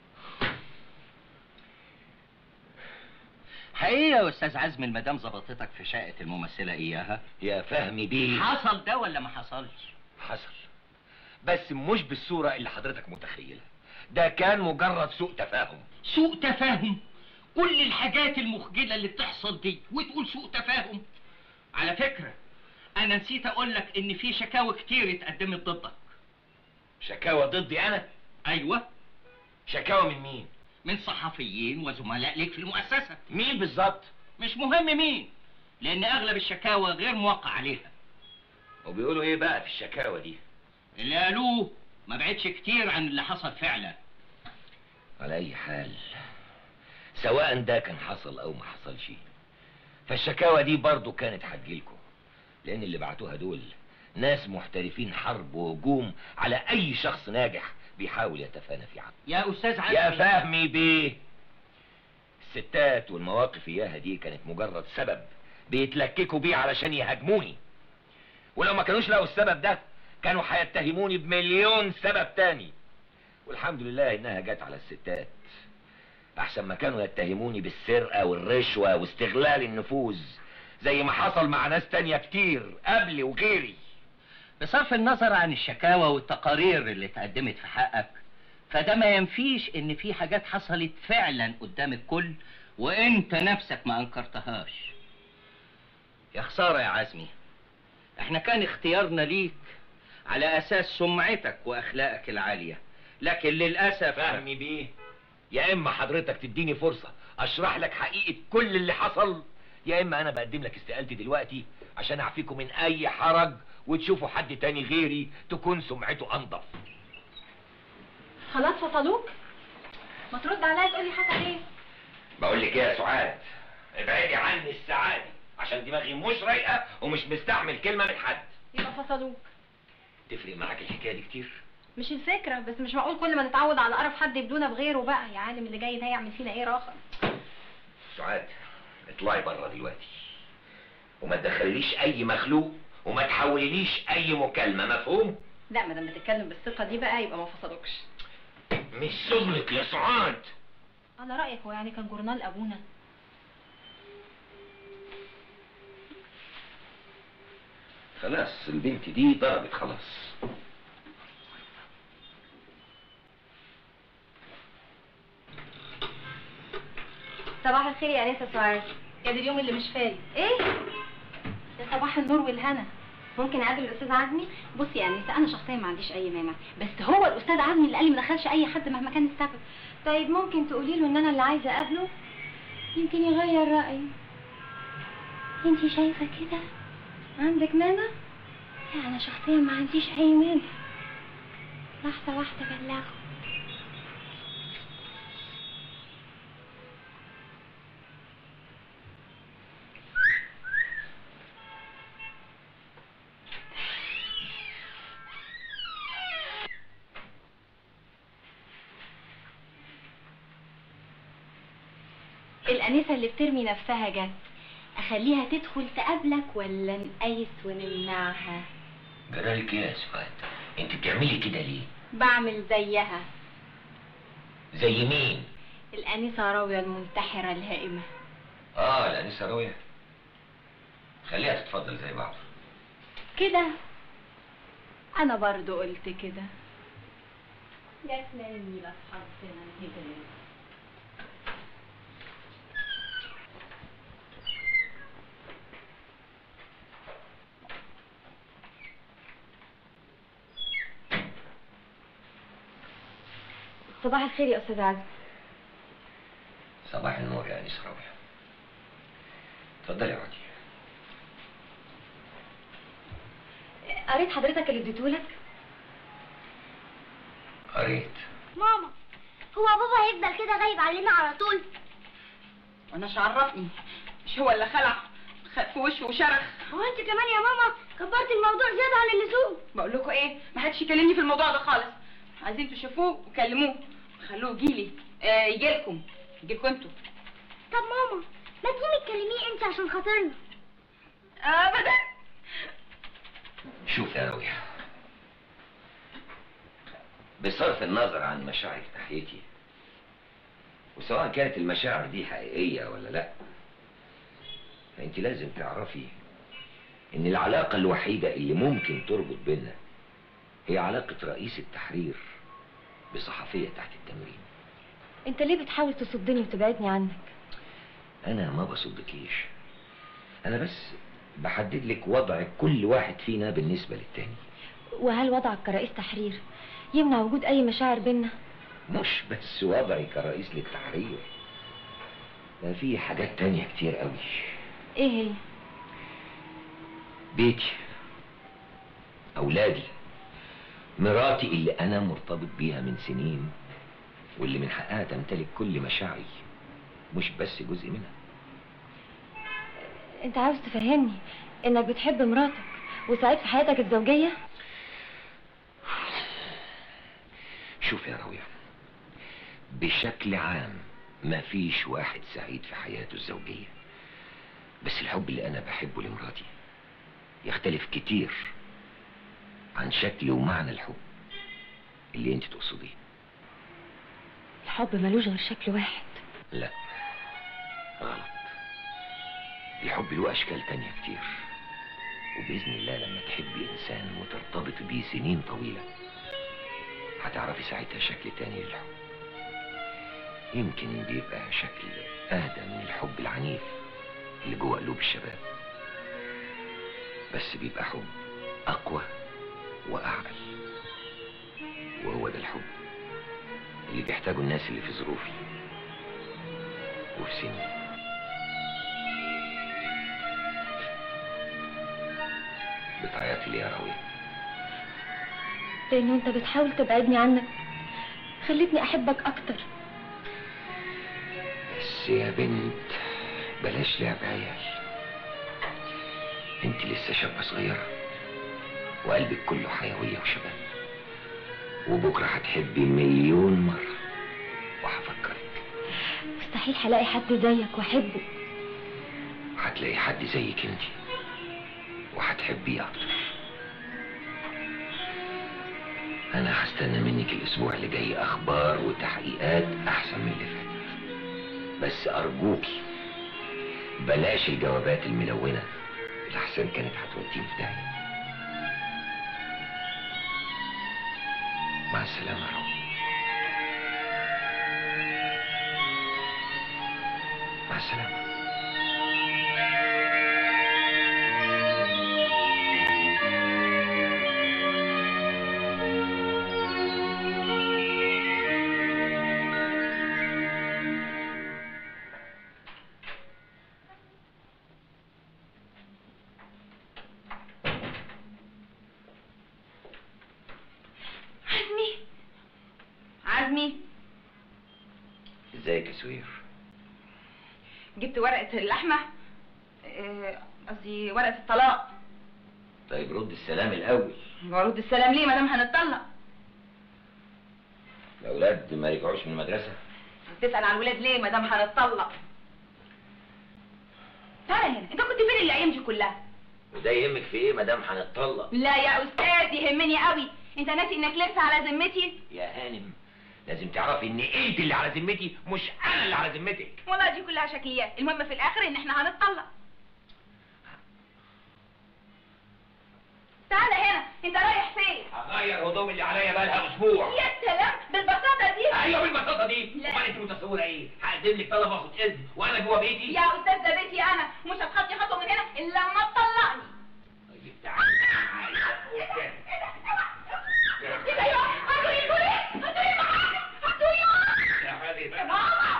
حقيقة يا أستاذ عزمي المدام ظبطتك في شقة الممثلة إياها؟ يا فهمي بيه حصل ده ولا ما حصلش؟ حصل، بس مش بالصورة اللي حضرتك متخيلها، ده كان مجرد سوء تفاهم. سوء تفاهم؟ كل الحاجات المخجلة اللي بتحصل دي وتقول سوء تفاهم؟ على فكرة أنا نسيت أقول لك إن في شكاوى كتير اتقدمت ضدك. شكاوى ضدي أنا؟ أيوة. شكاوى من مين؟ من صحفيين وزملاء ليك في المؤسسة. مين بالظبط؟ مش مهم مين، لأن أغلب الشكاوى غير موقع عليها. وبيقولوا إيه بقى في الشكاوى دي؟ اللي قالوه ما بعدش كتير عن اللي حصل فعلا. على أي حال سواء ده كان حصل أو ما حصلش، فالشكاوى دي برضو كانت هتجيلكم، لأن اللي بعتوها دول ناس محترفين حرب وهجوم على أي شخص ناجح بيحاول يتفانى في عقله. يا أستاذ عزمي يا فهمي بيه، الستات والمواقف إياها دي كانت مجرد سبب بيتلككوا بيه علشان يهاجموني، ولو ما كانوش لقوا السبب ده كانوا هيتهموني بمليون سبب تاني، والحمد لله إنها جت على الستات، أحسن ما كانوا يتهموني بالسرقة والرشوة واستغلال النفوذ زي ما حصل مع ناس تانية كتير قبلي وغيري. بصرف النظر عن الشكاوى والتقارير اللي اتقدمت في حقك، فده ما ينفيش ان في حاجات حصلت فعلا قدام الكل وانت نفسك ما انكرتهاش. يا خسارة يا عزمي، احنا كان اختيارنا ليك على اساس سمعتك واخلاقك العالية، لكن للأسف فهمي بيه، يا اما حضرتك تديني فرصة اشرح لك حقيقة كل اللي حصل، يا اما انا بقدم لك استقالتي دلوقتي عشان اعفيكم من اي حرج وتشوفوا حد تاني غيري تكون سمعته انضف. خلاص فصلوك؟ ما ترد عليا تقولي حصل ايه؟ بقول لك ايه يا سعاد، ابعدي عني السعادة عشان دماغي مش رايقة ومش مستحمل كلمة من حد. يبقى فصلوك. تفرق معاك الحكاية دي كتير؟ مش الفكرة، بس مش معقول كل ما نتعود على قرف حد يبدونا بغيره بقى، يا عالم اللي جاي ده يعمل فينا ايه راخر. سعاد اطلعي بره دلوقتي وما تدخليليش اي مخلوق وما تحوليليش اي مكالمة، مفهوم؟ لا ما دام بتتكلم بالثقة دي بقى يبقى ما فصلوكش. مش شغلك يا سعاد. على رأيك هو يعني كان جورنال ابونا؟ خلاص البنت دي ضربت خلاص. صباح الخير يا انسه سعاد. يا دي اليوم اللي مش فايق. ايه يا صباح النور والهنا. ممكن اقابل الاستاذ عزمي؟ بصي يا انسه، انا شخصيا ما عنديش اي مانع، بس هو الاستاذ عزمي اللي قال لي ما دخلش اي حد مهما كان السبب. طيب ممكن تقولي له ان انا اللي عايزه اقابله، يمكن يغير رايه. انتي شايفه كده عندك مانع؟ لا انا شخصيا ما عنديش اي مانع. لحظه واحده بلغه. الانسه اللي بترمي نفسها جت، اخليها تدخل تقابلك ولا نقيس ونمنعها؟ جرالك ايه يا سفاد؟ انت بتعملي كده ليه؟ بعمل زيها. زي مين؟ الانسه راويه المنتحره الهائمه. الانسه راويه، خليها تتفضل زي بعض. كده انا برضو قلت كده. يا سلامي لا حظنا الهدايه. صباح الخير يا استاذ عزمي. صباح النور يا انسه راويه. اتفضلي اقعدي. قريت حضرتك اللي اديتهولك؟ قريت. ماما، هو بابا هيفضل كده غايب علينا على طول؟ وانا مش عرفني، مش هو اللي خلع في وشه وشرخ؟ هو انت كمان يا ماما كبرت الموضوع زياده عن اللزوم. بقول لكم ايه، ما حدش يكلمني في الموضوع ده خالص. عايزين تشوفوه وكلموه، خلوه يجيلي. يجيلكم انتوا. طب ماما، ما تقومي تكلميه انت عشان خاطرنا. ابدا. شوف يا راويه، بصرف النظر عن مشاعرك ناحيتي، وسواء كانت المشاعر دي حقيقيه ولا لا، فانت لازم تعرفي ان العلاقه الوحيده اللي ممكن تربط بيننا هي علاقه رئيس التحرير بصحفيه تحت التمرين. انت ليه بتحاول تصدني وتبعدني عنك؟ انا ما بصدكيش، انا بس بحدد لك وضع كل واحد فينا بالنسبه للتاني. وهل وضعك كرئيس تحرير يمنع وجود اي مشاعر بينا؟ مش بس وضعي كرئيس للتحرير، ده في حاجات تانية كتير قوي. ايه هي؟ بيتي، اولادي، مراتي اللي انا مرتبط بيها من سنين، واللي من حقها تمتلك كل مشاعري مش بس جزء منها. انت عاوز تفهمني انك بتحب مراتك وسعيد في حياتك الزوجية؟ شوف يا راوية، بشكل عام ما فيش واحد سعيد في حياته الزوجية، بس الحب اللي انا بحبه لمراتي يختلف كتير عن شكل ومعنى الحب اللي انت تقصديه. الحب ملوش غير شكل واحد. لا، غلط. الحب له اشكال تانية كتير، وباذن الله لما تحبي انسان وترتبطي بيه سنين طويلة هتعرفي ساعتها شكل تاني للحب. يمكن بيبقى شكل اهدى من الحب العنيف اللي جوه قلوب الشباب، بس بيبقى حب اقوى واعقل، وهو ده الحب اللي بيحتاجه الناس اللي في ظروفي وفي سني. بتعيطي ليه يا راوية؟ لانه انت بتحاول تبعدني عنك، خلتني احبك اكتر. بس يا بنت بلاش لعب عيال، انت لسه شابة صغيرة وقلبك كله حيوية وشباب، وبكرة هتحبي مليون مرة وهفكرك. مستحيل هلاقي حد زيك واحبه. هتلاقي حد زيك انت وهتحبيه اكتر. انا هستنى منك الاسبوع اللي جاي اخبار وتحقيقات احسن من اللي فات، بس ارجوكي بلاش الجوابات الملونة اللي احسن كانت هتوديني في داهية. مع السلامة يا راوي. مع السلامة. ازيك يا سوير؟ جبت ورقة اللحمة، قصدي ورقة الطلاق. طيب رد السلام الاول. ورد السلام ليه ما دام هنتطلق؟ الاولاد ما رجعوش من المدرسه؟ تسأل على الولاد ليه ما دام هنتطلق؟ تعالى هنا، انت كنت فين الايام دي كلها؟ وده يهمك في ايه ما دام هنتطلق؟ لا يا استاذ يهمني قوي. انت ناسي انك لسه على ذمتي؟ يا هانم لازم تعرفي ان انت اللي على ذمتي مش انا اللي على ذمتك. والله دي كلها شكليات، المهم في الاخر ان احنا هنتطلق. تعالى هنا، انت رايح فين؟ هغير هدوم اللي عليا بقالها اسبوع. يا سلام بالبساطه دي؟ ايوه بالبساطه دي. امال انت متصوره ايه؟ هقدم لك طلب واخد اذن وانا جوه بيتي؟ يا استاذ ده بيتي انا، ومش هتخطي خطوه من هنا الا لما تطلقني. طيب تعالى كده يا هاتوني البوليس، هاتوني معاك، هاتوني معاك يا حبيبي. يا ماما.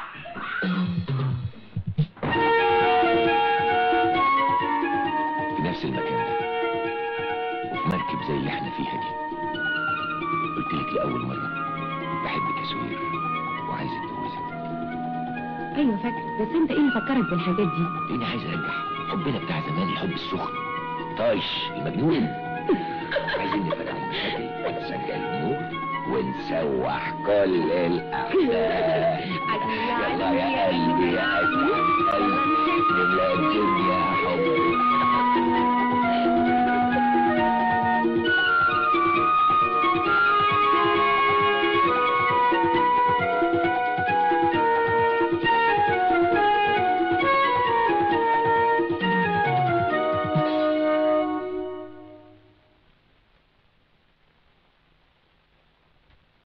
في نفس المكان ده وفي مركب زي اللي احنا فيها دي قلت لك لأول مرة بحبك يا سوير وعايز اتجوزك. ايوه فاكر، بس انت ايه اللي فكرك بالحاجات دي؟ لاني عايز ارجع حبنا بتاع زمان، الحب السخن طايش المجنون. عايزين نفرق المشاكل ونسجل النور ونسوح كل الاحزان. يلا يا قلبي يا اسعد